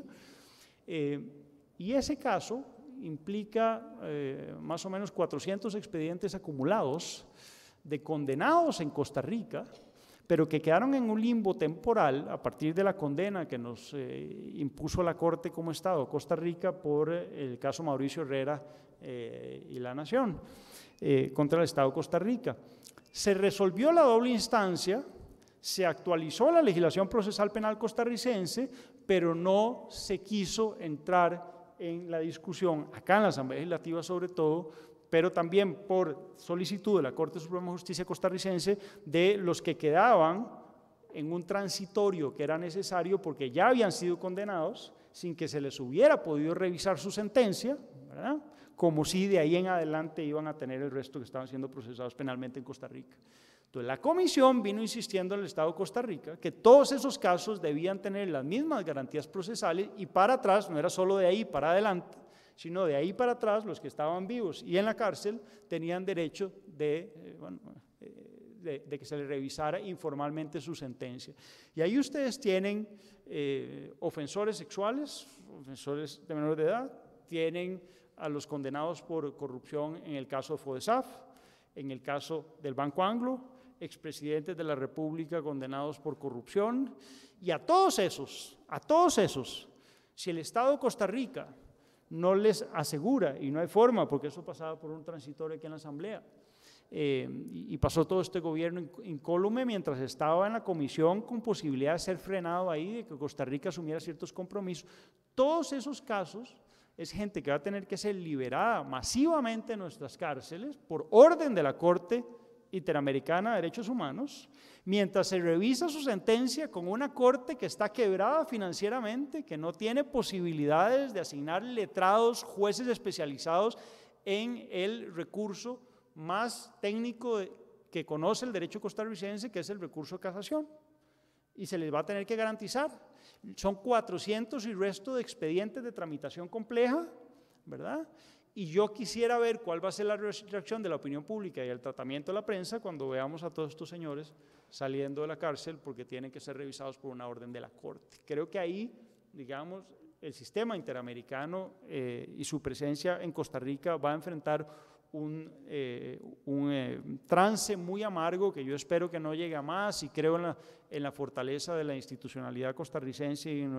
Y ese caso implica más o menos 400 expedientes acumulados de condenados en Costa Rica, pero que quedaron en un limbo temporal a partir de la condena que nos impuso la Corte como Estado Costa Rica por el caso Mauricio Herrera y la Nación contra el Estado de Costa Rica. Se resolvió la doble instancia, se actualizó la legislación procesal penal costarricense, pero no se quiso entrar en la discusión, acá en la Asamblea Legislativa sobre todo, pero también por solicitud de la Corte Suprema de Justicia costarricense, de los que quedaban en un transitorio que era necesario porque ya habían sido condenados, sin que se les hubiera podido revisar su sentencia, ¿verdad? Como si de ahí en adelante iban a tener el resto que estaban siendo procesados penalmente en Costa Rica. Entonces, la Comisión vino insistiendo al Estado de Costa Rica que todos esos casos debían tener las mismas garantías procesales y para atrás, no era solo de ahí para adelante, sino de ahí para atrás, los que estaban vivos y en la cárcel tenían derecho de que se les revisara informalmente su sentencia. Y ahí ustedes tienen ofensores sexuales, ofensores de menor de edad, tienen a los condenados por corrupción en el caso de FODESAF, en el caso del Banco Anglo, expresidentes de la República condenados por corrupción, y a todos esos, si el Estado de Costa Rica no les asegura, y no hay forma, porque eso pasaba por un transitorio aquí en la Asamblea, y pasó todo este gobierno incólume mientras estaba en la comisión con posibilidad de ser frenado ahí, de que Costa Rica asumiera ciertos compromisos. Todos esos casos es gente que va a tener que ser liberada masivamente en nuestras cárceles por orden de la Corte Interamericana de Derechos Humanos, mientras se revisa su sentencia con una corte que está quebrada financieramente, que no tiene posibilidades de asignar letrados, jueces especializados en el recurso más técnico que conoce el derecho costarricense, que es el recurso de casación, y se les va a tener que garantizar. Son 400 y resto de expedientes de tramitación compleja, ¿verdad? Y yo quisiera ver cuál va a ser la reacción de la opinión pública y el tratamiento de la prensa cuando veamos a todos estos señores saliendo de la cárcel porque tienen que ser revisados por una orden de la Corte. Creo que ahí, digamos, el sistema interamericano y su presencia en Costa Rica va a enfrentar un trance muy amargo que yo espero que no llegue a más, y creo en la fortaleza de la institucionalidad costarricense y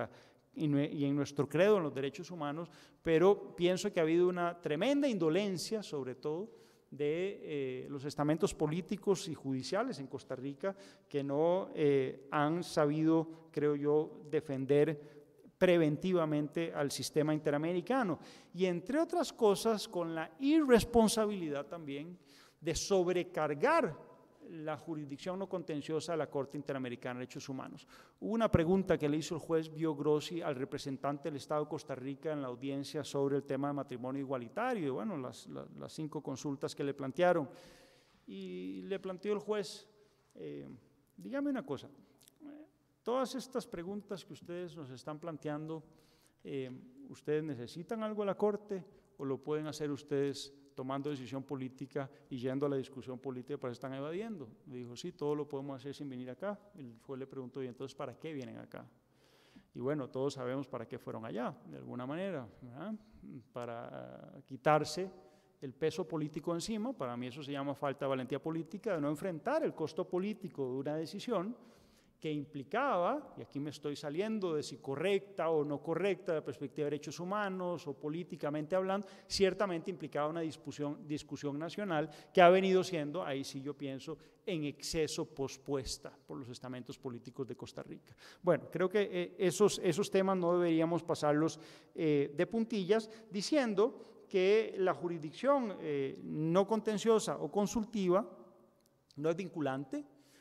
en nuestro credo en los derechos humanos, pero pienso que ha habido una tremenda indolencia, sobre todo, de los estamentos políticos y judiciales en Costa Rica, que no han sabido, creo yo, defender preventivamente al sistema interamericano, y entre otras cosas con la irresponsabilidad también de sobrecargar la jurisdicción no contenciosa de la Corte Interamericana de Derechos Humanos. Hubo una pregunta que le hizo el juez Bio Grossi al representante del Estado de Costa Rica en la audiencia sobre el tema de matrimonio igualitario, y bueno, las 5 consultas que le plantearon, y le planteó el juez, dígame una cosa, todas estas preguntas que ustedes nos están planteando, ¿ustedes necesitan algo a la Corte o lo pueden hacer ustedes tomando decisión política y yendo a la discusión política, para eso están evadiendo? Le dijo, sí, todo lo podemos hacer sin venir acá. El juez le preguntó, ¿y entonces para qué vienen acá? Y bueno, todos sabemos para qué fueron allá, de alguna manera, ¿verdad? Para quitarse el peso político encima. Para mí eso se llama falta de valentía política, de no enfrentar el costo político de una decisión que implicaba, y aquí me estoy saliendo de si correcta o no correcta de la perspectiva de derechos humanos o políticamente hablando, ciertamente implicaba una discusión nacional que ha venido siendo, ahí sí yo pienso, en exceso pospuesta por los estamentos políticos de Costa Rica. Bueno, creo que esos temas no deberíamos pasarlos de puntillas, diciendo que la jurisdicción no contenciosa o consultiva No es vinculante.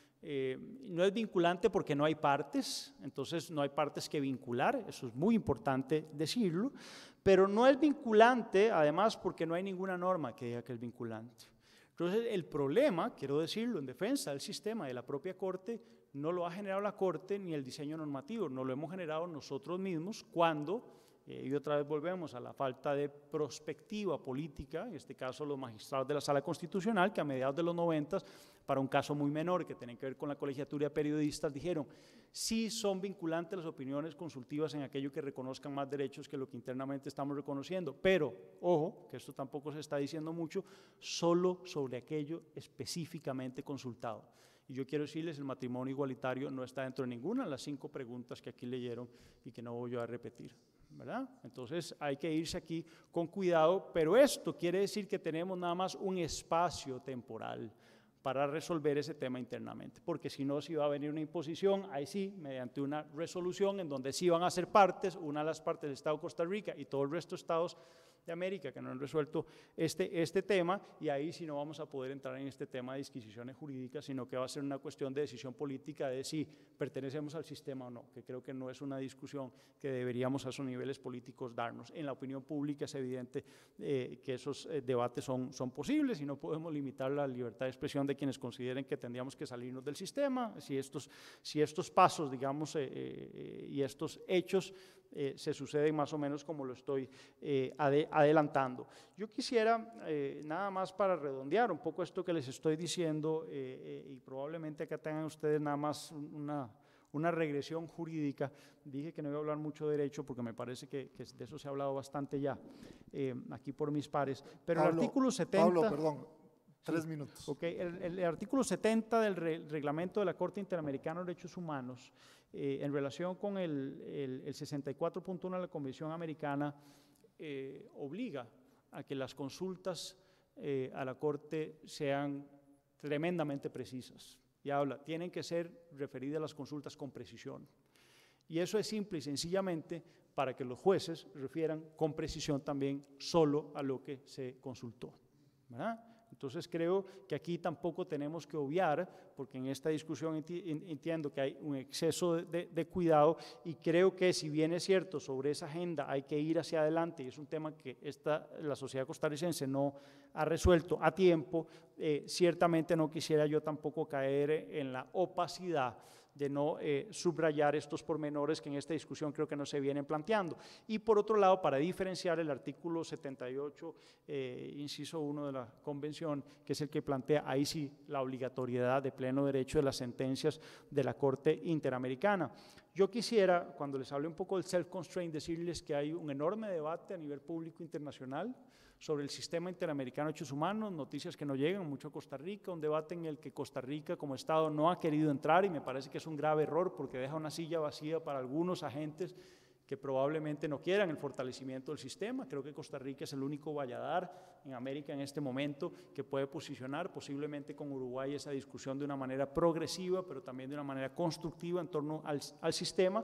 No es vinculante porque no hay partes, entonces no hay partes que vincular, eso es muy importante decirlo, pero no es vinculante además porque no hay ninguna norma que diga que es vinculante. Entonces el problema, quiero decirlo, en defensa del sistema de la propia Corte, no lo ha generado la Corte ni el diseño normativo, no lo hemos generado nosotros mismos cuando, y otra vez volvemos a la falta de prospectiva política, en este caso los magistrados de la Sala Constitucional, que a mediados de los 90, para un caso muy menor que tiene que ver con la colegiatura de periodistas, dijeron, sí son vinculantes las opiniones consultivas en aquello que reconozcan más derechos que lo que internamente estamos reconociendo, pero, ojo, que esto tampoco se está diciendo mucho, solo sobre aquello específicamente consultado. Y yo quiero decirles, el matrimonio igualitario no está dentro de ninguna de las 5 preguntas que aquí leyeron y que no voy yo a repetir, ¿verdad? Entonces hay que irse aquí con cuidado, pero esto quiere decir que tenemos nada más un espacio temporal para resolver ese tema internamente, porque si no, si va a venir una imposición, ahí sí, mediante una resolución en donde sí van a ser partes, una de las partes del Estado de Costa Rica y todo el resto de estados de América que no han resuelto este tema, y ahí sí no vamos a poder entrar en este tema de disquisiciones jurídicas, sino que va a ser una cuestión de decisión política de si pertenecemos al sistema o no, que creo que no es una discusión que deberíamos a esos niveles políticos darnos. En la opinión pública es evidente que esos debates son posibles y no podemos limitar la libertad de expresión de quienes consideren que tendríamos que salirnos del sistema, si estos pasos, digamos, y estos hechos se suceden más o menos como lo estoy adelantando. Yo quisiera, nada más para redondear un poco esto que les estoy diciendo, y probablemente acá tengan ustedes nada más una regresión jurídica. Dije que no iba a hablar mucho de derecho porque me parece que de eso se ha hablado bastante ya aquí por mis pares, pero
Pablo,
el artículo 70…
Pablo, perdón, 3 minutos.
Okay. El artículo 70 del reglamento de la Corte Interamericana de Derechos Humanos, en relación con el 64.1 de la Convención Americana, obliga a que las consultas a la Corte sean tremendamente precisas. Y habla, tienen que ser referidas las consultas con precisión. Y eso es simple y sencillamente para que los jueces refieran con precisión también solo a lo que se consultó, ¿verdad? Entonces creo que aquí tampoco tenemos que obviar, porque en esta discusión entiendo que hay un exceso de cuidado, y creo que si bien es cierto sobre esa agenda hay que ir hacia adelante, y es un tema que la sociedad costarricense no ha resuelto a tiempo, ciertamente no quisiera yo tampoco caer en la opacidad de no subrayar estos pormenores que en esta discusión creo que no se vienen planteando. Y por otro lado, para diferenciar el artículo 78, inciso 1 de la Convención, que es el que plantea ahí sí la obligatoriedad de pleno derecho de las sentencias de la Corte Interamericana. Yo quisiera, cuando les hable un poco del self-constraint, decirles que hay un enorme debate a nivel público internacional sobre el sistema interamericano de derechos humanos, noticias que no llegan mucho a Costa Rica, un debate en el que Costa Rica como Estado no ha querido entrar, y me parece que es un grave error porque deja una silla vacía para algunos agentes que probablemente no quieran el fortalecimiento del sistema. Creo que Costa Rica es el único valladar en América en este momento que puede posicionar posiblemente con Uruguay esa discusión de una manera progresiva, pero también de una manera constructiva en torno al sistema.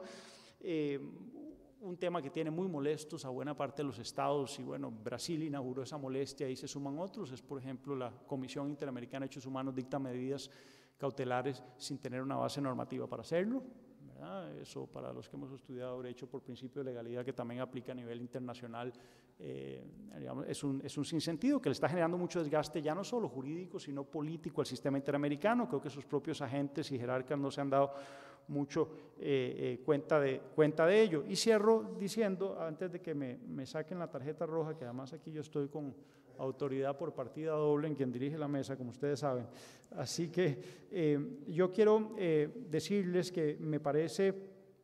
Un tema que tiene muy molestos a buena parte de los estados, y bueno, Brasil inauguró esa molestia y se suman otros, es por ejemplo la Comisión Interamericana de Derechos Humanos dicta medidas cautelares sin tener una base normativa para hacerlo, ¿verdad? Eso para los que hemos estudiado derecho por principio de legalidad, que también aplica a nivel internacional, digamos, es un sinsentido que le está generando mucho desgaste ya no solo jurídico sino político al sistema interamericano. Creo que sus propios agentes y jerarcas no se han dado mucho cuenta de ello. Y cierro diciendo, antes de que me saquen la tarjeta roja, que además aquí yo estoy con autoridad por partida doble en quien dirige la mesa, como ustedes saben, así que yo quiero decirles que me parece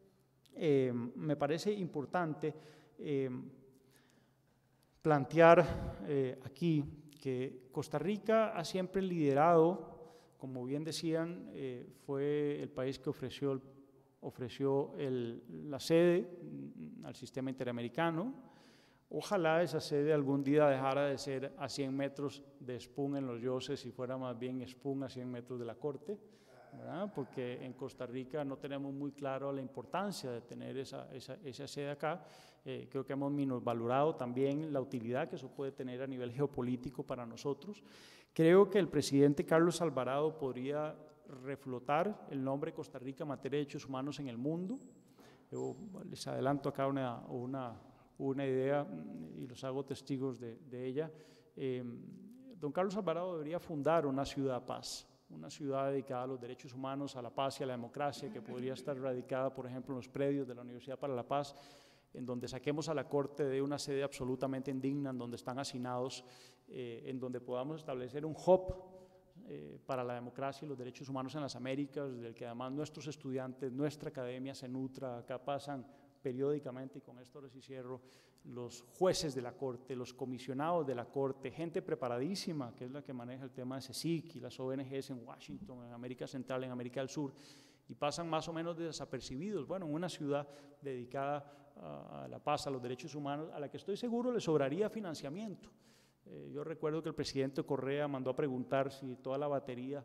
importante plantear aquí que Costa Rica ha siempre liderado, como bien decían, fue el país que ofreció la sede al sistema interamericano. Ojalá esa sede algún día dejara de ser a 100 metros de Spun en los Yoses y fuera más bien Spun a 100 metros de la Corte, ¿verdad? Porque en Costa Rica no tenemos muy claro la importancia de tener esa sede acá. Creo que hemos minusvalorado también la utilidad que eso puede tener a nivel geopolítico para nosotros. Creo que el presidente Carlos Alvarado podría reflotar el nombre Costa Rica en materia de derechos humanos en el mundo. Yo les adelanto acá una idea y los hago testigos de ella. Don Carlos Alvarado debería fundar una ciudad paz, una ciudad dedicada a los derechos humanos, a la paz y a la democracia, que podría estar radicada, por ejemplo, en los predios de la Universidad para la Paz, en donde saquemos a la Corte de una sede absolutamente indigna, en donde están hacinados, en donde podamos establecer un hub para la democracia y los derechos humanos en las Américas, del que además nuestros estudiantes, nuestra academia se nutra. Acá pasan periódicamente, y con esto les cierro, los jueces de la Corte, los comisionados de la Corte, gente preparadísima, que es la que maneja el tema de CSIC y las ONGs en Washington, en América Central, en América del Sur, y pasan más o menos desapercibidos. Bueno, en una ciudad dedicada a la paz, a los derechos humanos, a la que estoy seguro le sobraría financiamiento. Yo recuerdo que el presidente Correa mandó a preguntar si toda la batería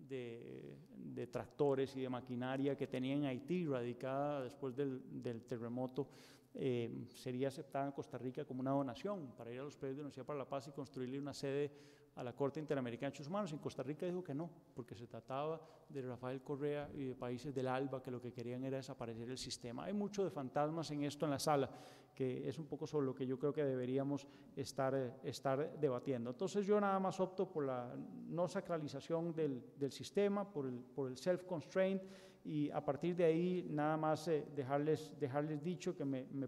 de tractores y de maquinaria que tenía en Haití, radicada después del terremoto, sería aceptada en Costa Rica como una donación para ir a los predios de la Universidad para la Paz y construirle una sede a la Corte Interamericana de Derechos Humanos. En Costa Rica dijo que no, porque se trataba de Rafael Correa y de países del ALBA que lo que querían era desaparecer el sistema. Hay mucho de fantasmas en esto en la sala, que es un poco sobre lo que yo creo que deberíamos estar debatiendo. Entonces yo nada más opto por la no sacralización del sistema, por el self-constraint, y a partir de ahí nada más dejarles dicho que me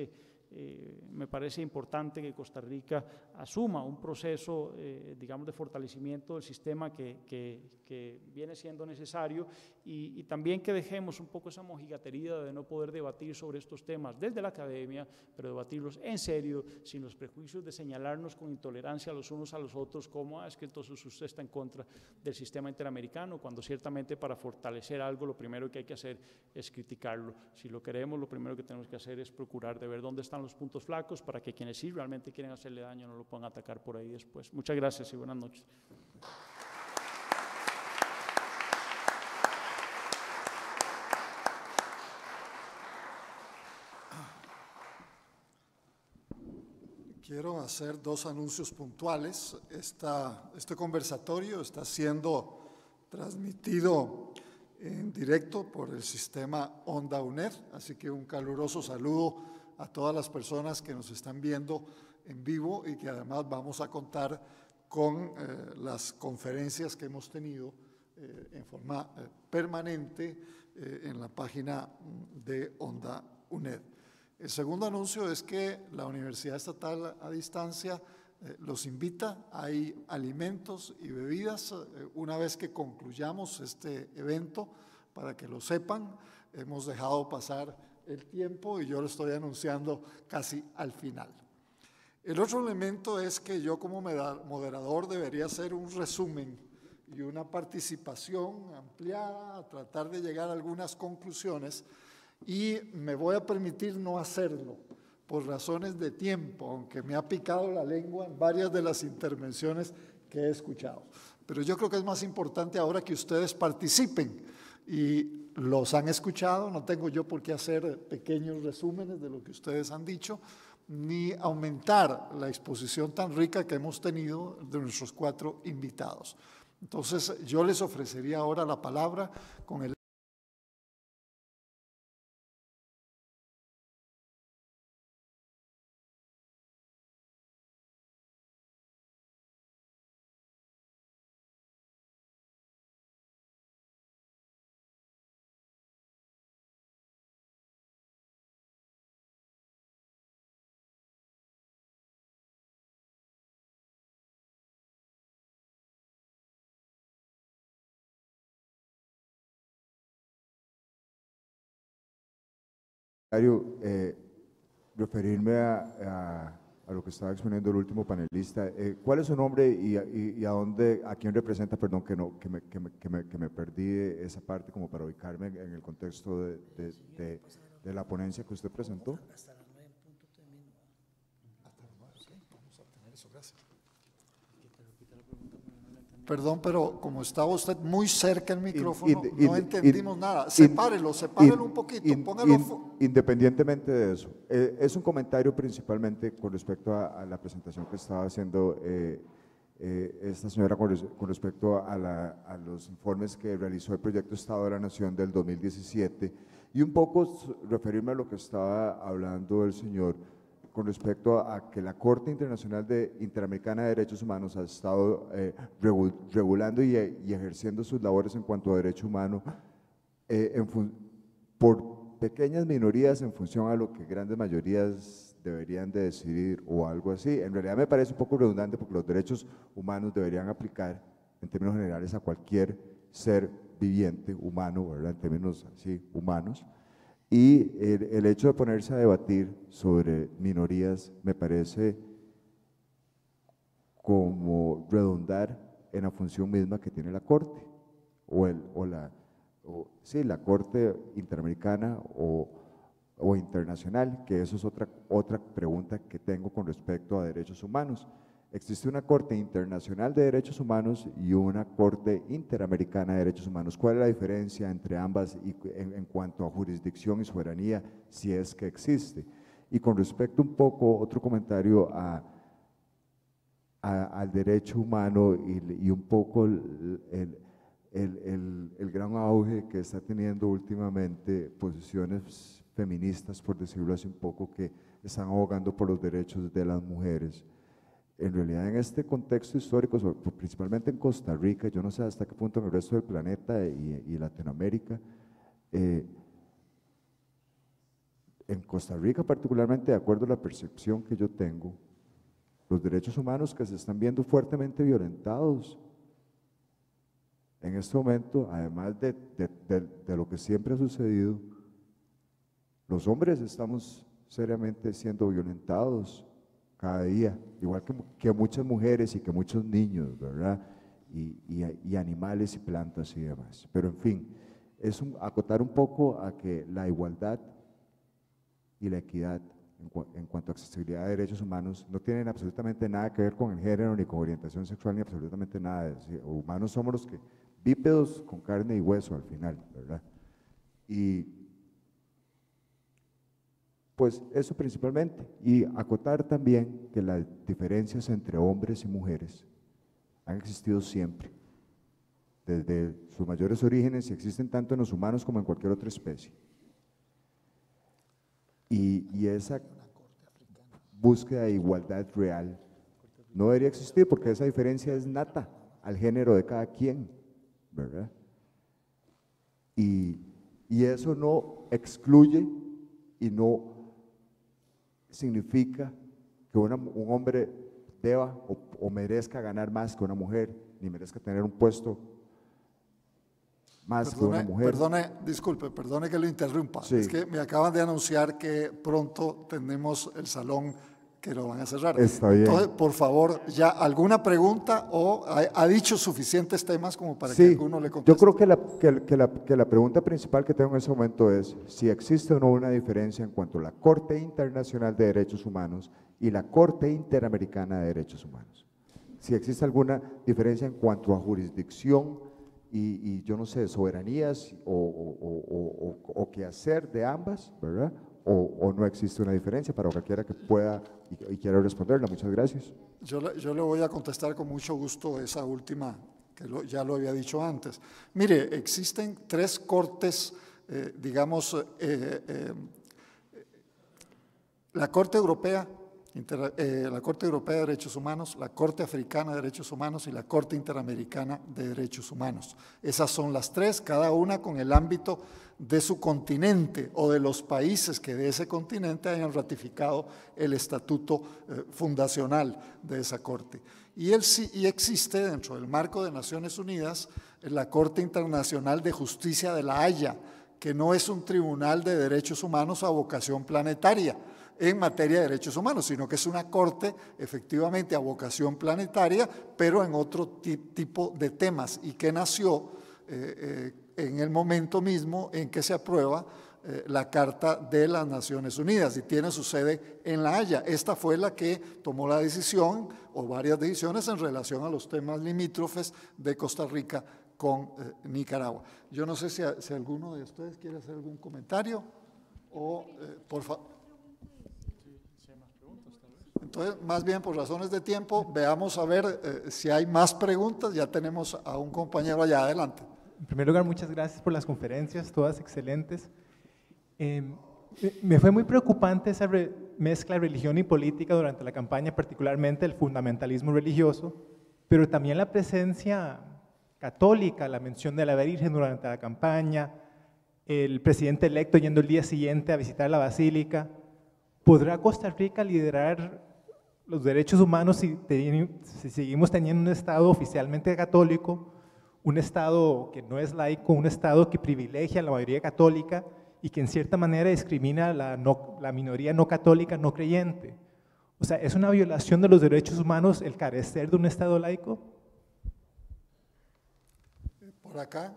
parece importante que Costa Rica asuma un proceso, digamos, de fortalecimiento del sistema que viene siendo necesario, y también que dejemos un poco esa mojigatería de no poder debatir sobre estos temas desde la academia, pero debatirlos en serio, sin los prejuicios de señalarnos con intolerancia los unos a los otros, como es que entonces usted está en contra del sistema interamericano, cuando ciertamente para fortalecer algo lo primero que hay que hacer es criticarlo. Si lo queremos, lo primero que tenemos que hacer es procurar de ver dónde están los puntos flacos para que quienes sí realmente quieren hacerle daño no lo puedan atacar por ahí después. Muchas gracias y buenas noches.
Quiero hacer dos anuncios puntuales. Este conversatorio está siendo transmitido en directo por el sistema Onda UNED, así que un caluroso saludo a todas las personas que nos están viendo en vivo, y que además vamos a contar con las conferencias que hemos tenido en forma permanente en la página de Onda UNED. El segundo anuncio es que la Universidad Estatal a Distancia los invita. Hay alimentos y bebidas una vez que concluyamos este evento, para que lo sepan. Hemos dejado pasar el tiempo y yo lo estoy anunciando casi al final. El otro elemento es que yo como moderador debería hacer un resumen y una participación ampliada, a tratar de llegar a algunas conclusiones, y me voy a permitir no hacerlo por razones de tiempo, aunque me ha picado la lengua en varias de las intervenciones que he escuchado. Pero yo creo que es más importante ahora que ustedes participen, y los han escuchado. No tengo yo por qué hacer pequeños resúmenes de lo que ustedes han dicho, ni aumentar la exposición tan rica que hemos tenido de nuestros 4 invitados. Entonces, yo les ofrecería ahora la palabra con el
referirme a lo que estaba exponiendo el último panelista. ¿Cuál es su nombre y a quién representa? Perdón, que me perdí esa parte, como para ubicarme en el contexto de la ponencia que usted presentó.
Hasta las 9 en punto termino. Hasta las 9, sí, vamos a tener eso, gracias. Perdón, pero como estaba usted muy cerca del micrófono, no entendimos nada. Sepárelo un poquito, póngalo.
Independientemente de eso, es un comentario principalmente con respecto a la presentación que estaba haciendo esta señora con respecto a los informes que realizó el Proyecto Estado de la Nación del 2017 y un poco referirme a lo que estaba hablando el señor con respecto a que la Corte Internacional Interamericana de Derechos Humanos ha estado regulando y ejerciendo sus labores en cuanto a derecho humano por pequeñas minorías en función a lo que grandes mayorías deberían de decidir o algo así. En realidad me parece un poco redundante porque los derechos humanos deberían aplicar en términos generales a cualquier ser viviente, humano, ¿verdad? En términos así, humanos. Y el hecho de ponerse a debatir sobre minorías me parece como redundar en la función misma que tiene la Corte, la Corte Interamericana o internacional, que eso es otra pregunta que tengo con respecto a derechos humanos. Existe una Corte Internacional de Derechos Humanos y una Corte Interamericana de Derechos Humanos. ¿Cuál es la diferencia entre ambas en cuanto a jurisdicción y soberanía, si es que existe? Y con respecto un poco, otro comentario al derecho humano y un poco el gran auge que está teniendo últimamente posiciones feministas, por decirlo así un poco, que están abogando por los derechos de las mujeres. En realidad, en este contexto histórico, principalmente en Costa Rica, yo no sé hasta qué punto en el resto del planeta y Latinoamérica, en Costa Rica particularmente, de acuerdo a la percepción que yo tengo, los derechos humanos que se están viendo fuertemente violentados en este momento, además de lo que siempre ha sucedido, los hombres estamos seriamente siendo violentados cada día, igual que muchas mujeres y que muchos niños, ¿verdad? Y animales y plantas y demás. Pero en fin, es acotar un poco a que la igualdad y la equidad en cuanto a accesibilidad a derechos humanos no tienen absolutamente nada que ver con el género, ni con orientación sexual, ni absolutamente nada. Es decir, humanos somos los que, bípedos con carne y hueso al final, ¿verdad? Y pues eso principalmente, y acotar también que las diferencias entre hombres y mujeres han existido siempre, desde sus mayores orígenes, y existen tanto en los humanos como en cualquier otra especie. Y esa búsqueda de igualdad real no debería existir porque esa diferencia es nata al género de cada quien, ¿verdad? Y eso no excluye y no significa que un hombre deba o merezca ganar más que una mujer, ni merezca tener un puesto más que una mujer.
Perdone que lo interrumpa.
Sí.
Es que me acaban de anunciar que pronto tenemos el salón que lo van a cerrar.
Está bien.
Entonces, por favor, ya alguna pregunta o ha dicho suficientes temas como para
Sí,
que alguno le conteste.
yo creo que la pregunta principal que tengo en ese momento es si existe o no una diferencia en cuanto a la Corte Internacional de Derechos Humanos y la Corte Interamericana de Derechos Humanos. Si existe alguna diferencia en cuanto a jurisdicción y yo no sé, soberanías o qué hacer de ambas, ¿verdad? O no existe una diferencia para cualquiera que pueda y quiera responderla. Muchas gracias.
Yo le voy a contestar con mucho gusto esa última, que ya lo había dicho antes. Mire, existen tres cortes, la Corte Europea, la Corte Europea de Derechos Humanos, la Corte Africana de Derechos Humanos y la Corte Interamericana de Derechos Humanos. Esas son las tres, cada una con el ámbito de su continente o de los países que de ese continente hayan ratificado el estatuto fundacional de esa Corte. Y existe dentro del marco de Naciones Unidas la Corte Internacional de Justicia de La Haya, que no es un tribunal de derechos humanos a vocación planetaria en materia de derechos humanos, sino que es una corte efectivamente a vocación planetaria, pero en otro tipo de temas, y que nació en el momento mismo en que se aprueba la Carta de las Naciones Unidas y tiene su sede en La Haya. Esta fue la que tomó la decisión o varias decisiones en relación a los temas limítrofes de Costa Rica con Nicaragua. Yo no sé si alguno de ustedes quiere hacer algún comentario o por favor. Entonces, más bien por razones de tiempo, veamos a ver si hay más preguntas. Ya tenemos a un compañero allá, adelante.
En primer lugar, muchas gracias por las conferencias, todas excelentes. Me fue muy preocupante esa mezcla de religión y política durante la campaña, particularmente el fundamentalismo religioso, pero también la presencia católica, la mención de la Virgen durante la campaña, el presidente electo yendo el día siguiente a visitar la basílica. ¿Podrá Costa Rica liderar los derechos humanos si seguimos teniendo un Estado oficialmente católico, un Estado que no es laico, un Estado que privilegia a la mayoría católica y que en cierta manera discrimina a la minoría no católica, no creyente? O sea, ¿es una violación de los derechos humanos el carecer de un Estado laico?
Por acá.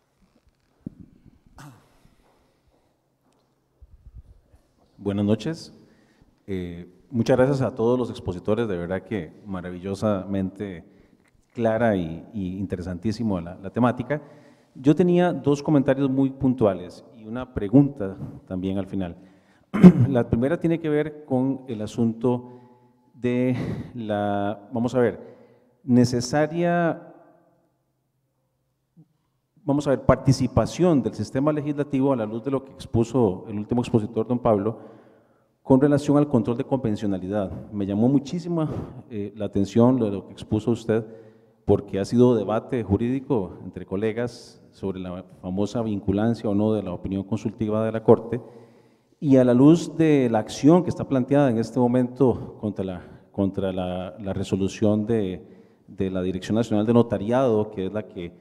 Buenas noches. Muchas gracias a todos los expositores, de verdad que maravillosamente clara y interesantísimo la temática. Yo tenía dos comentarios muy puntuales y una pregunta también al final. La primera tiene que ver con el asunto de vamos a ver, participación del sistema legislativo a la luz de lo que expuso el último expositor, don Pablo, con relación al control de convencionalidad. Me llamó muchísimo la atención lo que expuso usted, porque ha sido debate jurídico entre colegas sobre la famosa vinculancia o no de la opinión consultiva de la Corte, y a la luz de la acción que está planteada en este momento contra la resolución de la Dirección Nacional de Notariado, que es la que,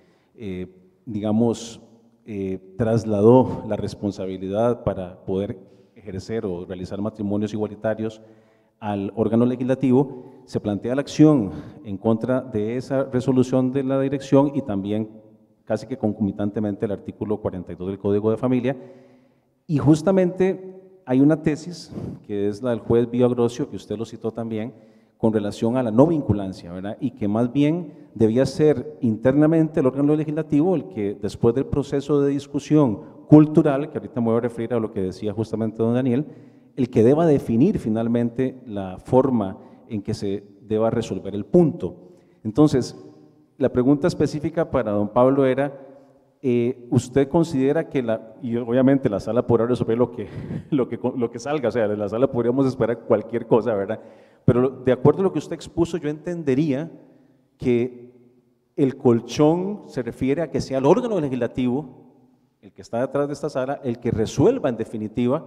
trasladó la responsabilidad para poder ejercer o realizar matrimonios igualitarios al órgano legislativo, se plantea la acción en contra de esa resolución de la dirección y también casi que concomitantemente el artículo 42 del Código de Familia. Y justamente hay una tesis, que es la del juez Villagrosio, que usted lo citó también, con relación a la no vinculancia, ¿verdad? Y que más bien debía ser internamente el órgano legislativo el que, después del proceso de discusión cultural, que ahorita me voy a referir a lo que decía justamente don Daniel, el que deba definir finalmente la forma en que se deba resolver el punto. Entonces, la pregunta específica para don Pablo era, ¿usted considera que y obviamente la sala podrá resolver lo que salga, o sea, de la sala podríamos esperar cualquier cosa, ¿verdad? Pero de acuerdo a lo que usted expuso, yo entendería que el colchón se refiere a que sea el órgano legislativo, el que está detrás de esta sala, el que resuelva en definitiva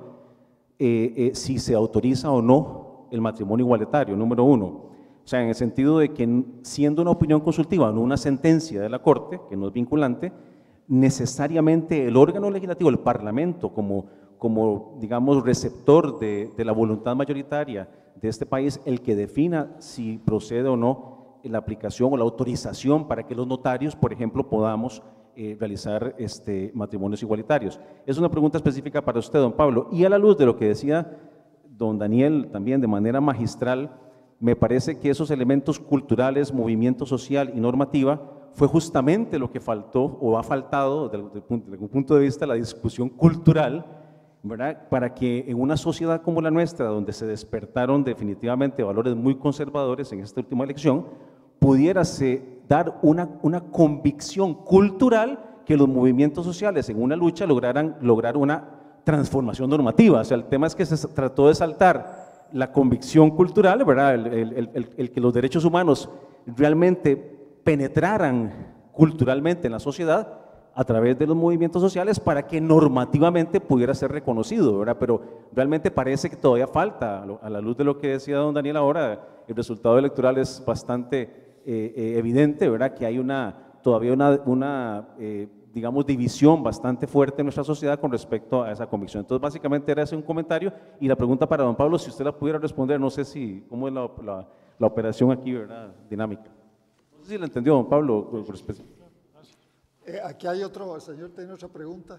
si se autoriza o no el matrimonio igualitario, número uno. O sea, en el sentido de que siendo una opinión consultiva, no una sentencia de la Corte, que no es vinculante, necesariamente el órgano legislativo, el Parlamento, como digamos, receptor de la voluntad mayoritaria de este país, el que defina si procede o no la aplicación o la autorización para que los notarios, por ejemplo, podamos realizar matrimonios igualitarios. Es una pregunta específica para usted, don Pablo. Y a la luz de lo que decía don Daniel también de manera magistral, me parece que esos elementos culturales, movimiento social y normativa fue justamente lo que faltó o ha faltado desde un punto de vista de la discusión cultural, ¿verdad? Para que en una sociedad como la nuestra, donde se despertaron definitivamente valores muy conservadores en esta última elección, pudiérase dar una convicción cultural que los movimientos sociales en una lucha lograr una transformación normativa. O sea, el tema es que se trató de saltar la convicción cultural, ¿verdad? El que los derechos humanos realmente penetraran culturalmente en la sociedad a través de los movimientos sociales para que normativamente pudiera ser reconocido, ¿verdad? Pero realmente parece que todavía falta, a la luz de lo que decía don Daniel ahora, el resultado electoral es bastante evidente, ¿verdad? Que hay todavía una digamos, división bastante fuerte en nuestra sociedad con respecto a esa convicción. Entonces, básicamente era ese un comentario, y la pregunta para don Pablo, si usted la pudiera responder, no sé cómo es la operación aquí, ¿verdad? Dinámica. No sé si la entendió, don Pablo, por respeto.
Aquí hay otro, el señor tiene otra pregunta.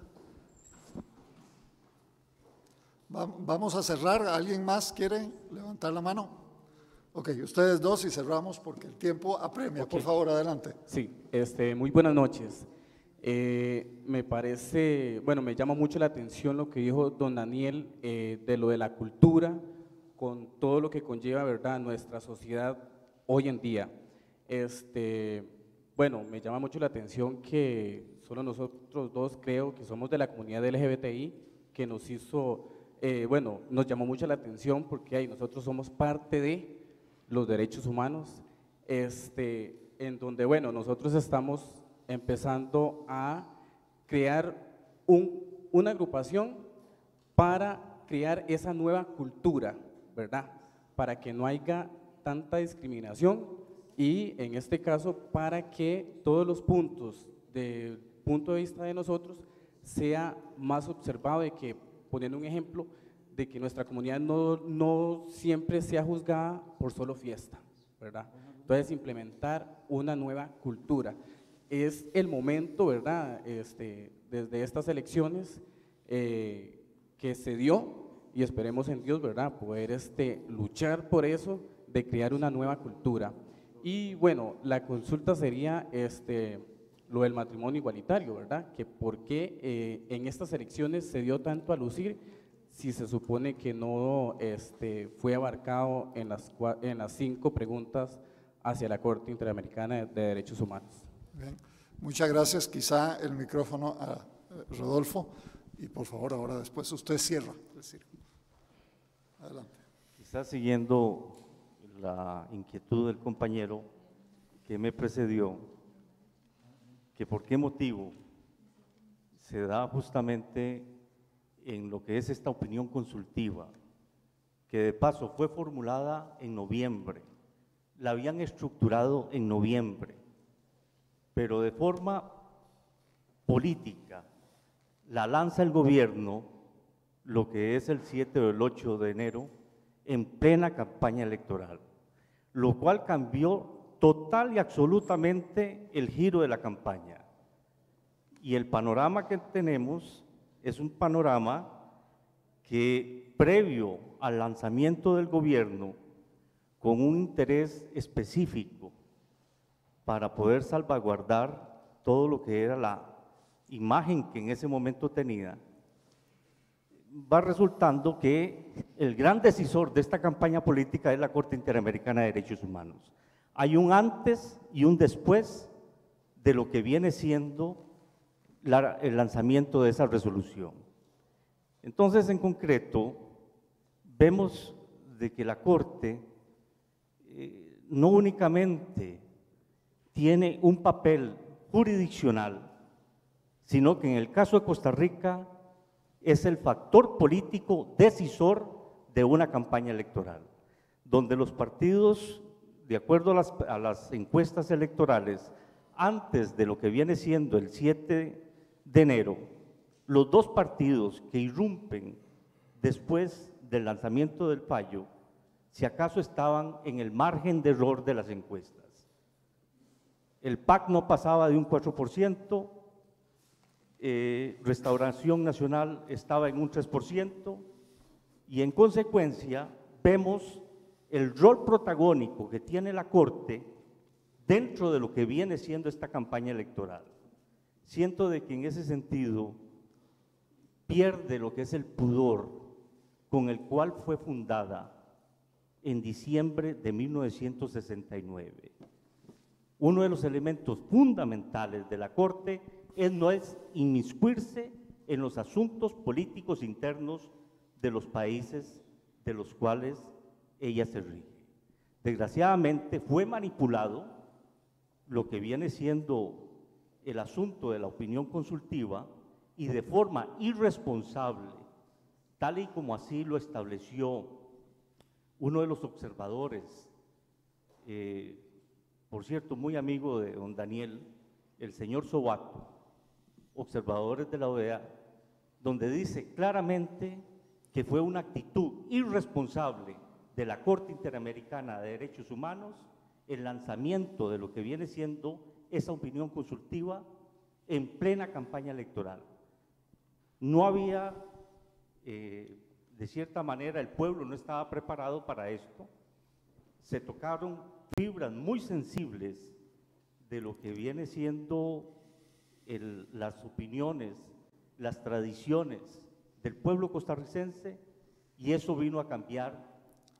Vamos a cerrar. ¿Alguien más quiere levantar la mano? Ok, ustedes dos y cerramos porque el tiempo apremia. Okay. Por favor, adelante.
Sí, muy buenas noches. Me parece, bueno, me llama mucho la atención lo que dijo don Daniel de lo de la cultura con todo lo que conlleva, ¿verdad?, nuestra sociedad hoy en día. Bueno, me llama mucho la atención que solo nosotros dos, creo que somos de la comunidad LGBTI, que nos hizo, bueno, nos llamó mucho la atención porque ahí nosotros somos parte de los derechos humanos, en donde, bueno, nosotros estamos empezando a crear una agrupación para crear esa nueva cultura, ¿verdad? Para que no haya tanta discriminación y en este caso para que todos los puntos del punto de vista de nosotros sea más observado, de que, poniendo un ejemplo, de que nuestra comunidad no siempre sea juzgada por solo fiesta, ¿verdad? Entonces, implementar una nueva cultura. Es el momento, ¿verdad?, desde estas elecciones que se dio, y esperemos en Dios, ¿verdad?, poder luchar por eso, de crear una nueva cultura. Y bueno, la consulta sería lo del matrimonio igualitario, ¿verdad?, que por qué en estas elecciones se dio tanto a lucir si se supone que no fue abarcado en las 5 preguntas hacia la Corte Interamericana de Derechos Humanos.
Bien, muchas gracias. Quizá el micrófono a Rodolfo, y por favor ahora después usted cierra el círculo. Adelante.
Quizás siguiendo la inquietud del compañero que me precedió, que por qué motivo se da justamente en lo que es esta opinión consultiva, que de paso fue formulada en noviembre, la habían estructurado en noviembre, pero de forma política la lanza el gobierno lo que es el 7 o el 8 de enero en plena campaña electoral, lo cual cambió total y absolutamente el giro de la campaña. Y el panorama que tenemos es un panorama que, previo al lanzamiento del gobierno, con un interés específico para poder salvaguardar todo lo que era la imagen que en ese momento tenía, va resultando que el gran decisor de esta campaña política es la Corte Interamericana de Derechos Humanos. Hay un antes y un después de lo que viene siendo el lanzamiento de esa resolución. Entonces, en concreto, vemos de que la Corte no únicamente tiene un papel jurisdiccional, sino que en el caso de Costa Rica es el factor político decisor de una campaña electoral, donde los partidos, de acuerdo a las encuestas electorales, antes de lo que viene siendo el 7 de enero, los 2 partidos que irrumpen después del lanzamiento del fallo, si acaso estaban en el margen de error de las encuestas. El PAC no pasaba de un 4%, Restauración Nacional estaba en un 3%, y en consecuencia vemos el rol protagónico que tiene la Corte dentro de lo que viene siendo esta campaña electoral. Siento de que en ese sentido pierde lo que es el pudor con el cual fue fundada en diciembre de 1969. Uno de los elementos fundamentales de la Corte no es inmiscuirse en los asuntos políticos internos de los países de los cuales ella se rige. Desgraciadamente fue manipulado lo que viene siendo el asunto de la opinión consultiva, y de forma irresponsable, tal y como así lo estableció uno de los observadores, por cierto, muy amigo de don Daniel, el señor Sobato, observadores de la OEA, donde dice claramente que fue una actitud irresponsable de la Corte Interamericana de Derechos Humanos el lanzamiento de lo que viene siendo esa opinión consultiva en plena campaña electoral. No había, de cierta manera, el pueblo no estaba preparado para esto. Se tocaron fibras muy sensibles de lo que viene siendo las opiniones, las tradiciones del pueblo costarricense, y eso vino a cambiar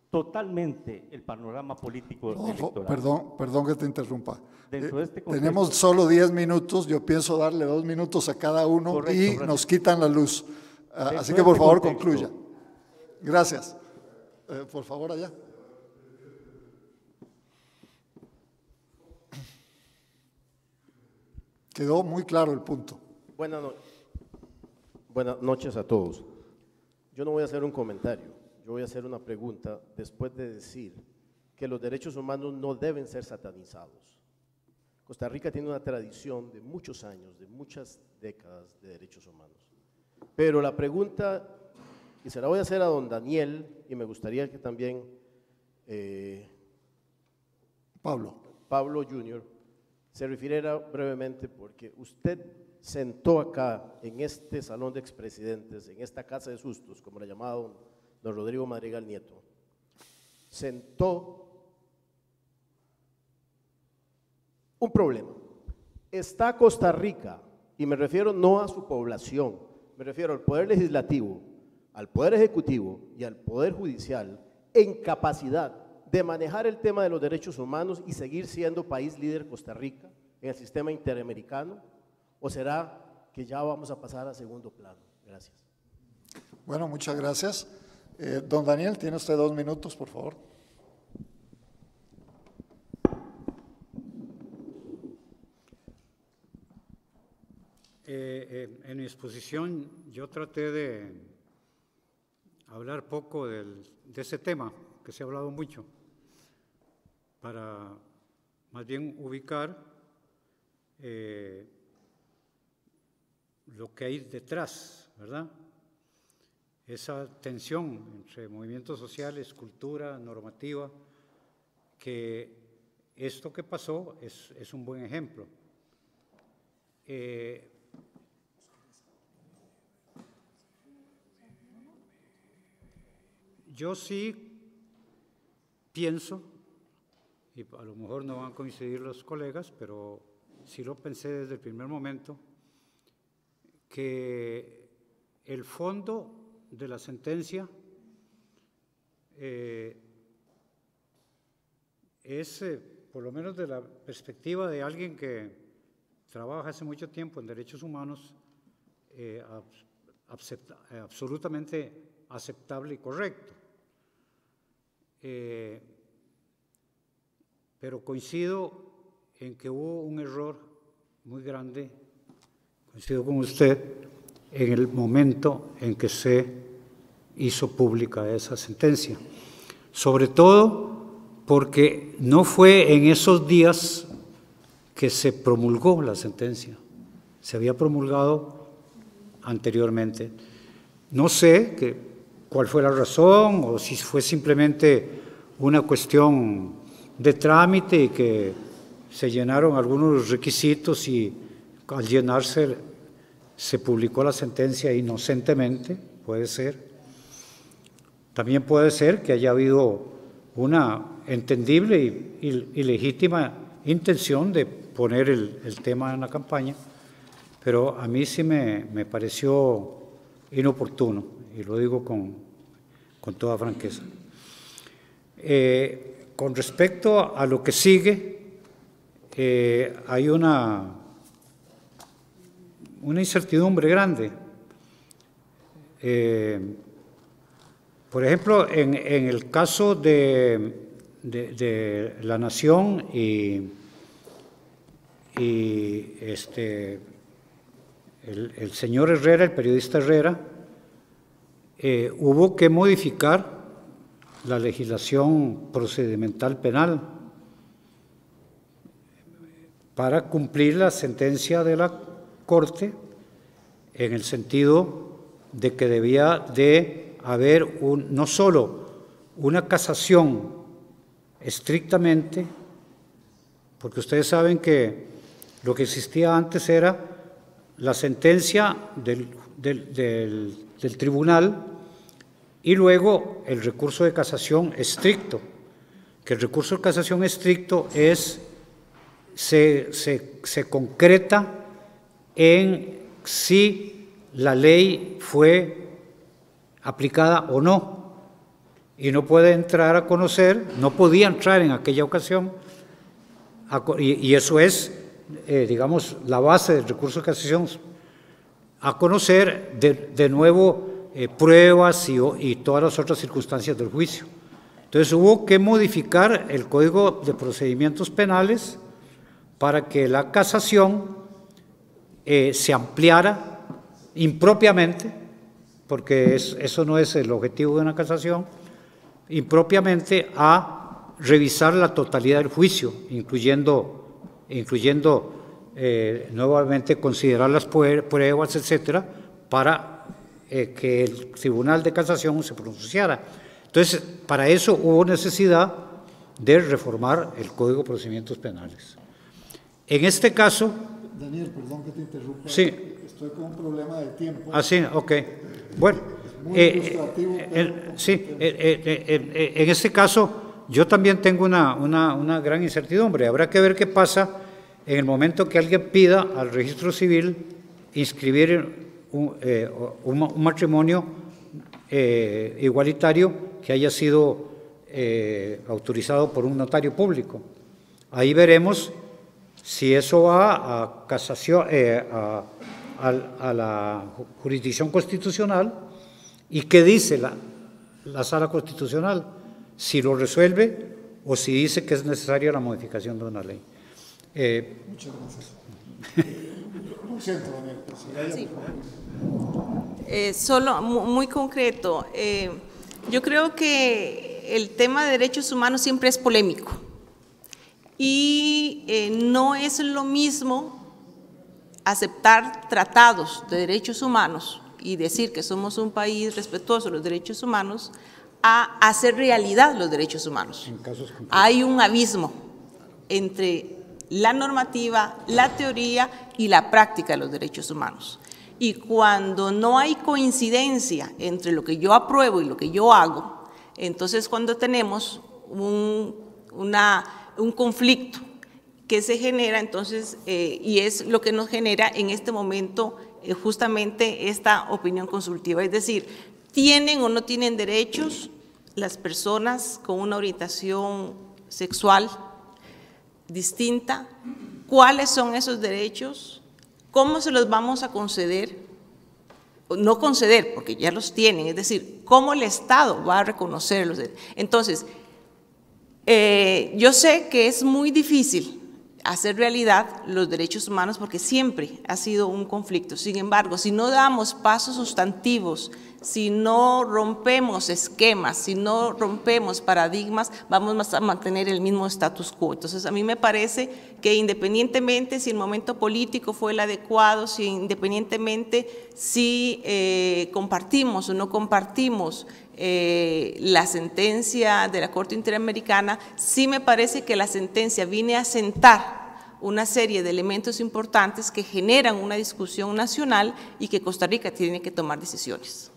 totalmente el panorama político electoral.
Perdón que te interrumpa.
Dentro de este contexto,
tenemos solo 10 minutos, yo pienso darle 2 minutos a cada uno. Correcto, nos quitan la luz. Así que por favor concluya. Gracias. Por favor, allá. Quedó muy claro el punto.
Buenas noches a todos. Yo no voy a hacer un comentario, yo voy a hacer una pregunta después de decir que los derechos humanos no deben ser satanizados. Costa Rica tiene una tradición de muchos años, de muchas décadas de derechos humanos. Pero la pregunta, y se la voy a hacer a don Daniel, y me gustaría que también Pablo Jr. se refiriera brevemente, porque usted sentó acá, en este salón de expresidentes, en esta casa de sustos, como la llamaba don Rodrigo Madrigal Nieto, sentó un problema. Está Costa Rica, y me refiero no a su población, me refiero al Poder Legislativo, al Poder Ejecutivo y al Poder Judicial, en capacidad de manejar el tema de los derechos humanos y seguir siendo país líder Costa Rica en el sistema interamericano, o será que ya vamos a pasar a segundo plano? Gracias.
Bueno, muchas gracias. Don Daniel, tiene usted 2 minutos, por favor.
En mi exposición yo traté de hablar poco de ese tema, que se ha hablado mucho, para más bien ubicar lo que hay detrás, ¿verdad? Esa tensión entre movimientos sociales, cultura, normativa, que esto que pasó es un buen ejemplo. Yo sí pienso, y a lo mejor no van a coincidir los colegas, pero sí lo pensé desde el primer momento, que el fondo de la sentencia es, por lo menos de la perspectiva de alguien que trabaja hace mucho tiempo en derechos humanos, absolutamente aceptable y correcto. Pero coincido en que hubo un error muy grande, coincido con usted, en el momento en que se hizo pública esa sentencia. Sobre todo porque no fue en esos días que se promulgó la sentencia, se había promulgado anteriormente. No sé cuál fue la razón o si fue simplemente una cuestión de trámite y que se llenaron algunos requisitos y al llenarse se publicó la sentencia inocentemente, puede ser. También puede ser que haya habido una entendible y legítima intención de poner el tema en la campaña, pero a mí sí me pareció inoportuno, y lo digo con toda franqueza. Con respecto a lo que sigue, hay una incertidumbre grande. Por ejemplo, en el caso de la Nación y el señor Herrera, el periodista Herrera, hubo que modificar la legislación procedimental penal para cumplir la sentencia de la Corte, en el sentido de que debía de haber no solo una casación estrictamente, porque ustedes saben que lo que existía antes era la sentencia del tribunal y luego el recurso de casación estricto, que el recurso de casación estricto se concreta en si la ley fue aplicada o no. y no puede entrar a conocer, no podía entrar en aquella ocasión, y eso es, digamos, la base del recurso de casación, a conocer de nuevo pruebas y todas las otras circunstancias del juicio. Entonces hubo que modificar el Código de Procedimientos Penales para que la casación se ampliara impropiamente, porque eso no es el objetivo de una casación, impropiamente a revisar la totalidad del juicio, incluyendo nuevamente considerar las pruebas, etcétera, para que el Tribunal de Casación se pronunciara. Entonces, para eso hubo necesidad de reformar el Código de Procedimientos Penales. En este caso...
Daniel, perdón que te interrumpa.
Sí.
Estoy con un problema de tiempo.
Ah, sí, ok. Bueno, sí, en este caso yo también tengo una gran incertidumbre. Habrá que ver qué pasa en el momento que alguien pida al registro civil inscribir un matrimonio igualitario que haya sido autorizado por un notario público. Ahí veremos si eso va a casación, a la jurisdicción constitucional, y qué dice la Sala Constitucional, si lo resuelve o si dice que es necesaria la modificación de una ley.
Muchas gracias. Lo siento, Daniel.
Sí. Solo muy concreto, yo creo que el tema de derechos humanos siempre es polémico y no es lo mismo aceptar tratados de derechos humanos y decir que somos un país respetuoso de los derechos humanos a hacer realidad los derechos humanos. Hay un abismo entre la normativa, la teoría y la práctica de los derechos humanos. Y cuando no hay coincidencia entre lo que yo apruebo y lo que yo hago, entonces cuando tenemos un conflicto que se genera, entonces, y es lo que nos genera en este momento justamente esta opinión consultiva, es decir, ¿tienen o no tienen derechos las personas con una orientación sexual distinta? ¿Cuáles son esos derechos? ¿Cómo se los vamos a conceder? No conceder, porque ya los tienen, es decir, ¿cómo el Estado va a reconocerlos? Entonces, yo sé que es muy difícil hacer realidad los derechos humanos porque siempre ha sido un conflicto. Sin embargo, si no damos pasos sustantivos, si no rompemos esquemas, si no rompemos paradigmas, vamos a mantener el mismo status quo. Entonces, a mí me parece que independientemente si el momento político fue el adecuado, si independientemente si compartimos o no compartimos la sentencia de la Corte Interamericana, sí me parece que la sentencia viene a sentar una serie de elementos importantes que generan una discusión nacional y que Costa Rica tiene que tomar decisiones.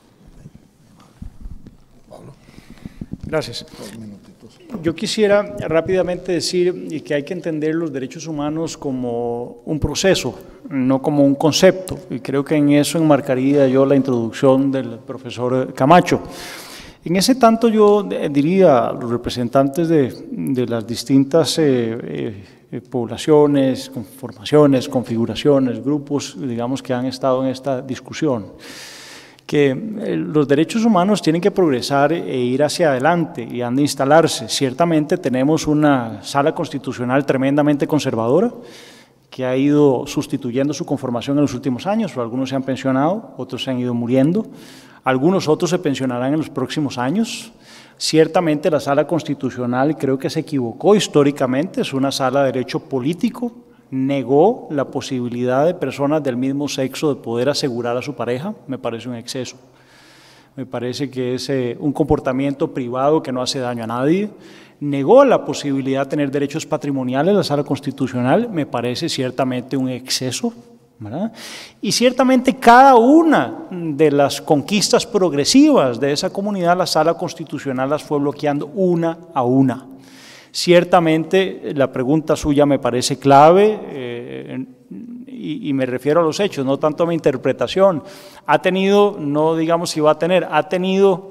Gracias. Yo quisiera rápidamente decir que hay que entender los derechos humanos como un proceso, no como un concepto, y creo que en eso enmarcaría yo la introducción del profesor Camacho. En ese tanto yo diría a los representantes de las distintas poblaciones, conformaciones, configuraciones, grupos, digamos, que han estado en esta discusión, que los derechos humanos tienen que progresar e ir hacia adelante y han de instalarse. Ciertamente tenemos una sala constitucional tremendamente conservadora que ha ido sustituyendo su conformación en los últimos años, algunos se han pensionado, otros se han ido muriendo, algunos otros se pensionarán en los próximos años. Ciertamente la sala constitucional creo que se equivocó históricamente, es una sala de derecho político, negó la posibilidad de personas del mismo sexo de poder asegurar a su pareja, me parece un exceso. Me parece que es un comportamiento privado que no hace daño a nadie. Negó la posibilidad de tener derechos patrimoniales la Sala Constitucional, me parece ciertamente un exceso, ¿verdad? Y ciertamente cada una de las conquistas progresivas de esa comunidad, la Sala Constitucional las fue bloqueando una a una. Ciertamente la pregunta suya me parece clave y me refiero a los hechos, no tanto a mi interpretación. Ha tenido, no digamos si va a tener, ha tenido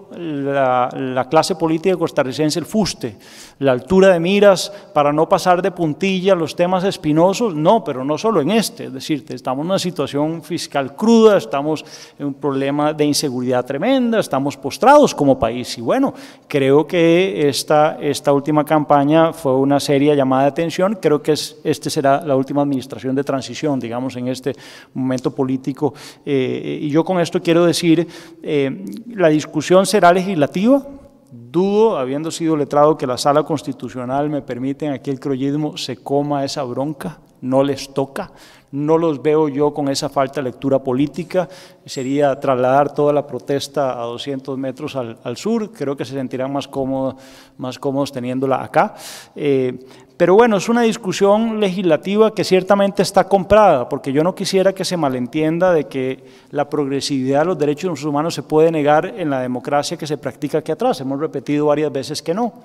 la clase política costarricense el fuste, la altura de miras para no pasar de puntilla los temas espinosos, no, pero no solo en este, es decir, estamos en una situación fiscal cruda, estamos en un problema de inseguridad tremenda, estamos postrados como país y bueno, creo que esta última campaña fue una seria llamada de atención, creo que este será la última administración de transición, digamos, en este momento político y yo con esto quiero decir, la discusión será legislativa, dudo, habiendo sido letrado, que la Sala Constitucional, me permiten aquí el croyismo, se coma esa bronca, no les toca, no los veo yo con esa falta de lectura política, sería trasladar toda la protesta a 200 metros al sur, creo que se sentirán más cómodos teniéndola acá. Pero bueno, es una discusión legislativa que ciertamente está comprada, porque yo no quisiera que se malentienda de que la progresividad de los derechos humanos se puede negar en la democracia que se practica aquí atrás. Hemos repetido varias veces que no.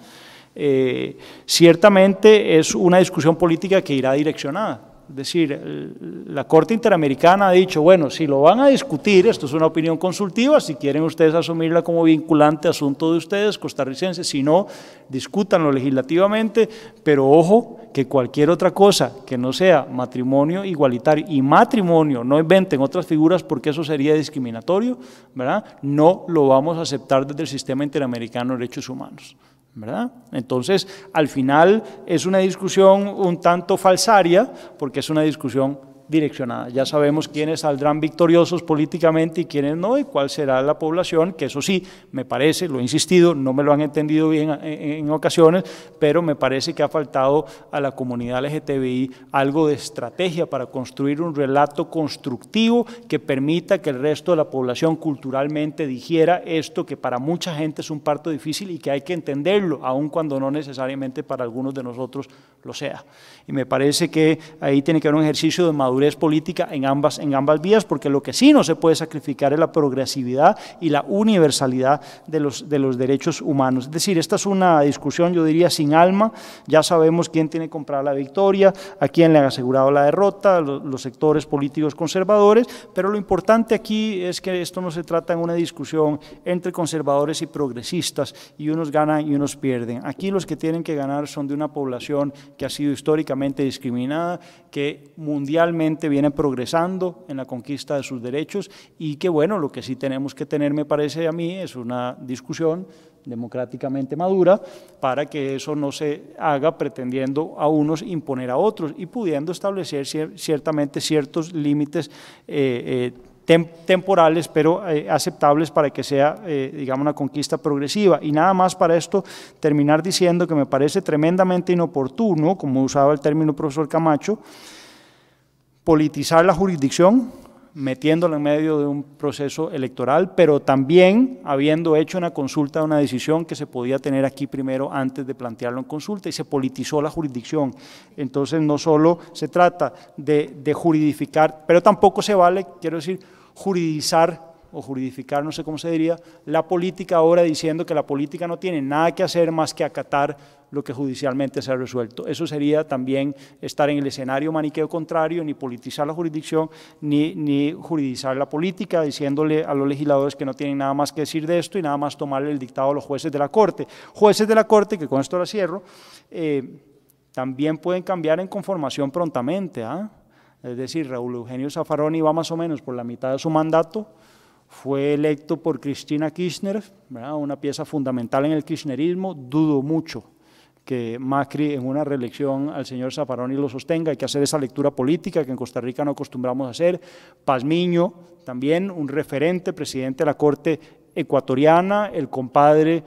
Ciertamente es una discusión política que irá direccionada. Es decir, la Corte Interamericana ha dicho, bueno, si lo van a discutir, esto es una opinión consultiva, si quieren ustedes asumirla como vinculante, asunto de ustedes, costarricenses, si no, discútanlo legislativamente, pero ojo, que cualquier otra cosa que no sea matrimonio igualitario y matrimonio, no inventen otras figuras porque eso sería discriminatorio, ¿verdad? No lo vamos a aceptar desde el Sistema Interamericano de Derechos Humanos, ¿verdad? Entonces, al final es una discusión un tanto falsaria porque es una discusión direccionada. Ya sabemos quiénes saldrán victoriosos políticamente y quiénes no, y cuál será la población, que eso sí, me parece, lo he insistido, no me lo han entendido bien en ocasiones, pero me parece que ha faltado a la comunidad LGTBI algo de estrategia para construir un relato constructivo que permita que el resto de la población culturalmente digiera esto que para mucha gente es un parto difícil y que hay que entenderlo, aun cuando no necesariamente para algunos de nosotros lo sea. Y me parece que ahí tiene que haber un ejercicio de madurez política en ambas vías, porque lo que sí no se puede sacrificar es la progresividad y la universalidad de los derechos humanos. Es decir, esta es una discusión, yo diría, sin alma. Ya sabemos quién tiene comprada la victoria, a quién le han asegurado la derrota, los sectores políticos conservadores, pero lo importante aquí es que esto no se trata en una discusión entre conservadores y progresistas y unos ganan y unos pierden. Aquí los que tienen que ganar son de una población que ha sido históricamente discriminada, que mundialmente viene progresando en la conquista de sus derechos y que, bueno, lo que sí tenemos que tener, me parece a mí, es una discusión democráticamente madura para que eso no se haga pretendiendo a unos imponer a otros y pudiendo establecer ciertamente ciertos límites temporales, pero aceptables para que sea, digamos, una conquista progresiva. Y nada más para esto, terminar diciendo que me parece tremendamente inoportuno, como usaba el término el profesor Camacho, politizar la jurisdicción, metiéndola en medio de un proceso electoral, pero también habiendo hecho una consulta, una decisión que se podía tener aquí primero antes de plantearlo en consulta, y se politizó la jurisdicción. Entonces no solo se trata de juridificar, pero tampoco se vale, quiero decir, juridizar o juridificar, no sé cómo se diría, la política ahora diciendo que la política no tiene nada que hacer más que acatar lo que judicialmente se ha resuelto. Eso sería también estar en el escenario maniqueo contrario, ni politizar la jurisdicción, ni juridizar la política, diciéndole a los legisladores que no tienen nada más que decir de esto y nada más tomarle el dictado a los jueces de la Corte. Jueces de la Corte, que con esto la cierro, también pueden cambiar en conformación prontamente, ¿ah? Es decir, Raúl Eugenio Zaffaroni va más o menos por la mitad de su mandato, fue electo por Cristina Kirchner, ¿verdad? Una pieza fundamental en el kirchnerismo, dudo mucho que Macri en una reelección al señor Zaffaroni lo sostenga, hay que hacer esa lectura política que en Costa Rica no acostumbramos a hacer. Pazmiño, también un referente, presidente de la Corte ecuatoriana, el compadre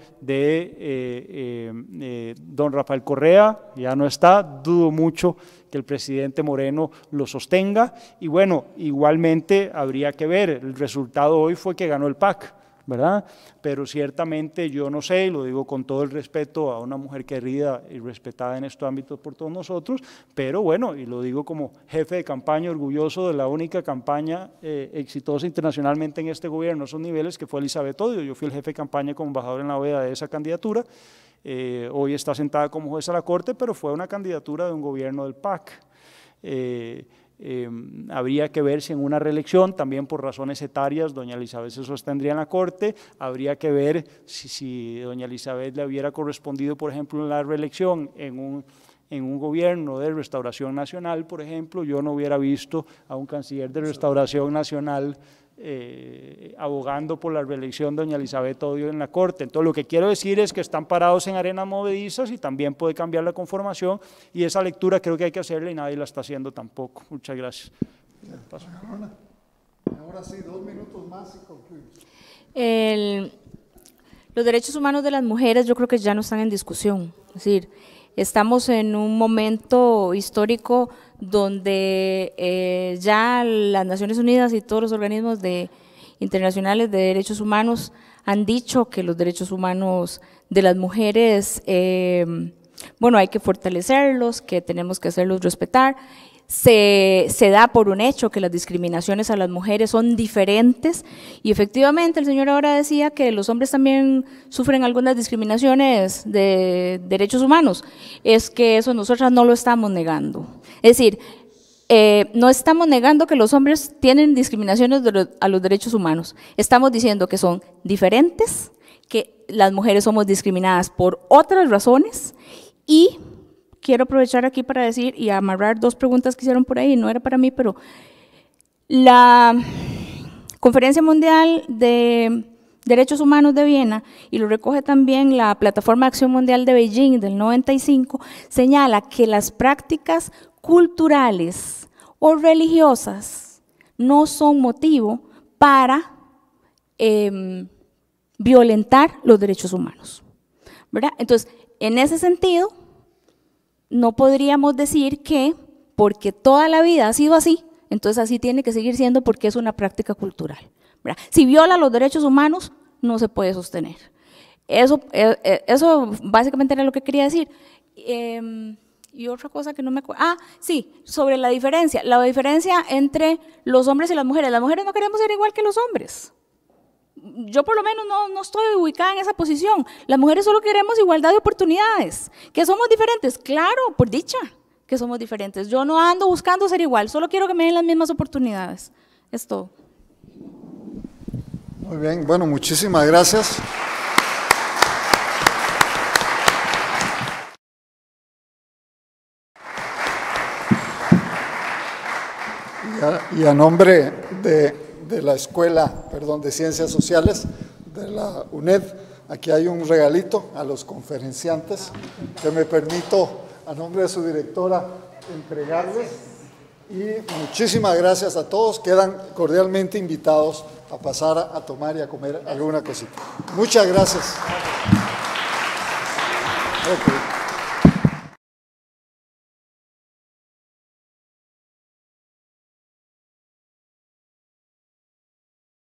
de don Rafael Correa, ya no está, dudo mucho que el presidente Moreno lo sostenga, y bueno, igualmente habría que ver, el resultado hoy fue que ganó el PAC, ¿verdad? Pero ciertamente yo no sé, y lo digo con todo el respeto a una mujer querida y respetada en estos ámbitos por todos nosotros, pero bueno, y lo digo como jefe de campaña orgulloso de la única campaña exitosa internacionalmente en este gobierno, esos niveles, que fue Elizabeth Odio. Yo fui el jefe de campaña como embajador en la OEA de esa candidatura, hoy está sentada como jueza de la Corte, pero fue una candidatura de un gobierno del PAC. Habría que ver si en una reelección, también por razones etarias, doña Elizabeth se sostendría en la Corte. Habría que ver si doña Elizabeth le hubiera correspondido, por ejemplo, en la reelección en un gobierno de Restauración Nacional, por ejemplo. Yo no hubiera visto a un canciller de Restauración Nacional abogando por la reelección de doña Elizabeth Odio en la Corte. Entonces, lo que quiero decir es que están parados en arenas movedizas y también puede cambiar la conformación, y esa lectura creo que hay que hacerla y nadie la está haciendo tampoco. Muchas gracias.
Ahora sí, 2 minutos más y concluimos.
Los derechos humanos de las mujeres yo creo que ya no están en discusión. Es decir, estamos en un momento histórico donde ya las Naciones Unidas y todos los organismos internacionales de derechos humanos han dicho que los derechos humanos de las mujeres, bueno, hay que fortalecerlos, que tenemos que hacerlos respetar. Se da por un hecho que las discriminaciones a las mujeres son diferentes, y efectivamente el señor ahora decía que los hombres también sufren algunas discriminaciones de derechos humanos. Es que eso nosotras no lo estamos negando. Es decir, no estamos negando que los hombres tienen discriminaciones a los derechos humanos. Estamos diciendo que son diferentes, que las mujeres somos discriminadas por otras razones. Y quiero aprovechar aquí para decir y amarrar 2 preguntas que hicieron por ahí, no era para mí, pero la Conferencia Mundial de Derechos Humanos de Viena, y lo recoge también la Plataforma de Acción Mundial de Beijing del 95, señala que las prácticas culturales o religiosas no son motivo para violentar los derechos humanos, ¿verdad? Entonces, en ese sentido, no podríamos decir que porque toda la vida ha sido así, entonces así tiene que seguir siendo porque es una práctica cultural, ¿verdad? Si viola los derechos humanos, no se puede sostener. Eso básicamente era lo que quería decir. Y otra cosa que no me acuerdo. Sí, sobre la diferencia entre los hombres y las mujeres. Las mujeres no queremos ser igual que los hombres. Yo por lo menos no estoy ubicada en esa posición. Las mujeres solo queremos igualdad de oportunidades. ¿Que somos diferentes? Claro, por dicha que somos diferentes. Yo no ando buscando ser igual, solo quiero que me den las mismas oportunidades. Es todo.
Muy bien, bueno, muchísimas gracias. Y a nombre de la Escuela, de Ciencias Sociales de la UNED, aquí hay un regalito a los conferenciantes que me permito, a nombre de su directora, entregarles. Y muchísimas gracias a todos. Quedan cordialmente invitados a pasar a tomar y a comer alguna cosita. Muchas gracias. Okay.